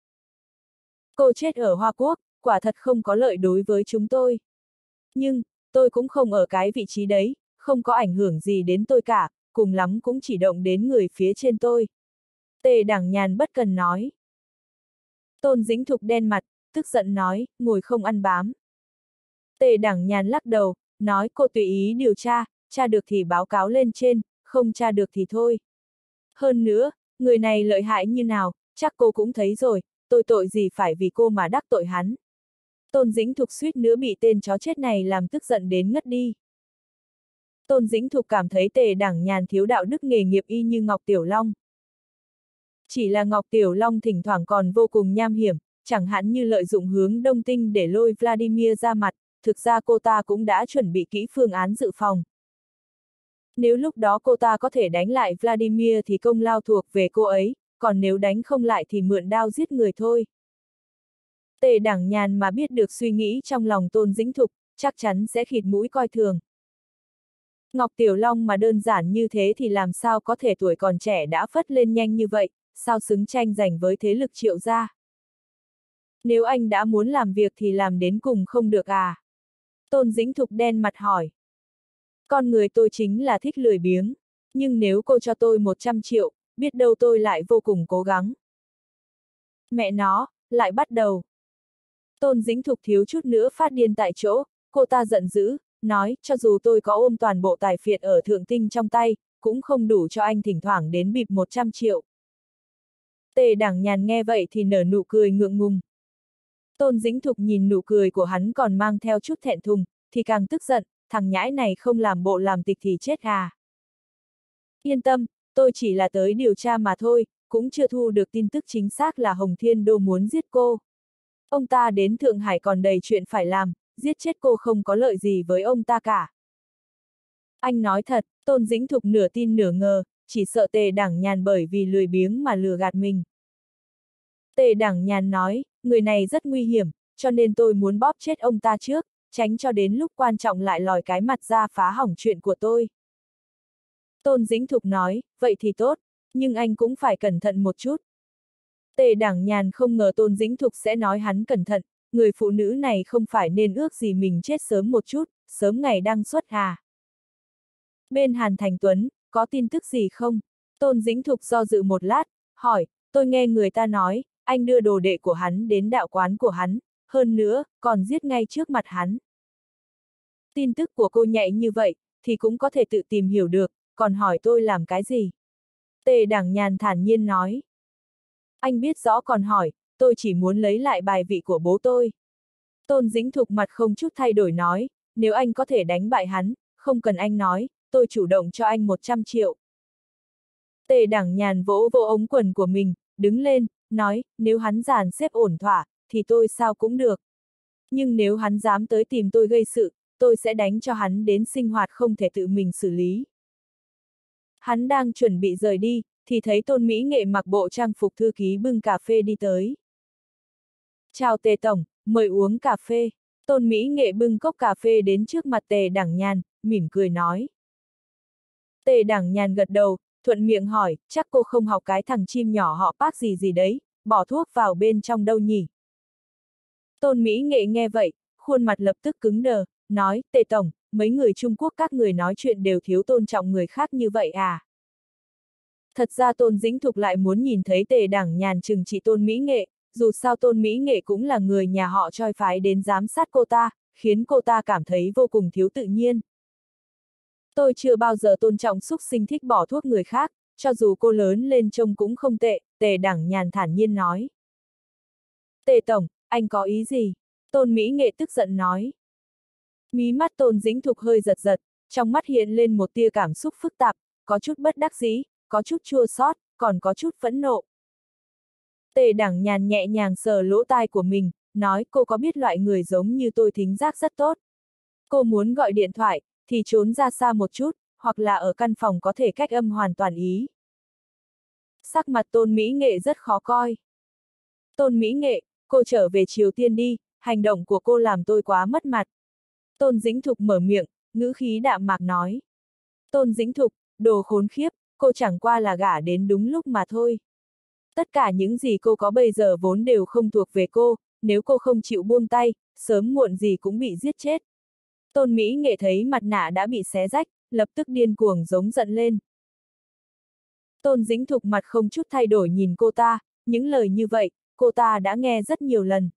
[SPEAKER 1] Cô chết ở Hoa Quốc, quả thật không có lợi đối với chúng tôi. Nhưng, tôi cũng không ở cái vị trí đấy, không có ảnh hưởng gì đến tôi cả, cùng lắm cũng chỉ động đến người phía trên tôi. Tề Đẳng Nhàn bất cần nói. Tôn Dĩnh Thục đen mặt, tức giận nói, ngồi không ăn bám. Tề Đẳng Nhàn lắc đầu, nói cô tùy ý điều tra, tra được thì báo cáo lên trên, không tra được thì thôi. Hơn nữa, người này lợi hại như nào, chắc cô cũng thấy rồi, tôi tội gì phải vì cô mà đắc tội hắn. Tôn Dĩnh Thục suýt nữa bị tên chó chết này làm tức giận đến ngất đi. Tôn Dĩnh Thục cảm thấy Tề Đẳng Nhàn thiếu đạo đức nghề nghiệp y như Ngọc Tiểu Long. Chỉ là Ngọc Tiểu Long thỉnh thoảng còn vô cùng nham hiểm, chẳng hạn như lợi dụng hướng Đông Tinh để lôi Vladimir ra mặt, thực ra cô ta cũng đã chuẩn bị kỹ phương án dự phòng. Nếu lúc đó cô ta có thể đánh lại Vladimir thì công lao thuộc về cô ấy, còn nếu đánh không lại thì mượn đao giết người thôi. Tề Đẳng Nhàn mà biết được suy nghĩ trong lòng Tôn Dĩnh Thục, chắc chắn sẽ khịt mũi coi thường. Ngọc Tiểu Long mà đơn giản như thế thì làm sao có thể tuổi còn trẻ đã phất lên nhanh như vậy, sao xứng tranh giành với thế lực Triệu gia. Nếu anh đã muốn làm việc thì làm đến cùng không được à? Tôn Dĩnh Thục đen mặt hỏi. Con người tôi chính là thích lười biếng, nhưng nếu cô cho tôi 100 triệu, biết đâu tôi lại vô cùng cố gắng. Mẹ nó, lại bắt đầu. Tôn Dĩnh Thục thiếu chút nữa phát điên tại chỗ, cô ta giận dữ, nói, cho dù tôi có ôm toàn bộ tài phiệt ở Thượng Tinh trong tay, cũng không đủ cho anh thỉnh thoảng đến bịp 100 triệu. Tề Đẳng Nhàn nghe vậy thì nở nụ cười ngượng ngùng. Tôn Dĩnh Thục nhìn nụ cười của hắn còn mang theo chút thẹn thùng, thì càng tức giận, thằng nhãi này không làm bộ làm tịch thì chết à. Yên tâm, tôi chỉ là tới điều tra mà thôi, cũng chưa thu được tin tức chính xác là Hồng Thiên Đô muốn giết cô. Ông ta đến Thượng Hải còn đầy chuyện phải làm, giết chết cô không có lợi gì với ông ta cả. Anh nói thật, Tôn Dĩnh Thục nửa tin nửa ngờ, chỉ sợ Tề Đẳng Nhàn bởi vì lười biếng mà lừa gạt mình. Tề Đẳng Nhàn nói, người này rất nguy hiểm, cho nên tôi muốn bóp chết ông ta trước, tránh cho đến lúc quan trọng lại lòi cái mặt ra phá hỏng chuyện của tôi. Tôn Dĩnh Thục nói, vậy thì tốt, nhưng anh cũng phải cẩn thận một chút. Tề Đẳng Nhàn không ngờ Tôn Dĩnh Thục sẽ nói hắn cẩn thận, người phụ nữ này không phải nên ước gì mình chết sớm một chút, sớm ngày đăng xuất à. Bên Hàn Thành Tuấn, có tin tức gì không? Tôn Dĩnh Thục do dự một lát, hỏi, tôi nghe người ta nói, anh đưa đồ đệ của hắn đến đạo quán của hắn, hơn nữa, còn giết ngay trước mặt hắn. Tin tức của cô nhạy như vậy, thì cũng có thể tự tìm hiểu được, còn hỏi tôi làm cái gì? Tề Đẳng Nhàn thản nhiên nói. Anh biết rõ còn hỏi, tôi chỉ muốn lấy lại bài vị của bố tôi. Tôn Dĩnh Thục mặt không chút thay đổi nói, nếu anh có thể đánh bại hắn, không cần anh nói, tôi chủ động cho anh 100 triệu. Tề Đẳng Nhàn vỗ vỗ ống quần của mình, đứng lên, nói, nếu hắn dàn xếp ổn thỏa, thì tôi sao cũng được. Nhưng nếu hắn dám tới tìm tôi gây sự, tôi sẽ đánh cho hắn đến sinh hoạt không thể tự mình xử lý. Hắn đang chuẩn bị rời đi, thì thấy Tôn Mỹ Nghệ mặc bộ trang phục thư ký bưng cà phê đi tới. Chào Tề Tổng, mời uống cà phê. Tôn Mỹ Nghệ bưng cốc cà phê đến trước mặt Tề Đẳng Nhàn, mỉm cười nói. Tề Đẳng Nhàn gật đầu, thuận miệng hỏi, chắc cô không học cái thằng chim nhỏ họ Park gì gì đấy, bỏ thuốc vào bên trong đâu nhỉ? Tôn Mỹ Nghệ nghe vậy, khuôn mặt lập tức cứng đờ, nói, Tề Tổng, mấy người Trung Quốc các người nói chuyện đều thiếu tôn trọng người khác như vậy à? Thật ra Tôn Dĩnh Thục lại muốn nhìn thấy Tề Đẳng Nhàn trừng trị Tôn Mỹ Nghệ, dù sao Tôn Mỹ Nghệ cũng là người nhà họ Choi phái đến giám sát cô ta, khiến cô ta cảm thấy vô cùng thiếu tự nhiên. Tôi chưa bao giờ tôn trọng xúc sinh thích bỏ thuốc người khác, cho dù cô lớn lên trông cũng không tệ, Tề Đẳng Nhàn thản nhiên nói. Tề Tổng, anh có ý gì? Tôn Mỹ Nghệ tức giận nói. Mí mắt Tôn Dĩnh Thục hơi giật giật, trong mắt hiện lên một tia cảm xúc phức tạp, có chút bất đắc dĩ, có chút chua xót, còn có chút phẫn nộ. Tề Đẳng Nhàn nhẹ nhàng sờ lỗ tai của mình, nói cô có biết loại người giống như tôi thính giác rất tốt. Cô muốn gọi điện thoại, thì trốn ra xa một chút, hoặc là ở căn phòng có thể cách âm hoàn toàn ý. Sắc mặt Tôn Mỹ Nghệ rất khó coi. Tôn Mỹ Nghệ, cô trở về Triều Tiên đi, hành động của cô làm tôi quá mất mặt. Tôn Dĩnh Thục mở miệng, ngữ khí đạm mạc nói. Tôn Dĩnh Thục, đồ khốn khiếp, cô chẳng qua là gả đến đúng lúc mà thôi. Tất cả những gì cô có bây giờ vốn đều không thuộc về cô, nếu cô không chịu buông tay, sớm muộn gì cũng bị giết chết. Tôn Mỹ Nghệ thấy mặt nạ đã bị xé rách, lập tức điên cuồng giống giận lên. Tôn Dĩnh Thục mặt không chút thay đổi nhìn cô ta, những lời như vậy, cô ta đã nghe rất nhiều lần.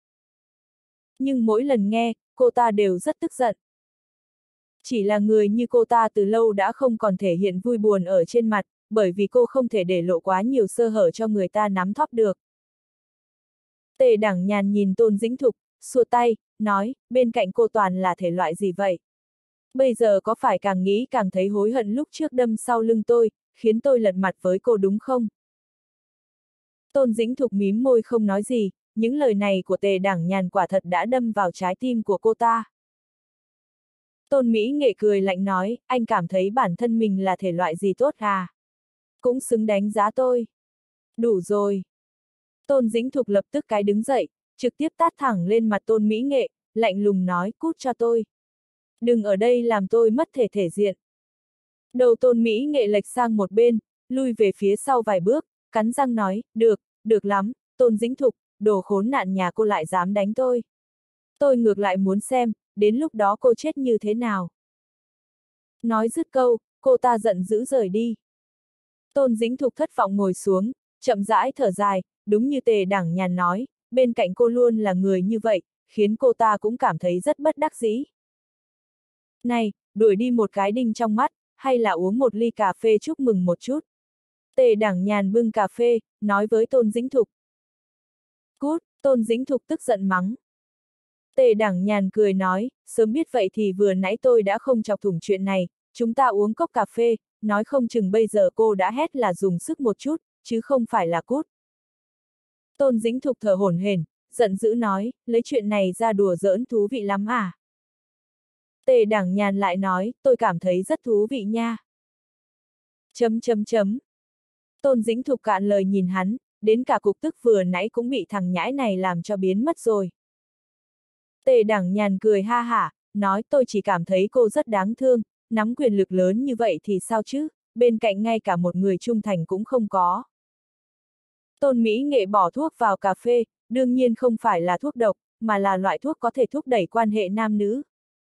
[SPEAKER 1] Nhưng mỗi lần nghe, cô ta đều rất tức giận. Chỉ là người như cô ta từ lâu đã không còn thể hiện vui buồn ở trên mặt, bởi vì cô không thể để lộ quá nhiều sơ hở cho người ta nắm thóp được. Tề Đẳng Nhàn nhìn Tôn Dĩnh Thục, xua tay, nói, bên cạnh cô toàn là thể loại gì vậy? Bây giờ có phải càng nghĩ càng thấy hối hận lúc trước đâm sau lưng tôi, khiến tôi lật mặt với cô đúng không? Tôn Dĩnh Thục mím môi không nói gì, những lời này của Tề Đẳng Nhàn quả thật đã đâm vào trái tim của cô ta. Tôn Mỹ Nghệ cười lạnh nói, anh cảm thấy bản thân mình là thể loại gì tốt à? Cũng xứng đánh giá tôi. Đủ rồi. Tôn Dĩnh Thục lập tức cái đứng dậy, trực tiếp tát thẳng lên mặt Tôn Mỹ Nghệ, lạnh lùng nói, cút cho tôi. Đừng ở đây làm tôi mất thể diện. Đầu Tôn Mỹ Nghệ lệch sang một bên, lui về phía sau vài bước, cắn răng nói, được lắm, Tôn Dĩnh Thục, đồ khốn nạn nhà cô lại dám đánh tôi. Tôi ngược lại muốn xem, đến lúc đó cô chết như thế nào. Nói dứt câu, cô ta giận dữ rời đi. Tôn Dĩnh Thục thất vọng ngồi xuống, chậm rãi thở dài, đúng như Tề Đẳng Nhàn nói, bên cạnh cô luôn là người như vậy, khiến cô ta cũng cảm thấy rất bất đắc dĩ. Này, đuổi đi một cái đinh trong mắt, hay là uống một ly cà phê chúc mừng một chút. Tề Đẳng Nhàn bưng cà phê, nói với Tôn Dĩnh Thục. Cút, Tôn Dĩnh Thục tức giận mắng. Tề Đẳng Nhàn cười nói, sớm biết vậy thì vừa nãy tôi đã không chọc thủng chuyện này, chúng ta uống cốc cà phê, nói không chừng bây giờ cô đã hét là dùng sức một chút, chứ không phải là cút. Tôn Dĩnh Thục thở hổn hển, giận dữ nói, lấy chuyện này ra đùa giỡn thú vị lắm à? Tề Đẳng Nhàn lại nói, tôi cảm thấy rất thú vị nha. Chấm. Tôn Dĩnh Thục cạn lời nhìn hắn, đến cả cục tức vừa nãy cũng bị thằng nhãi này làm cho biến mất rồi. Tề Đẳng Nhàn cười ha hả, nói tôi chỉ cảm thấy cô rất đáng thương, nắm quyền lực lớn như vậy thì sao chứ, bên cạnh ngay cả một người trung thành cũng không có. Tôn Mỹ Nghệ bỏ thuốc vào cà phê, đương nhiên không phải là thuốc độc, mà là loại thuốc có thể thúc đẩy quan hệ nam nữ.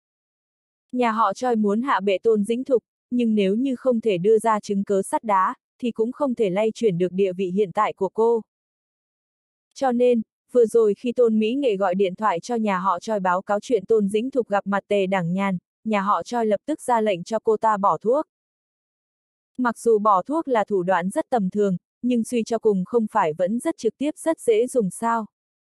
[SPEAKER 1] Nhà họ Choi muốn hạ bệ Tôn Dĩnh Thục, nhưng nếu như không thể đưa ra chứng cớ sắt đá, thì cũng không thể lay chuyển được địa vị hiện tại của cô. Cho nên, vừa rồi khi Tôn Mỹ Nghệ gọi điện thoại cho nhà họ Choi báo cáo chuyện Tôn Dĩnh Thục gặp mặt Tề Đẳng Nhàn, nhà họ Choi lập tức ra lệnh cho cô ta bỏ thuốc. Mặc dù bỏ thuốc là thủ đoạn rất tầm thường, nhưng suy cho cùng không phải vẫn rất trực tiếp rất dễ dùng sao.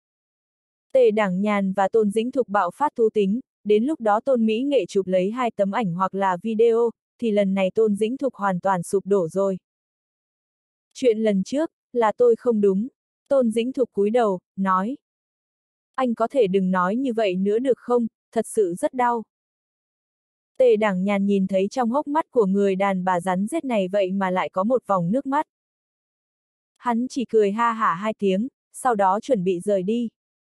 [SPEAKER 1] Tề Đẳng Nhàn và Tôn Dĩnh Thục bạo phát thú tính, đến lúc đó Tôn Mỹ Nghệ chụp lấy 2 tấm ảnh hoặc là video, thì lần này Tôn Dĩnh Thục hoàn toàn sụp đổ rồi. Chuyện lần trước, là tôi không đúng. Tôn Dĩnh Thục cúi đầu, nói. Anh có thể đừng nói như vậy nữa được không, thật sự rất đau. Tề Đẳng Nhàn nhìn thấy trong hốc mắt của người đàn bà rắn rết này vậy mà lại có một vòng nước mắt. Hắn chỉ cười ha hả 2 tiếng, sau đó chuẩn bị rời đi.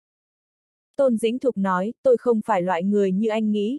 [SPEAKER 1] Tôn Dĩnh Thục nói, tôi không phải loại người như anh nghĩ.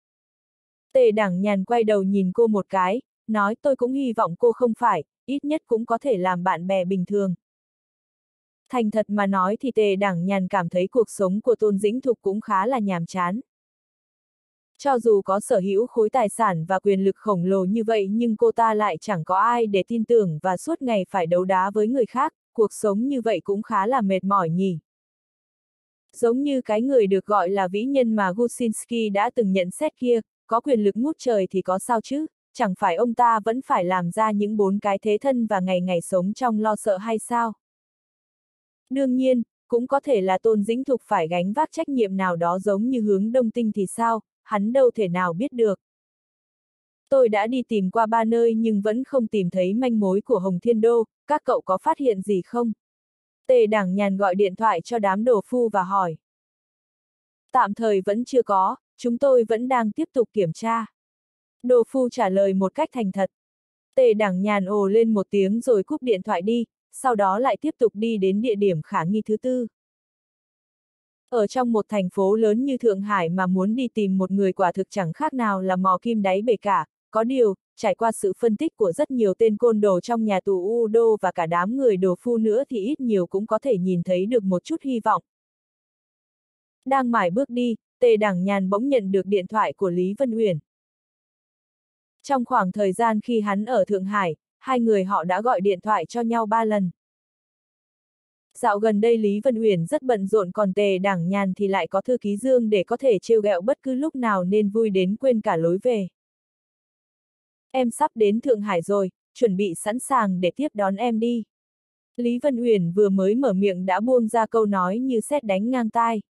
[SPEAKER 1] Tề Đẳng Nhàn quay đầu nhìn cô một cái, nói tôi cũng hy vọng cô không phải, ít nhất cũng có thể làm bạn bè bình thường. Thành thật mà nói thì Tề Đẳng Nhàn cảm thấy cuộc sống của Tôn Dĩnh Thục cũng khá là nhàm chán. Cho dù có sở hữu khối tài sản và quyền lực khổng lồ như vậy nhưng cô ta lại chẳng có ai để tin tưởng và suốt ngày phải đấu đá với người khác, cuộc sống như vậy cũng khá là mệt mỏi nhỉ. Giống như cái người được gọi là vĩ nhân mà Gusinski đã từng nhận xét kia, có quyền lực ngút trời thì có sao chứ, chẳng phải ông ta vẫn phải làm ra những 4 cái thế thân và ngày ngày sống trong lo sợ hay sao? Đương nhiên, cũng có thể là Tôn Dĩnh Thục phải gánh vác trách nhiệm nào đó giống như Hướng Đông Tinh thì sao, hắn đâu thể nào biết được. Tôi đã đi tìm qua 3 nơi nhưng vẫn không tìm thấy manh mối của Hồng Thiên Đô, các cậu có phát hiện gì không? Tề Đảng Nhàn gọi điện thoại cho đám đồ phu và hỏi. Tạm thời vẫn chưa có, chúng tôi vẫn đang tiếp tục kiểm tra. Đồ phu trả lời một cách thành thật. Tề Đảng Nhàn ồ lên một tiếng rồi cúp điện thoại đi, sau đó lại tiếp tục đi đến địa điểm khả nghi thứ tư. Ở trong một thành phố lớn như Thượng Hải mà muốn đi tìm một người quả thực chẳng khác nào là mò kim đáy bể cả, có điều, trải qua sự phân tích của rất nhiều tên côn đồ trong nhà tù Udo và cả đám người đồ phu nữa thì ít nhiều cũng có thể nhìn thấy được một chút hy vọng. Đang mải bước đi, Tề Đảng Nhàn bỗng nhận được điện thoại của Lý Vân Uyển. Trong khoảng thời gian khi hắn ở Thượng Hải, hai người họ đã gọi điện thoại cho nhau 3 lần. Dạo gần đây Lý Vân Uyển rất bận rộn còn Tề Đảng Nhàn thì lại có thư ký Dương để có thể trêu ghẹo bất cứ lúc nào nên vui đến quên cả lối về. Em sắp đến Thượng Hải rồi, chuẩn bị sẵn sàng để tiếp đón em đi. Lý Vân Uyển vừa mới mở miệng đã buông ra câu nói như sét đánh ngang tai.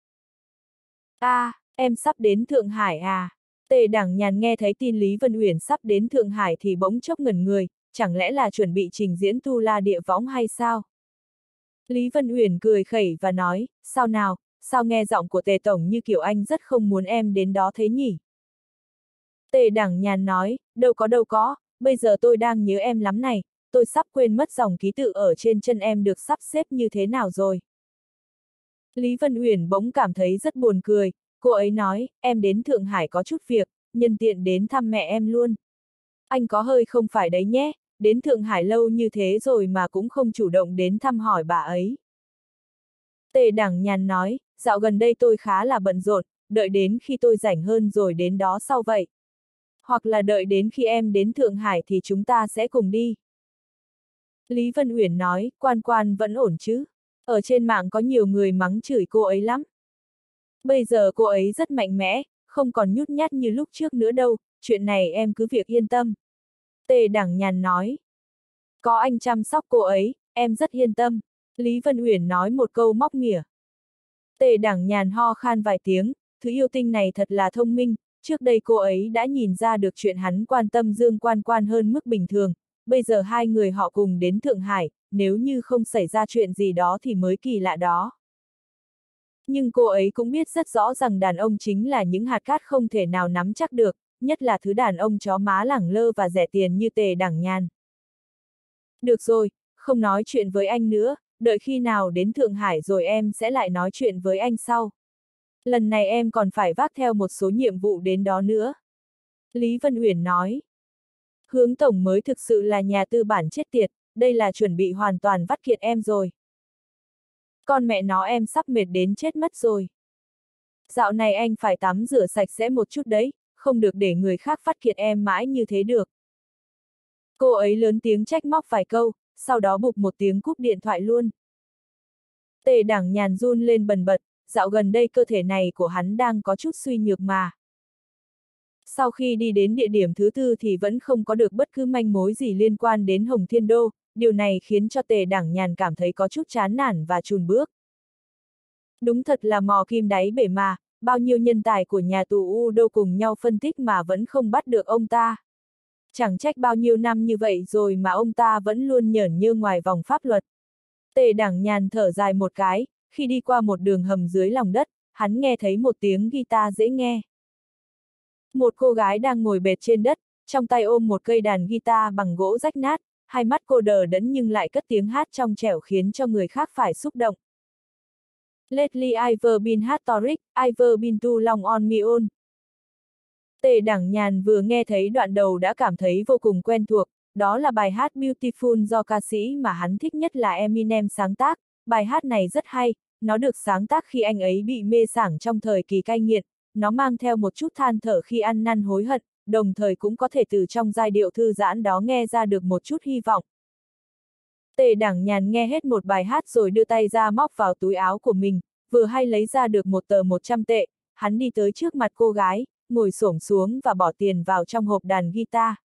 [SPEAKER 1] Em sắp đến Thượng Hải à? Tề Đảng Nhàn nghe thấy tin Lý Vân Uyển sắp đến Thượng Hải thì bỗng chốc ngẩn người, chẳng lẽ là chuẩn bị trình diễn Tu La Địa Võng hay sao? Lý Vân Uyển cười khẩy và nói, sao nào, sao nghe giọng của Tề Tổng như kiểu anh rất không muốn em đến đó thế nhỉ? Tề Đảng Nhàn nói, đâu có, bây giờ tôi đang nhớ em lắm này, tôi sắp quên mất dòng ký tự ở trên chân em được sắp xếp như thế nào rồi. Lý Vân Uyển bỗng cảm thấy rất buồn cười, cô ấy nói, em đến Thượng Hải có chút việc, nhân tiện đến thăm mẹ em luôn. Anh có hơi không phải đấy nhé, đến Thượng Hải lâu như thế rồi mà cũng không chủ động đến thăm hỏi bà ấy. Tề Đảng Nhàn nói, dạo gần đây tôi khá là bận rộn, đợi đến khi tôi rảnh hơn rồi đến đó sau vậy. Hoặc là đợi đến khi em đến Thượng Hải thì chúng ta sẽ cùng đi. Lý Vân Uyển nói, Quan Quan vẫn ổn chứ? Ở trên mạng có nhiều người mắng chửi cô ấy lắm. Bây giờ cô ấy rất mạnh mẽ, không còn nhút nhát như lúc trước nữa đâu, chuyện này em cứ việc yên tâm. Tề Đảng Nhàn nói. Có anh chăm sóc cô ấy, em rất yên tâm. Lý Vân Uyển nói một câu móc mỉa. Tề Đảng Nhàn ho khan vài tiếng, thứ yêu tinh này thật là thông minh, trước đây cô ấy đã nhìn ra được chuyện hắn quan tâm Dương Quan Quan hơn mức bình thường, bây giờ hai người họ cùng đến Thượng Hải, nếu như không xảy ra chuyện gì đó thì mới kỳ lạ đó. Nhưng cô ấy cũng biết rất rõ rằng đàn ông chính là những hạt cát không thể nào nắm chắc được, nhất là thứ đàn ông chó má lẳng lơ và rẻ tiền như Tề Đảng Nhàn. Được rồi, không nói chuyện với anh nữa, đợi khi nào đến Thượng Hải rồi em sẽ lại nói chuyện với anh sau. Lần này em còn phải vác theo một số nhiệm vụ đến đó nữa. Lý Vân Uyển nói. Hướng Tổng mới thực sự là nhà tư bản chết tiệt, đây là chuẩn bị hoàn toàn vắt kiệt em rồi. Con mẹ nó em sắp mệt đến chết mất rồi. Dạo này anh phải tắm rửa sạch sẽ một chút đấy, không được để người khác vắt kiệt em mãi như thế được. Cô ấy lớn tiếng trách móc vài câu, sau đó bụp một tiếng cúp điện thoại luôn. Tề Đảng Nhàn run lên bần bật, dạo gần đây cơ thể này của hắn đang có chút suy nhược mà. Sau khi đi đến địa điểm thứ tư thì vẫn không có được bất cứ manh mối gì liên quan đến Hồng Thiên Đô, điều này khiến cho Tề Đảng Nhàn cảm thấy có chút chán nản và chùn bước. Đúng thật là mò kim đáy bể mà, bao nhiêu nhân tài của nhà tù Udo cùng nhau phân tích mà vẫn không bắt được ông ta. Chẳng trách bao nhiêu năm như vậy rồi mà ông ta vẫn luôn nhởn nhơ ngoài vòng pháp luật. Tề Đảng Nhàn thở dài một cái, khi đi qua một đường hầm dưới lòng đất, hắn nghe thấy một tiếng guitar dễ nghe. Một cô gái đang ngồi bệt trên đất, trong tay ôm một cây đàn guitar bằng gỗ rách nát, hai mắt cô đờ đẫn nhưng lại cất tiếng hát trong trẻo khiến cho người khác phải xúc động. Lately I've been historic, I've been too long on my own. Tề Đảng Nhàn vừa nghe thấy đoạn đầu đã cảm thấy vô cùng quen thuộc, đó là bài hát Beautiful do ca sĩ mà hắn thích nhất là Eminem sáng tác. Bài hát này rất hay, nó được sáng tác khi anh ấy bị mê sảng trong thời kỳ cai nghiện, nó mang theo một chút than thở khi ăn năn hối hận, đồng thời cũng có thể từ trong giai điệu thư giãn đó nghe ra được một chút hy vọng. Tề Đảng Nhàn nghe hết một bài hát rồi đưa tay ra móc vào túi áo của mình, vừa hay lấy ra được một tờ 100 tệ, hắn đi tới trước mặt cô gái, ngồi xổm xuống và bỏ tiền vào trong hộp đàn guitar.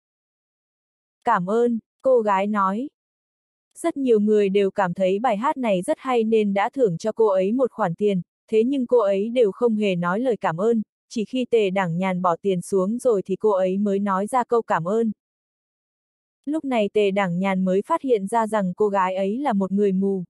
[SPEAKER 1] Cảm ơn, cô gái nói. Rất nhiều người đều cảm thấy bài hát này rất hay nên đã thưởng cho cô ấy một khoản tiền, thế nhưng cô ấy đều không hề nói lời cảm ơn, chỉ khi Tề Đảng Nhàn bỏ tiền xuống rồi thì cô ấy mới nói ra câu cảm ơn. Lúc này Tề Đảng Nhàn mới phát hiện ra rằng cô gái ấy là một người mù.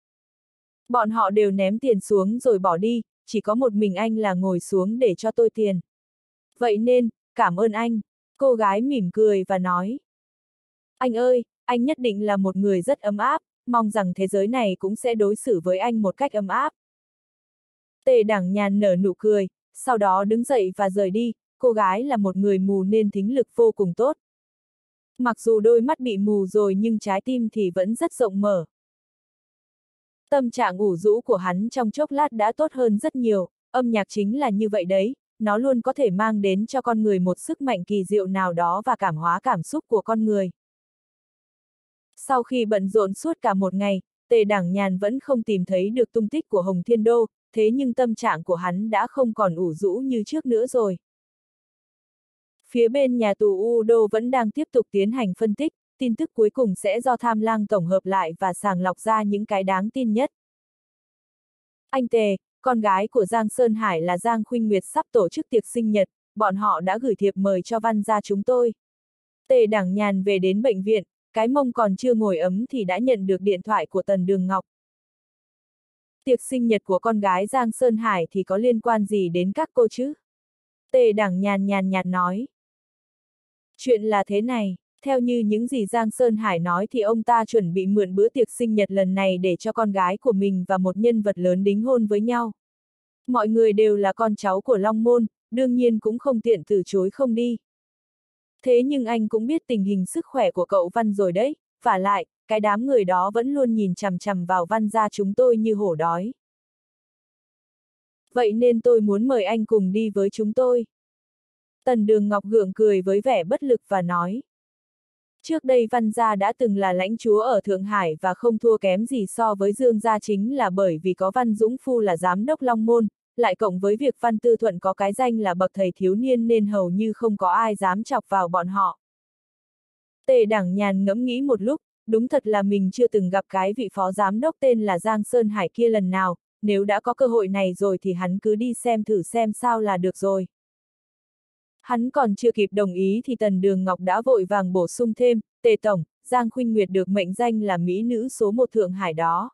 [SPEAKER 1] Bọn họ đều ném tiền xuống rồi bỏ đi, chỉ có một mình anh là ngồi xuống để cho tôi tiền. Vậy nên, cảm ơn anh. Cô gái mỉm cười và nói. Anh ơi, anh nhất định là một người rất ấm áp, mong rằng thế giới này cũng sẽ đối xử với anh một cách ấm áp. Tề Đảng Nhàn nở nụ cười, sau đó đứng dậy và rời đi, cô gái là một người mù nên thính lực vô cùng tốt. Mặc dù đôi mắt bị mù rồi nhưng trái tim thì vẫn rất rộng mở. Tâm trạng ủ rũ của hắn trong chốc lát đã tốt hơn rất nhiều, âm nhạc chính là như vậy đấy, nó luôn có thể mang đến cho con người một sức mạnh kỳ diệu nào đó và cảm hóa cảm xúc của con người. Sau khi bận rộn suốt cả một ngày, Tề Đảng Nhàn vẫn không tìm thấy được tung tích của Hồng Thiên Đô, thế nhưng tâm trạng của hắn đã không còn ủ rũ như trước nữa rồi. Phía bên nhà tù U Đô vẫn đang tiếp tục tiến hành phân tích, tin tức cuối cùng sẽ do Tham Lang tổng hợp lại và sàng lọc ra những cái đáng tin nhất. Anh Tề, con gái của Giang Sơn Hải là Giang Khuynh Nguyệt sắp tổ chức tiệc sinh nhật, bọn họ đã gửi thiệp mời cho Văn gia chúng tôi. Tề Đảng Nhàn về đến bệnh viện, cái mông còn chưa ngồi ấm thì đã nhận được điện thoại của Tần Đường Ngọc. Tiệc sinh nhật của con gái Giang Sơn Hải thì có liên quan gì đến các cô chứ? Tề Đảng Nhàn nhàn nhạt nói. Chuyện là thế này, theo như những gì Giang Sơn Hải nói thì ông ta chuẩn bị mượn bữa tiệc sinh nhật lần này để cho con gái của mình và một nhân vật lớn đính hôn với nhau. Mọi người đều là con cháu của Long Môn, đương nhiên cũng không tiện từ chối không đi. Thế nhưng anh cũng biết tình hình sức khỏe của cậu Văn rồi đấy, vả lại, cái đám người đó vẫn luôn nhìn chằm chằm vào Văn gia chúng tôi như hổ đói. Vậy nên tôi muốn mời anh cùng đi với chúng tôi. Tần Đường Ngọc gượng cười với vẻ bất lực và nói. Trước đây Văn gia đã từng là lãnh chúa ở Thượng Hải và không thua kém gì so với Dương gia, chính là bởi vì có Văn Dũng Phu là giám đốc Long Môn, lại cộng với việc Văn Tư Thuận có cái danh là bậc thầy thiếu niên nên hầu như không có ai dám chọc vào bọn họ. Tề Đảng Nhàn ngẫm nghĩ một lúc, đúng thật là mình chưa từng gặp cái vị phó giám đốc tên là Giang Sơn Hải kia lần nào, nếu đã có cơ hội này rồi thì hắn cứ đi xem thử xem sao là được rồi. Hắn còn chưa kịp đồng ý thì Tần Đường Ngọc đã vội vàng bổ sung thêm, Tề Tổng, Giang Khuynh Nguyệt được mệnh danh là mỹ nữ số 1 Thượng Hải đó.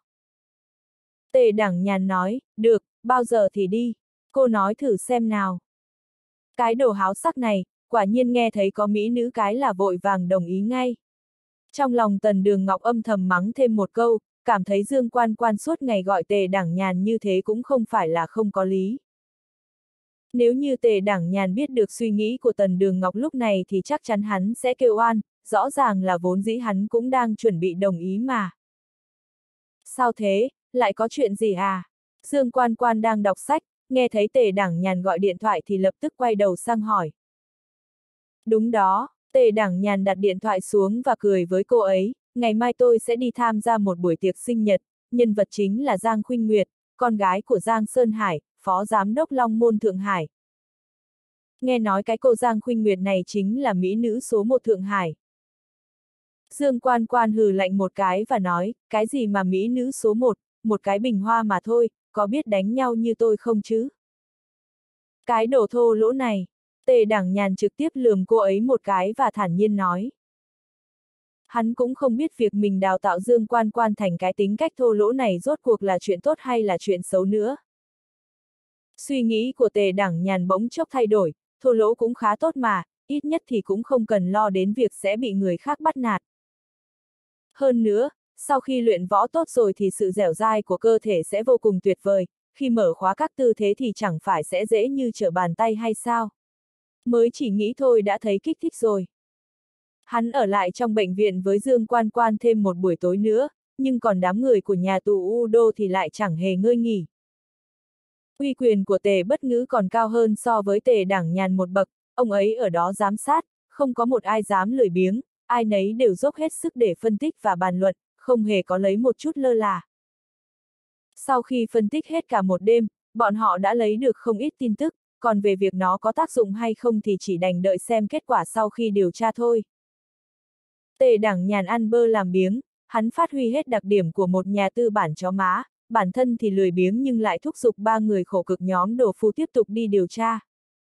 [SPEAKER 1] Tề Đảng Nhàn nói, được, bao giờ thì đi, cô nói thử xem nào. Cái đồ háo sắc này, quả nhiên nghe thấy có mỹ nữ cái là vội vàng đồng ý ngay. Trong lòng Tần Đường Ngọc âm thầm mắng thêm một câu, cảm thấy Dương Quan Quan suốt ngày gọi Tề Đảng Nhàn như thế cũng không phải là không có lý. Nếu như Tề Đảng Nhàn biết được suy nghĩ của Tần Đường Ngọc lúc này thì chắc chắn hắn sẽ kêu oan, rõ ràng là vốn dĩ hắn cũng đang chuẩn bị đồng ý mà. Sao thế, lại có chuyện gì à? Dương Quan Quan đang đọc sách, nghe thấy Tề Đảng Nhàn gọi điện thoại thì lập tức quay đầu sang hỏi. Đúng đó, Tề Đảng Nhàn đặt điện thoại xuống và cười với cô ấy, ngày mai tôi sẽ đi tham gia một buổi tiệc sinh nhật, nhân vật chính là Giang Khuynh Nguyệt, con gái của Giang Sơn Hải, phó giám đốc Long Môn Thượng Hải. Nghe nói cái cô Giang Khuynh Nguyệt này chính là mỹ nữ số 1 Thượng Hải. Dương Quan Quan hừ lạnh một cái và nói, cái gì mà mỹ nữ số 1, một cái bình hoa mà thôi, có biết đánh nhau như tôi không chứ? Cái đồ thô lỗ này. Tề Đảng Nhàn trực tiếp lườm cô ấy một cái và thản nhiên nói. Hắn cũng không biết việc mình đào tạo Dương Quan Quan thành cái tính cách thô lỗ này rốt cuộc là chuyện tốt hay là chuyện xấu nữa. Suy nghĩ của Tề Đảng Nhàn bỗng chốc thay đổi, thô lỗ cũng khá tốt mà, ít nhất thì cũng không cần lo đến việc sẽ bị người khác bắt nạt. Hơn nữa, sau khi luyện võ tốt rồi thì sự dẻo dai của cơ thể sẽ vô cùng tuyệt vời, khi mở khóa các tư thế thì chẳng phải sẽ dễ như trở bàn tay hay sao? Mới chỉ nghĩ thôi đã thấy kích thích rồi. Hắn ở lại trong bệnh viện với Dương Quan Quan thêm một buổi tối nữa, nhưng còn đám người của nhà tù U Đô thì lại chẳng hề ngơi nghỉ. Uy quyền của Tề Bất Ngữ còn cao hơn so với Tề Đảng Nhàn một bậc, ông ấy ở đó giám sát, không có một ai dám lười biếng, ai nấy đều dốc hết sức để phân tích và bàn luận, không hề có lấy một chút lơ là. Sau khi phân tích hết cả một đêm, bọn họ đã lấy được không ít tin tức, còn về việc nó có tác dụng hay không thì chỉ đành đợi xem kết quả sau khi điều tra thôi. Tề Đảng Nhàn ăn bơ làm biếng, hắn phát huy hết đặc điểm của một nhà tư bản chó má, bản thân thì lười biếng nhưng lại thúc giục ba người khổ cực nhóm Đồ Phu tiếp tục đi điều tra.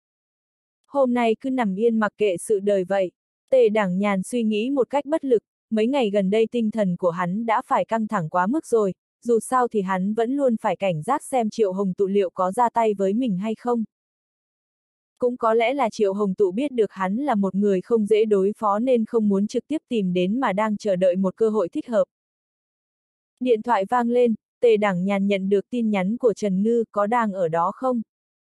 [SPEAKER 1] Hôm nay cứ nằm yên mặc kệ sự đời vậy. Tề Đảng Nhàn suy nghĩ một cách bất lực, mấy ngày gần đây tinh thần của hắn đã phải căng thẳng quá mức rồi, dù sao thì hắn vẫn luôn phải cảnh giác xem Triệu Hồng Tụ liệu có ra tay với mình hay không. Cũng có lẽ là Triệu Hồng Tụ biết được hắn là một người không dễ đối phó nên không muốn trực tiếp tìm đến mà đang chờ đợi một cơ hội thích hợp. Điện thoại vang lên, Tề Đảng Nhàn nhận được tin nhắn của Trần Ngư, có đang ở đó không?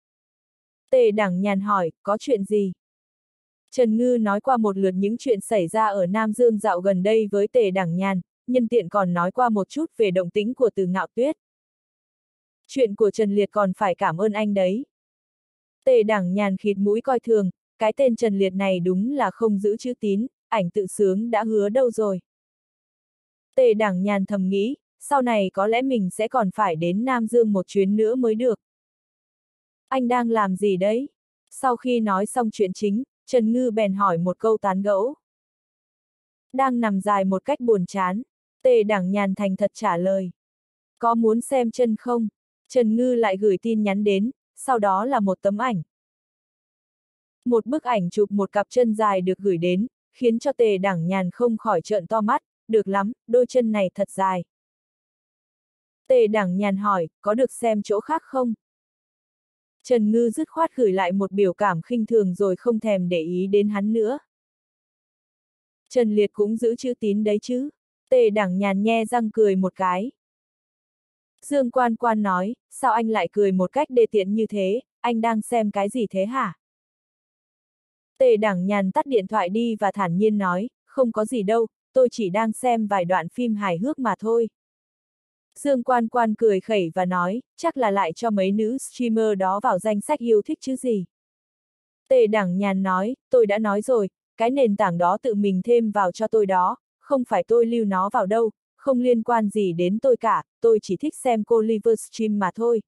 [SPEAKER 1] Tề Đảng Nhàn hỏi, có chuyện gì? Trần Ngư nói qua một lượt những chuyện xảy ra ở Nam Dương dạo gần đây với Tề Đảng Nhàn, nhân tiện còn nói qua một chút về động tĩnh của Từ Ngạo Tuyết. Chuyện của Trần Liệt còn phải cảm ơn anh đấy. Tề Đảng Nhàn khịt mũi coi thường, cái tên Trần Liệt này đúng là không giữ chữ tín, ảnh tự sướng đã hứa đâu rồi. Tề Đảng Nhàn thầm nghĩ, sau này có lẽ mình sẽ còn phải đến Nam Dương một chuyến nữa mới được. Anh đang làm gì đấy? Sau khi nói xong chuyện chính, Trần Ngư bèn hỏi một câu tán gẫu. Đang nằm dài một cách buồn chán. Tề Đảng Nhàn thành thật trả lời. Có muốn xem chân không? Trần Ngư lại gửi tin nhắn đến, sau đó là một tấm ảnh. Một bức ảnh chụp một cặp chân dài được gửi đến, khiến cho Tề Đảng Nhàn không khỏi trợn to mắt, được lắm, đôi chân này thật dài. Tề Đảng Nhàn hỏi, có được xem chỗ khác không? Trần Ngư dứt khoát gửi lại một biểu cảm khinh thường rồi không thèm để ý đến hắn nữa. Trần Liệt cũng giữ chữ tín đấy chứ? Tề Đảng Nhàn nhe răng cười một cái. Dương Quan Quan nói, sao anh lại cười một cách đê tiện như thế, anh đang xem cái gì thế hả? Tề Đảng Nhàn tắt điện thoại đi và thản nhiên nói, không có gì đâu, tôi chỉ đang xem vài đoạn phim hài hước mà thôi. Dương Quan Quan cười khẩy và nói, chắc là lại cho mấy nữ streamer đó vào danh sách yêu thích chứ gì. Tề Đảng Nhàn nói, tôi đã nói rồi, cái nền tảng đó tự mình thêm vào cho tôi đó, không phải tôi lưu nó vào đâu, không liên quan gì đến tôi cả, tôi chỉ thích xem cô livestream mà thôi.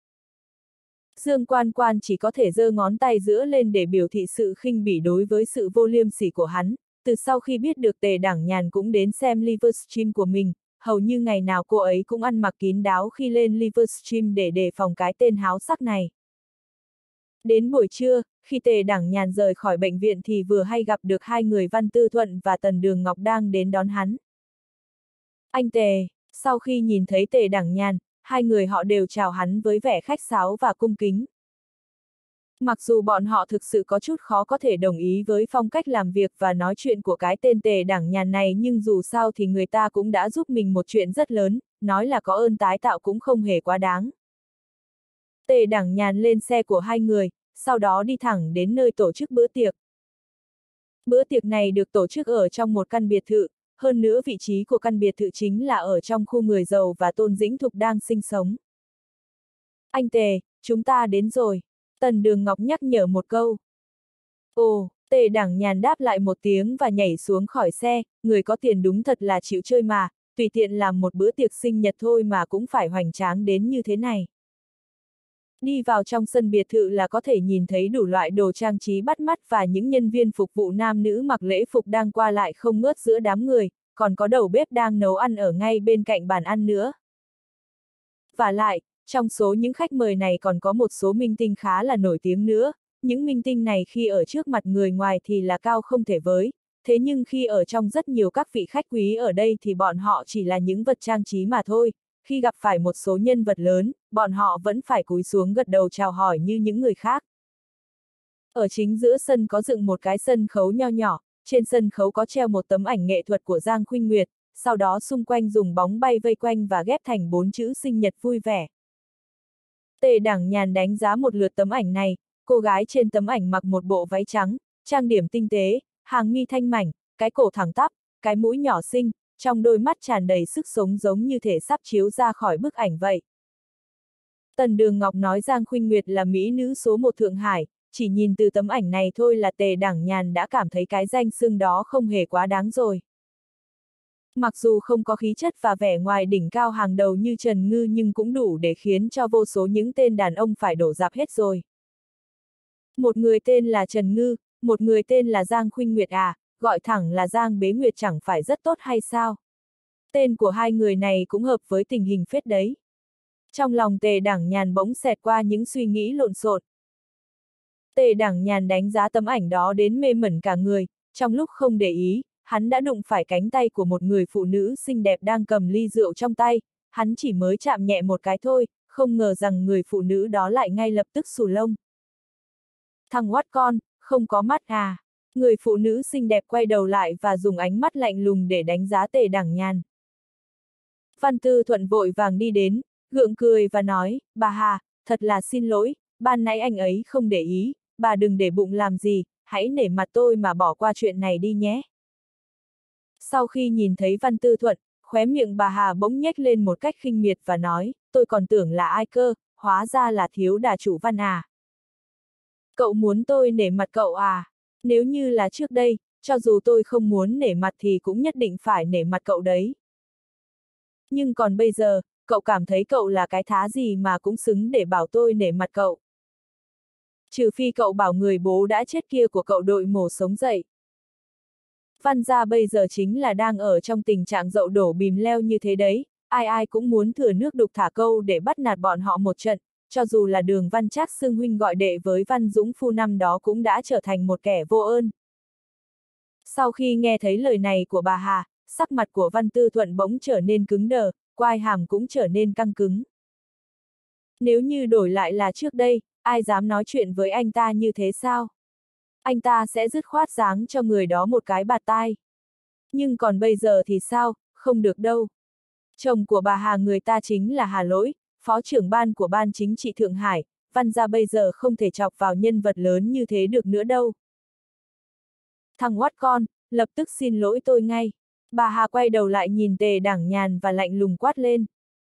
[SPEAKER 1] Dương Quan Quan chỉ có thể giơ ngón tay giữa lên để biểu thị sự khinh bỉ đối với sự vô liêm sỉ của hắn, từ sau khi biết được Tề Đảng Nhàn cũng đến xem livestream của mình, hầu như ngày nào cô ấy cũng ăn mặc kín đáo khi lên livestream để đề phòng cái tên háo sắc này. Đến buổi trưa, khi Tề Đảng Nhàn rời khỏi bệnh viện thì vừa hay gặp được hai người Văn Tư Thuận và Tần Đường Ngọc đang đến đón hắn. Anh Tề, sau khi nhìn thấy Tề Đảng Nhàn, hai người họ đều chào hắn với vẻ khách sáo và cung kính. Mặc dù bọn họ thực sự có chút khó có thể đồng ý với phong cách làm việc và nói chuyện của cái tên Tề Đảng Nhàn này nhưng dù sao thì người ta cũng đã giúp mình một chuyện rất lớn, nói là có ơn tái tạo cũng không hề quá đáng. Tề Đảng Nhàn lên xe của hai người, sau đó đi thẳng đến nơi tổ chức bữa tiệc. Bữa tiệc này được tổ chức ở trong một căn biệt thự, hơn nữa vị trí của căn biệt thự chính là ở trong khu người giàu và Tôn Dĩnh Thục đang sinh sống. Anh Tề, chúng ta đến rồi. Tần Đường Ngọc nhắc nhở một câu. Ồ, Tề Đảng Nhàn đáp lại một tiếng và nhảy xuống khỏi xe, người có tiền đúng thật là chịu chơi mà, tùy tiện làm một bữa tiệc sinh nhật thôi mà cũng phải hoành tráng đến như thế này. Đi vào trong sân biệt thự là có thể nhìn thấy đủ loại đồ trang trí bắt mắt và những nhân viên phục vụ nam nữ mặc lễ phục đang qua lại không ngớt giữa đám người, còn có đầu bếp đang nấu ăn ở ngay bên cạnh bàn ăn nữa. Và lại, trong số những khách mời này còn có một số minh tinh khá là nổi tiếng nữa, những minh tinh này khi ở trước mặt người ngoài thì là cao không thể với, thế nhưng khi ở trong rất nhiều các vị khách quý ở đây thì bọn họ chỉ là những vật trang trí mà thôi, khi gặp phải một số nhân vật lớn, bọn họ vẫn phải cúi xuống gật đầu chào hỏi như những người khác. Ở chính giữa sân có dựng một cái sân khấu nho nhỏ, trên sân khấu có treo một tấm ảnh nghệ thuật của Giang Khuynh Nguyệt, sau đó xung quanh dùng bóng bay vây quanh và ghép thành 4 chữ sinh nhật vui vẻ. Tề Đảng Nhàn đánh giá một lượt tấm ảnh này, cô gái trên tấm ảnh mặc một bộ váy trắng, trang điểm tinh tế, hàng mi thanh mảnh, cái cổ thẳng tắp, cái mũi nhỏ xinh, trong đôi mắt tràn đầy sức sống giống như thể sắp chiếu ra khỏi bức ảnh vậy. Tần Đường Ngọc nói Giang Khuynh Nguyệt là mỹ nữ số 1 Thượng Hải, chỉ nhìn từ tấm ảnh này thôi là Tề Đẳng Nhàn đã cảm thấy cái danh xưng đó không hề quá đáng rồi. Mặc dù không có khí chất và vẻ ngoài đỉnh cao hàng đầu như Trần Ngư nhưng cũng đủ để khiến cho vô số những tên đàn ông phải đổ rạp hết rồi. Một người tên là Trần Ngư, một người tên là Giang Khuynh Nguyệt à, gọi thẳng là Giang Bế Nguyệt chẳng phải rất tốt hay sao? Tên của hai người này cũng hợp với tình hình phết đấy. Trong lòng Tề Đẳng Nhàn bỗng xẹt qua những suy nghĩ lộn xộn. Tề Đẳng Nhàn đánh giá tấm ảnh đó đến mê mẩn cả người, trong lúc không để ý, hắn đã đụng phải cánh tay của một người phụ nữ xinh đẹp đang cầm ly rượu trong tay, hắn chỉ mới chạm nhẹ một cái thôi, không ngờ rằng người phụ nữ đó lại ngay lập tức xù lông. Thằng oát con, không có mắt à? Người phụ nữ xinh đẹp quay đầu lại và dùng ánh mắt lạnh lùng để đánh giá Tề Đẳng Nhàn. Văn Tư Thuận vội vàng đi đến, gượng cười và nói, bà Hà, thật là xin lỗi, ban nãy anh ấy không để ý, bà đừng để bụng làm gì, hãy nể mặt tôi mà bỏ qua chuyện này đi nhé. Sau khi nhìn thấy Văn Tư Thuận, khóe miệng bà Hà bỗng nhếch lên một cách khinh miệt và nói, tôi còn tưởng là ai cơ, hóa ra là thiếu đà chủ Văn à. Cậu muốn tôi nể mặt cậu à? Nếu như là trước đây, cho dù tôi không muốn nể mặt thì cũng nhất định phải nể mặt cậu đấy. Nhưng còn bây giờ, cậu cảm thấy cậu là cái thá gì mà cũng xứng để bảo tôi nể mặt cậu. Trừ phi cậu bảo người bố đã chết kia của cậu đội mổ sống dậy. Văn gia bây giờ chính là đang ở trong tình trạng dậu đổ bìm leo như thế đấy, ai ai cũng muốn thừa nước đục thả câu để bắt nạt bọn họ một trận, cho dù là Đường Văn Trác xưng huynh gọi đệ với Văn Dũng Phu năm đó cũng đã trở thành một kẻ vô ơn. Sau khi nghe thấy lời này của bà Hà, sắc mặt của Văn Tư Thuận bỗng trở nên cứng đờ, quai hàm cũng trở nên căng cứng. Nếu như đổi lại là trước đây, ai dám nói chuyện với anh ta như thế sao? Anh ta sẽ dứt khoát giáng cho người đó một cái bạt tai. Nhưng còn bây giờ thì sao, không được đâu. Chồng của bà Hà người ta chính là Hà Lỗi, phó trưởng ban của ban chính trị Thượng Hải, Văn gia bây giờ không thể chọc vào nhân vật lớn như thế được nữa đâu. Thằng oát con, lập tức xin lỗi tôi ngay. Bà Hà quay đầu lại nhìn Tề Đẳng Nhàn và lạnh lùng quát lên.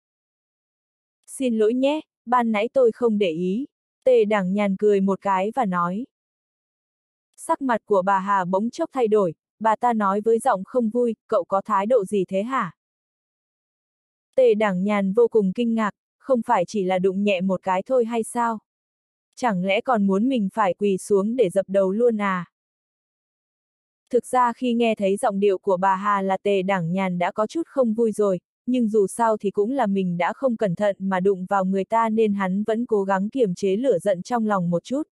[SPEAKER 1] Xin lỗi nhé, ban nãy tôi không để ý. Tề Đẳng Nhàn cười một cái và nói. Sắc mặt của bà Hà bỗng chốc thay đổi, bà ta nói với giọng không vui, cậu có thái độ gì thế hả? Tề Đẳng Nhàn vô cùng kinh ngạc, không phải chỉ là đụng nhẹ một cái thôi hay sao? Chẳng lẽ còn muốn mình phải quỳ xuống để dập đầu luôn à? Thực ra khi nghe thấy giọng điệu của bà Hà là Tề Đẳng Nhàn đã có chút không vui rồi, nhưng dù sao thì cũng là mình đã không cẩn thận mà đụng vào người ta nên hắn vẫn cố gắng kiềm chế lửa giận trong lòng một chút.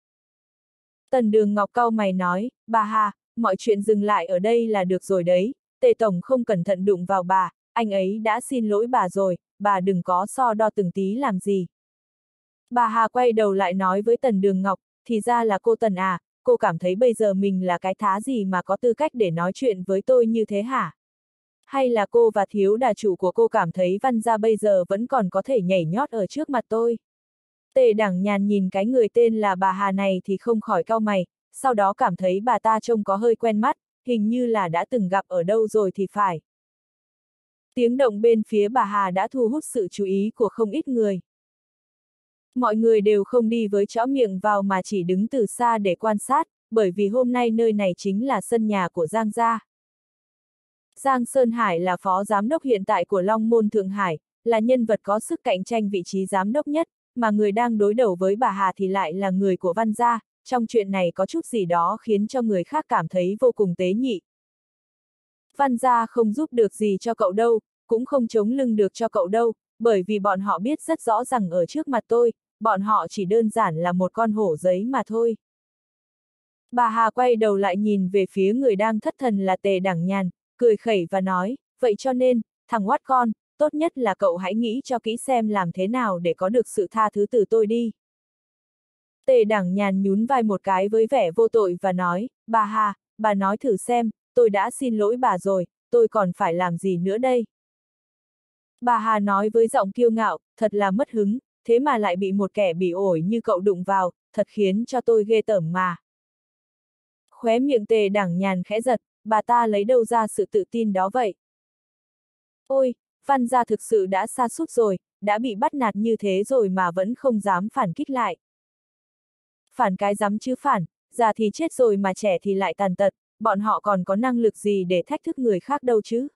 [SPEAKER 1] Tần Đường Ngọc cau mày nói, bà Hà, mọi chuyện dừng lại ở đây là được rồi đấy, Tề Tổng không cẩn thận đụng vào bà, anh ấy đã xin lỗi bà rồi, bà đừng có so đo từng tí làm gì. Bà Hà quay đầu lại nói với Tần Đường Ngọc, thì ra là cô Tần à, cô cảm thấy bây giờ mình là cái thá gì mà có tư cách để nói chuyện với tôi như thế hả? Hay là cô và thiếu đà chủ của cô cảm thấy Văn gia bây giờ vẫn còn có thể nhảy nhót ở trước mặt tôi? Tề Đẳng Nhàn nhìn cái người tên là bà Hà này thì không khỏi cau mày, sau đó cảm thấy bà ta trông có hơi quen mắt, hình như là đã từng gặp ở đâu rồi thì phải. Tiếng động bên phía bà Hà đã thu hút sự chú ý của không ít người. Mọi người đều không đi với chõ miệng vào mà chỉ đứng từ xa để quan sát, bởi vì hôm nay nơi này chính là sân nhà của Giang gia. Giang Sơn Hải là phó giám đốc hiện tại của Long Môn Thượng Hải, là nhân vật có sức cạnh tranh vị trí giám đốc nhất, mà người đang đối đầu với bà Hà thì lại là người của Văn gia, trong chuyện này có chút gì đó khiến cho người khác cảm thấy vô cùng tế nhị. Văn gia không giúp được gì cho cậu đâu, cũng không chống lưng được cho cậu đâu, bởi vì bọn họ biết rất rõ rằng ở trước mặt tôi, bọn họ chỉ đơn giản là một con hổ giấy mà thôi. Bà Hà quay đầu lại nhìn về phía người đang thất thần là Tề Đẳng Nhàn, cười khẩy và nói, vậy cho nên, thằng oát con, tốt nhất là cậu hãy nghĩ cho kỹ xem làm thế nào để có được sự tha thứ từ tôi đi. Tề Đẳng Nhàn nhún vai một cái với vẻ vô tội và nói, bà Hà, bà nói thử xem, tôi đã xin lỗi bà rồi, tôi còn phải làm gì nữa đây? Bà Hà nói với giọng kiêu ngạo, thật là mất hứng, thế mà lại bị một kẻ bỉ ổi như cậu đụng vào, thật khiến cho tôi ghê tởm mà. Khóe miệng Tề Đẳng Nhàn khẽ giật, bà ta lấy đâu ra sự tự tin đó vậy? Ôi, Văn gia thực sự đã sa sút rồi, đã bị bắt nạt như thế rồi mà vẫn không dám phản kích lại. Phản cái dám chứ phản, già thì chết rồi mà trẻ thì lại tàn tật, bọn họ còn có năng lực gì để thách thức người khác đâu chứ.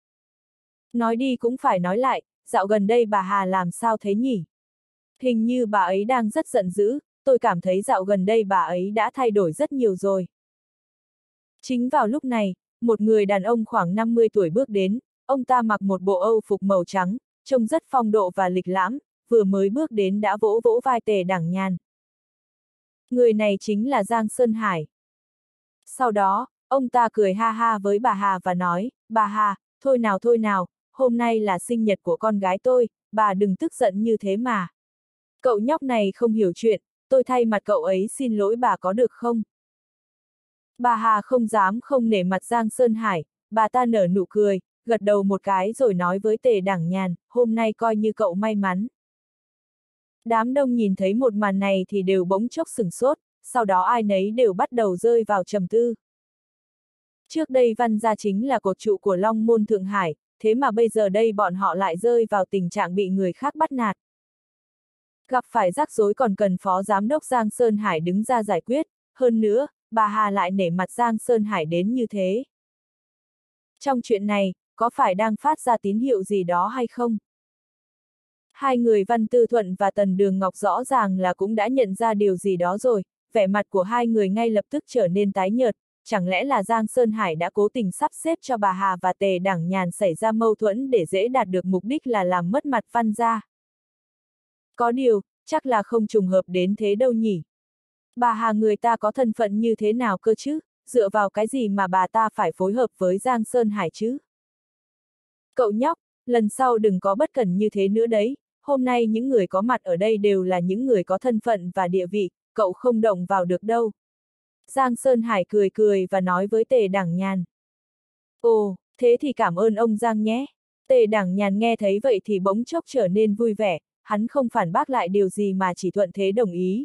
[SPEAKER 1] Nói đi cũng phải nói lại, dạo gần đây bà Hà làm sao thế nhỉ? Hình như bà ấy đang rất giận dữ, tôi cảm thấy dạo gần đây bà ấy đã thay đổi rất nhiều rồi. Chính vào lúc này, một người đàn ông khoảng 50 tuổi bước đến, ông ta mặc một bộ âu phục màu trắng, trông rất phong độ và lịch lãm, vừa mới bước đến đã vỗ vỗ vai Tề Đẳng Nhàn. Người này chính là Giang Sơn Hải. Sau đó, ông ta cười ha ha với bà Hà và nói, bà Hà, thôi nào, hôm nay là sinh nhật của con gái tôi, bà đừng tức giận như thế mà. Cậu nhóc này không hiểu chuyện, tôi thay mặt cậu ấy xin lỗi bà có được không? Bà Hà không dám không nể mặt Giang Sơn Hải, bà ta nở nụ cười, gật đầu một cái rồi nói với Tề Đẳng Nhàn, hôm nay coi như cậu may mắn. Đám đông nhìn thấy một màn này thì đều bỗng chốc sửng sốt, sau đó ai nấy đều bắt đầu rơi vào trầm tư. Trước đây Văn gia chính là cột trụ của Long Môn Thượng Hải, thế mà bây giờ đây bọn họ lại rơi vào tình trạng bị người khác bắt nạt. Gặp phải rắc rối còn cần Phó Giám đốc Giang Sơn Hải đứng ra giải quyết, hơn nữa, bà Hà lại nể mặt Giang Sơn Hải đến như thế. Trong chuyện này, có phải đang phát ra tín hiệu gì đó hay không? Hai người Văn Tư Thuận và Tần Đường Ngọc rõ ràng là cũng đã nhận ra điều gì đó rồi, vẻ mặt của hai người ngay lập tức trở nên tái nhợt, chẳng lẽ là Giang Sơn Hải đã cố tình sắp xếp cho bà Hà và Tề Đẳng Nhàn xảy ra mâu thuẫn để dễ đạt được mục đích là làm mất mặt Văn gia. Có điều, chắc là không trùng hợp đến thế đâu nhỉ. Bà Hà người ta có thân phận như thế nào cơ chứ, dựa vào cái gì mà bà ta phải phối hợp với Giang Sơn Hải chứ? Cậu nhóc, lần sau đừng có bất cẩn như thế nữa đấy, hôm nay những người có mặt ở đây đều là những người có thân phận và địa vị, cậu không động vào được đâu. Giang Sơn Hải cười cười và nói với Tề Đẳng Nhàn. Ồ, thế thì cảm ơn ông Giang nhé. Tề Đẳng Nhàn nghe thấy vậy thì bỗng chốc trở nên vui vẻ, hắn không phản bác lại điều gì mà chỉ thuận thế đồng ý.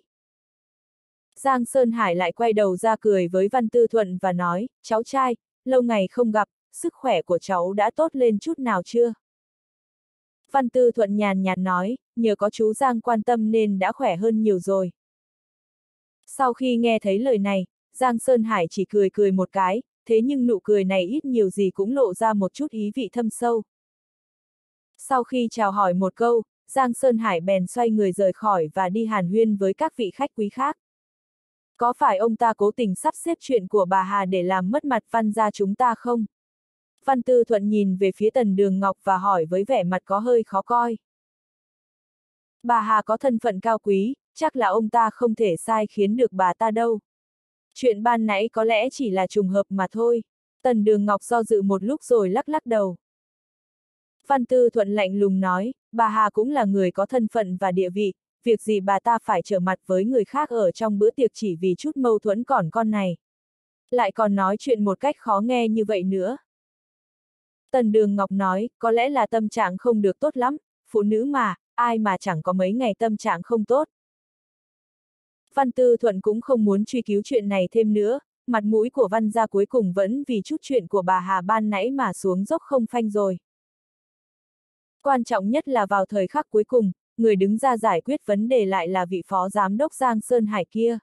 [SPEAKER 1] Giang Sơn Hải lại quay đầu ra cười với Văn Tư Thuận và nói, cháu trai, lâu ngày không gặp, sức khỏe của cháu đã tốt lên chút nào chưa? Văn Tư Thuận nhàn nhạt nói, nhờ có chú Giang quan tâm nên đã khỏe hơn nhiều rồi. Sau khi nghe thấy lời này, Giang Sơn Hải chỉ cười cười một cái, thế nhưng nụ cười này ít nhiều gì cũng lộ ra một chút ý vị thâm sâu. Sau khi chào hỏi một câu, Giang Sơn Hải bèn xoay người rời khỏi và đi hàn huyên với các vị khách quý khác. Có phải ông ta cố tình sắp xếp chuyện của bà Hà để làm mất mặt Văn gia chúng ta không? Văn Tư Thuận nhìn về phía Tần Đường Ngọc và hỏi với vẻ mặt có hơi khó coi. Bà Hà có thân phận cao quý, chắc là ông ta không thể sai khiến được bà ta đâu. Chuyện ban nãy có lẽ chỉ là trùng hợp mà thôi. Tần Đường Ngọc do dự một lúc rồi lắc lắc đầu. Văn Tư Thuận lạnh lùng nói, bà Hà cũng là người có thân phận và địa vị, việc gì bà ta phải trở mặt với người khác ở trong bữa tiệc chỉ vì chút mâu thuẫn còn con này. Lại còn nói chuyện một cách khó nghe như vậy nữa. Tần Đường Ngọc nói, có lẽ là tâm trạng không được tốt lắm, phụ nữ mà, ai mà chẳng có mấy ngày tâm trạng không tốt. Văn Tư Thuận cũng không muốn truy cứu chuyện này thêm nữa, mặt mũi của Văn gia cuối cùng vẫn vì chút chuyện của bà Hà ban nãy mà xuống dốc không phanh rồi. Quan trọng nhất là vào thời khắc cuối cùng, người đứng ra giải quyết vấn đề lại là vị phó giám đốc Giang Sơn Hải kia.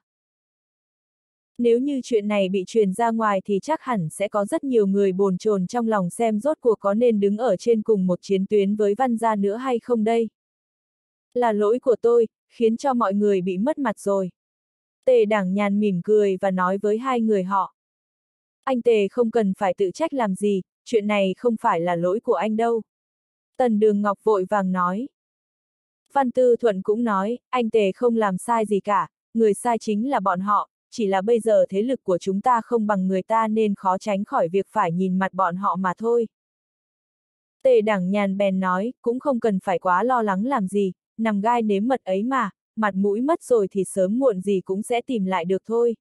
[SPEAKER 1] Nếu như chuyện này bị truyền ra ngoài thì chắc hẳn sẽ có rất nhiều người bồn chồn trong lòng xem rốt cuộc có nên đứng ở trên cùng một chiến tuyến với Văn gia nữa hay không đây. Là lỗi của tôi, khiến cho mọi người bị mất mặt rồi. Tề Đẳng Nhàn mỉm cười và nói với hai người họ. Anh Tề không cần phải tự trách làm gì, chuyện này không phải là lỗi của anh đâu. Tần Đường Ngọc vội vàng nói. Văn Tư Thuận cũng nói, anh Tề không làm sai gì cả, người sai chính là bọn họ, chỉ là bây giờ thế lực của chúng ta không bằng người ta nên khó tránh khỏi việc phải nhìn mặt bọn họ mà thôi. Tề Đẳng Nhàn bèn nói, cũng không cần phải quá lo lắng làm gì, nằm gai nếm mật ấy mà, mặt mũi mất rồi thì sớm muộn gì cũng sẽ tìm lại được thôi.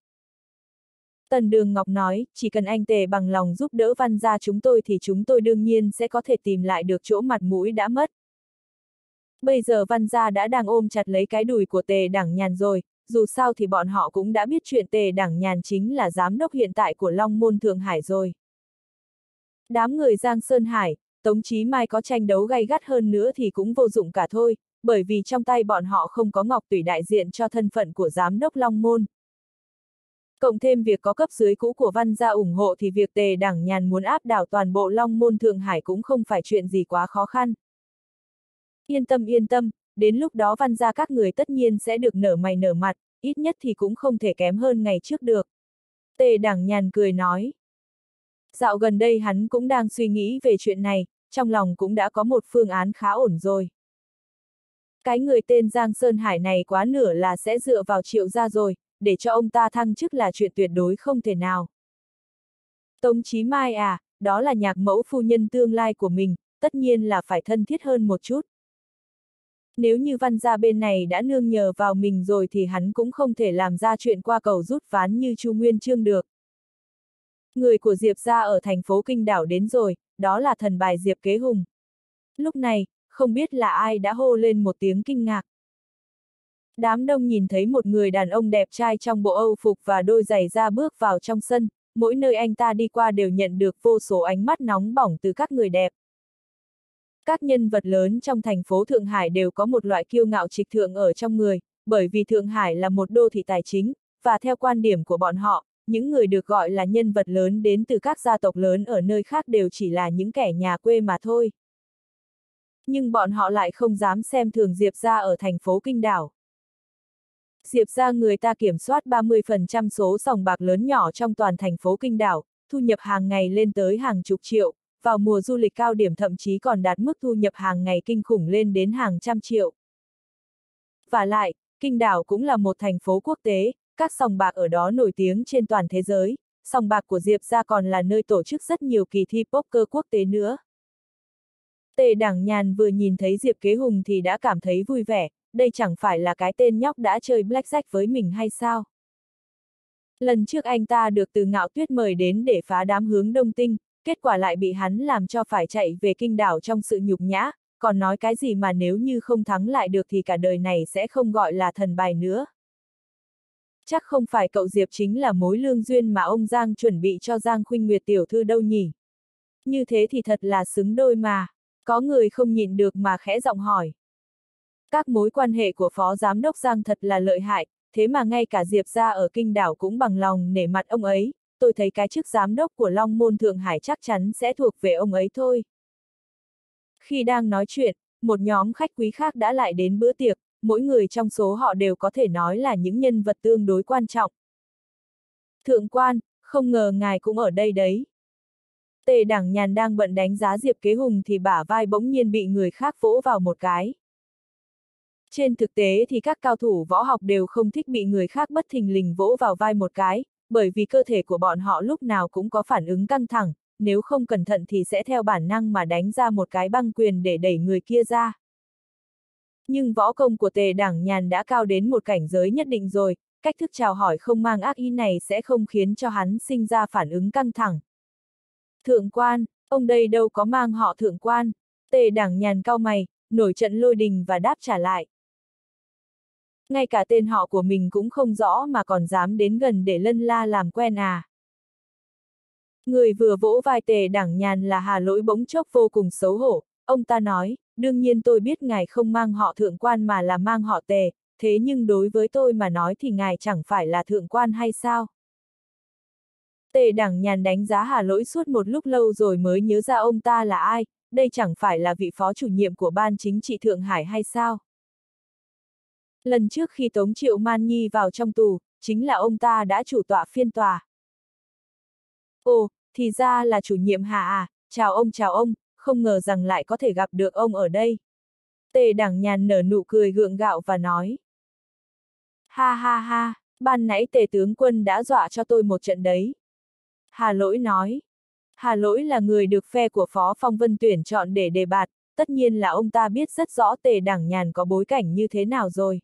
[SPEAKER 1] Tần Đường Ngọc nói, chỉ cần anh Tề bằng lòng giúp đỡ Văn gia chúng tôi thì chúng tôi đương nhiên sẽ có thể tìm lại được chỗ mặt mũi đã mất. Bây giờ Văn gia đã đang ôm chặt lấy cái đùi của Tề Đẳng Nhàn rồi, dù sao thì bọn họ cũng đã biết chuyện Tề Đẳng Nhàn chính là giám đốc hiện tại của Long Môn Thượng Hải rồi. Đám người Giang Sơn Hải, Tống Chí Mai có tranh đấu gay gắt hơn nữa thì cũng vô dụng cả thôi, bởi vì trong tay bọn họ không có ngọc tùy đại diện cho thân phận của giám đốc Long Môn. Cộng thêm việc có cấp dưới cũ của Văn gia ủng hộ thì việc Tề Đảng Nhàn muốn áp đảo toàn bộ Long Môn Thượng Hải cũng không phải chuyện gì quá khó khăn. Yên tâm, đến lúc đó Văn gia các người tất nhiên sẽ được nở mày nở mặt, ít nhất thì cũng không thể kém hơn ngày trước được. Tề Đảng Nhàn cười nói. Dạo gần đây hắn cũng đang suy nghĩ về chuyện này, trong lòng cũng đã có một phương án khá ổn rồi. Cái người tên Giang Sơn Hải này quá nửa là sẽ dựa vào Triệu gia rồi, để cho ông ta thăng chức là chuyện tuyệt đối không thể nào. Tống Chí Mai à, đó là nhạc mẫu phu nhân tương lai của mình, tất nhiên là phải thân thiết hơn một chút. Nếu như Văn gia bên này đã nương nhờ vào mình rồi thì hắn cũng không thể làm ra chuyện qua cầu rút ván như Chu Nguyên Chương được. Người của Diệp gia ở thành phố Kinh Đảo đến rồi, đó là thần bài Diệp Kế Hùng. Lúc này, không biết là ai đã hô lên một tiếng kinh ngạc. Đám đông nhìn thấy một người đàn ông đẹp trai trong bộ Âu phục và đôi giày da bước vào trong sân, mỗi nơi anh ta đi qua đều nhận được vô số ánh mắt nóng bỏng từ các người đẹp. Các nhân vật lớn trong thành phố Thượng Hải đều có một loại kiêu ngạo trịch thượng ở trong người, bởi vì Thượng Hải là một đô thị tài chính, và theo quan điểm của bọn họ, những người được gọi là nhân vật lớn đến từ các gia tộc lớn ở nơi khác đều chỉ là những kẻ nhà quê mà thôi. Nhưng bọn họ lại không dám xem thường Diệp gia ở thành phố Kinh Đảo. Diệp gia người ta kiểm soát 30% số sòng bạc lớn nhỏ trong toàn thành phố Kinh Đảo, thu nhập hàng ngày lên tới hàng chục triệu, vào mùa du lịch cao điểm thậm chí còn đạt mức thu nhập hàng ngày kinh khủng lên đến hàng trăm triệu. Và lại, Kinh Đảo cũng là một thành phố quốc tế, các sòng bạc ở đó nổi tiếng trên toàn thế giới, sòng bạc của Diệp gia còn là nơi tổ chức rất nhiều kỳ thi poker quốc tế nữa. Tề Đảng Nhàn vừa nhìn thấy Diệp Kế Hùng thì đã cảm thấy vui vẻ, đây chẳng phải là cái tên nhóc đã chơi blackjack với mình hay sao? Lần trước anh ta được Từ Ngạo Tuyết mời đến để phá đám hướng Đông Tinh, kết quả lại bị hắn làm cho phải chạy về Kinh Đảo trong sự nhục nhã, còn nói cái gì mà nếu như không thắng lại được thì cả đời này sẽ không gọi là thần bài nữa. Chắc không phải cậu Diệp chính là mối lương duyên mà ông Giang chuẩn bị cho Giang Khuynh Nguyệt tiểu thư đâu nhỉ? Như thế thì thật là xứng đôi mà. Có người không nhịn được mà khẽ giọng hỏi. Các mối quan hệ của Phó Giám đốc Giang thật là lợi hại, thế mà ngay cả Diệp gia ở Kinh Đảo cũng bằng lòng nể mặt ông ấy, tôi thấy cái chức giám đốc của Long Môn Thượng Hải chắc chắn sẽ thuộc về ông ấy thôi. Khi đang nói chuyện, một nhóm khách quý khác đã lại đến bữa tiệc, mỗi người trong số họ đều có thể nói là những nhân vật tương đối quan trọng. Thượng quan, không ngờ ngài cũng ở đây đấy. Tề Đảng Nhàn đang bận đánh giá Diệp Kế Hùng thì bả vai bỗng nhiên bị người khác vỗ vào một cái. Trên thực tế thì các cao thủ võ học đều không thích bị người khác bất thình lình vỗ vào vai một cái, bởi vì cơ thể của bọn họ lúc nào cũng có phản ứng căng thẳng, nếu không cẩn thận thì sẽ theo bản năng mà đánh ra một cái băng quyền để đẩy người kia ra. Nhưng võ công của Tề Đảng Nhàn đã cao đến một cảnh giới nhất định rồi, cách thức chào hỏi không mang ác ý này sẽ không khiến cho hắn sinh ra phản ứng căng thẳng. Thượng quan, ông đây đâu có mang họ thượng quan. Tề Đảng Nhàn cau mày, nổi trận lôi đình và đáp trả lại. Ngay cả tên họ của mình cũng không rõ mà còn dám đến gần để lân la làm quen à. Người vừa vỗ vai Tề Đảng Nhàn là Hà Lỗi bỗng chốc vô cùng xấu hổ, ông ta nói, đương nhiên tôi biết ngài không mang họ thượng quan mà là mang họ Tề, thế nhưng đối với tôi mà nói thì ngài chẳng phải là thượng quan hay sao? Tề Đảng Nhàn đánh giá Hà Lỗi suốt một lúc lâu rồi mới nhớ ra ông ta là ai, đây chẳng phải là vị phó chủ nhiệm của Ban Chính trị Thượng Hải hay sao? Lần trước khi Tống Triệu Man Nhi vào trong tù, chính là ông ta đã chủ tọa phiên tòa. Ồ, thì ra là chủ nhiệm Hà à, chào ông, không ngờ rằng lại có thể gặp được ông ở đây. Tề Đảng Nhàn nở nụ cười gượng gạo và nói. Ha ha ha, ban nãy Tề tướng quân đã dọa cho tôi một trận đấy. Hà Lỗi nói. Hà Lỗi là người được phe của Phó Phong Vân tuyển chọn để đề bạt, tất nhiên là ông ta biết rất rõ Tề Đảng Nhàn có bối cảnh như thế nào rồi.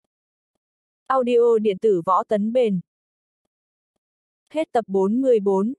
[SPEAKER 1] Audio điện tử Võ Tấn Bền. Hết tập 44.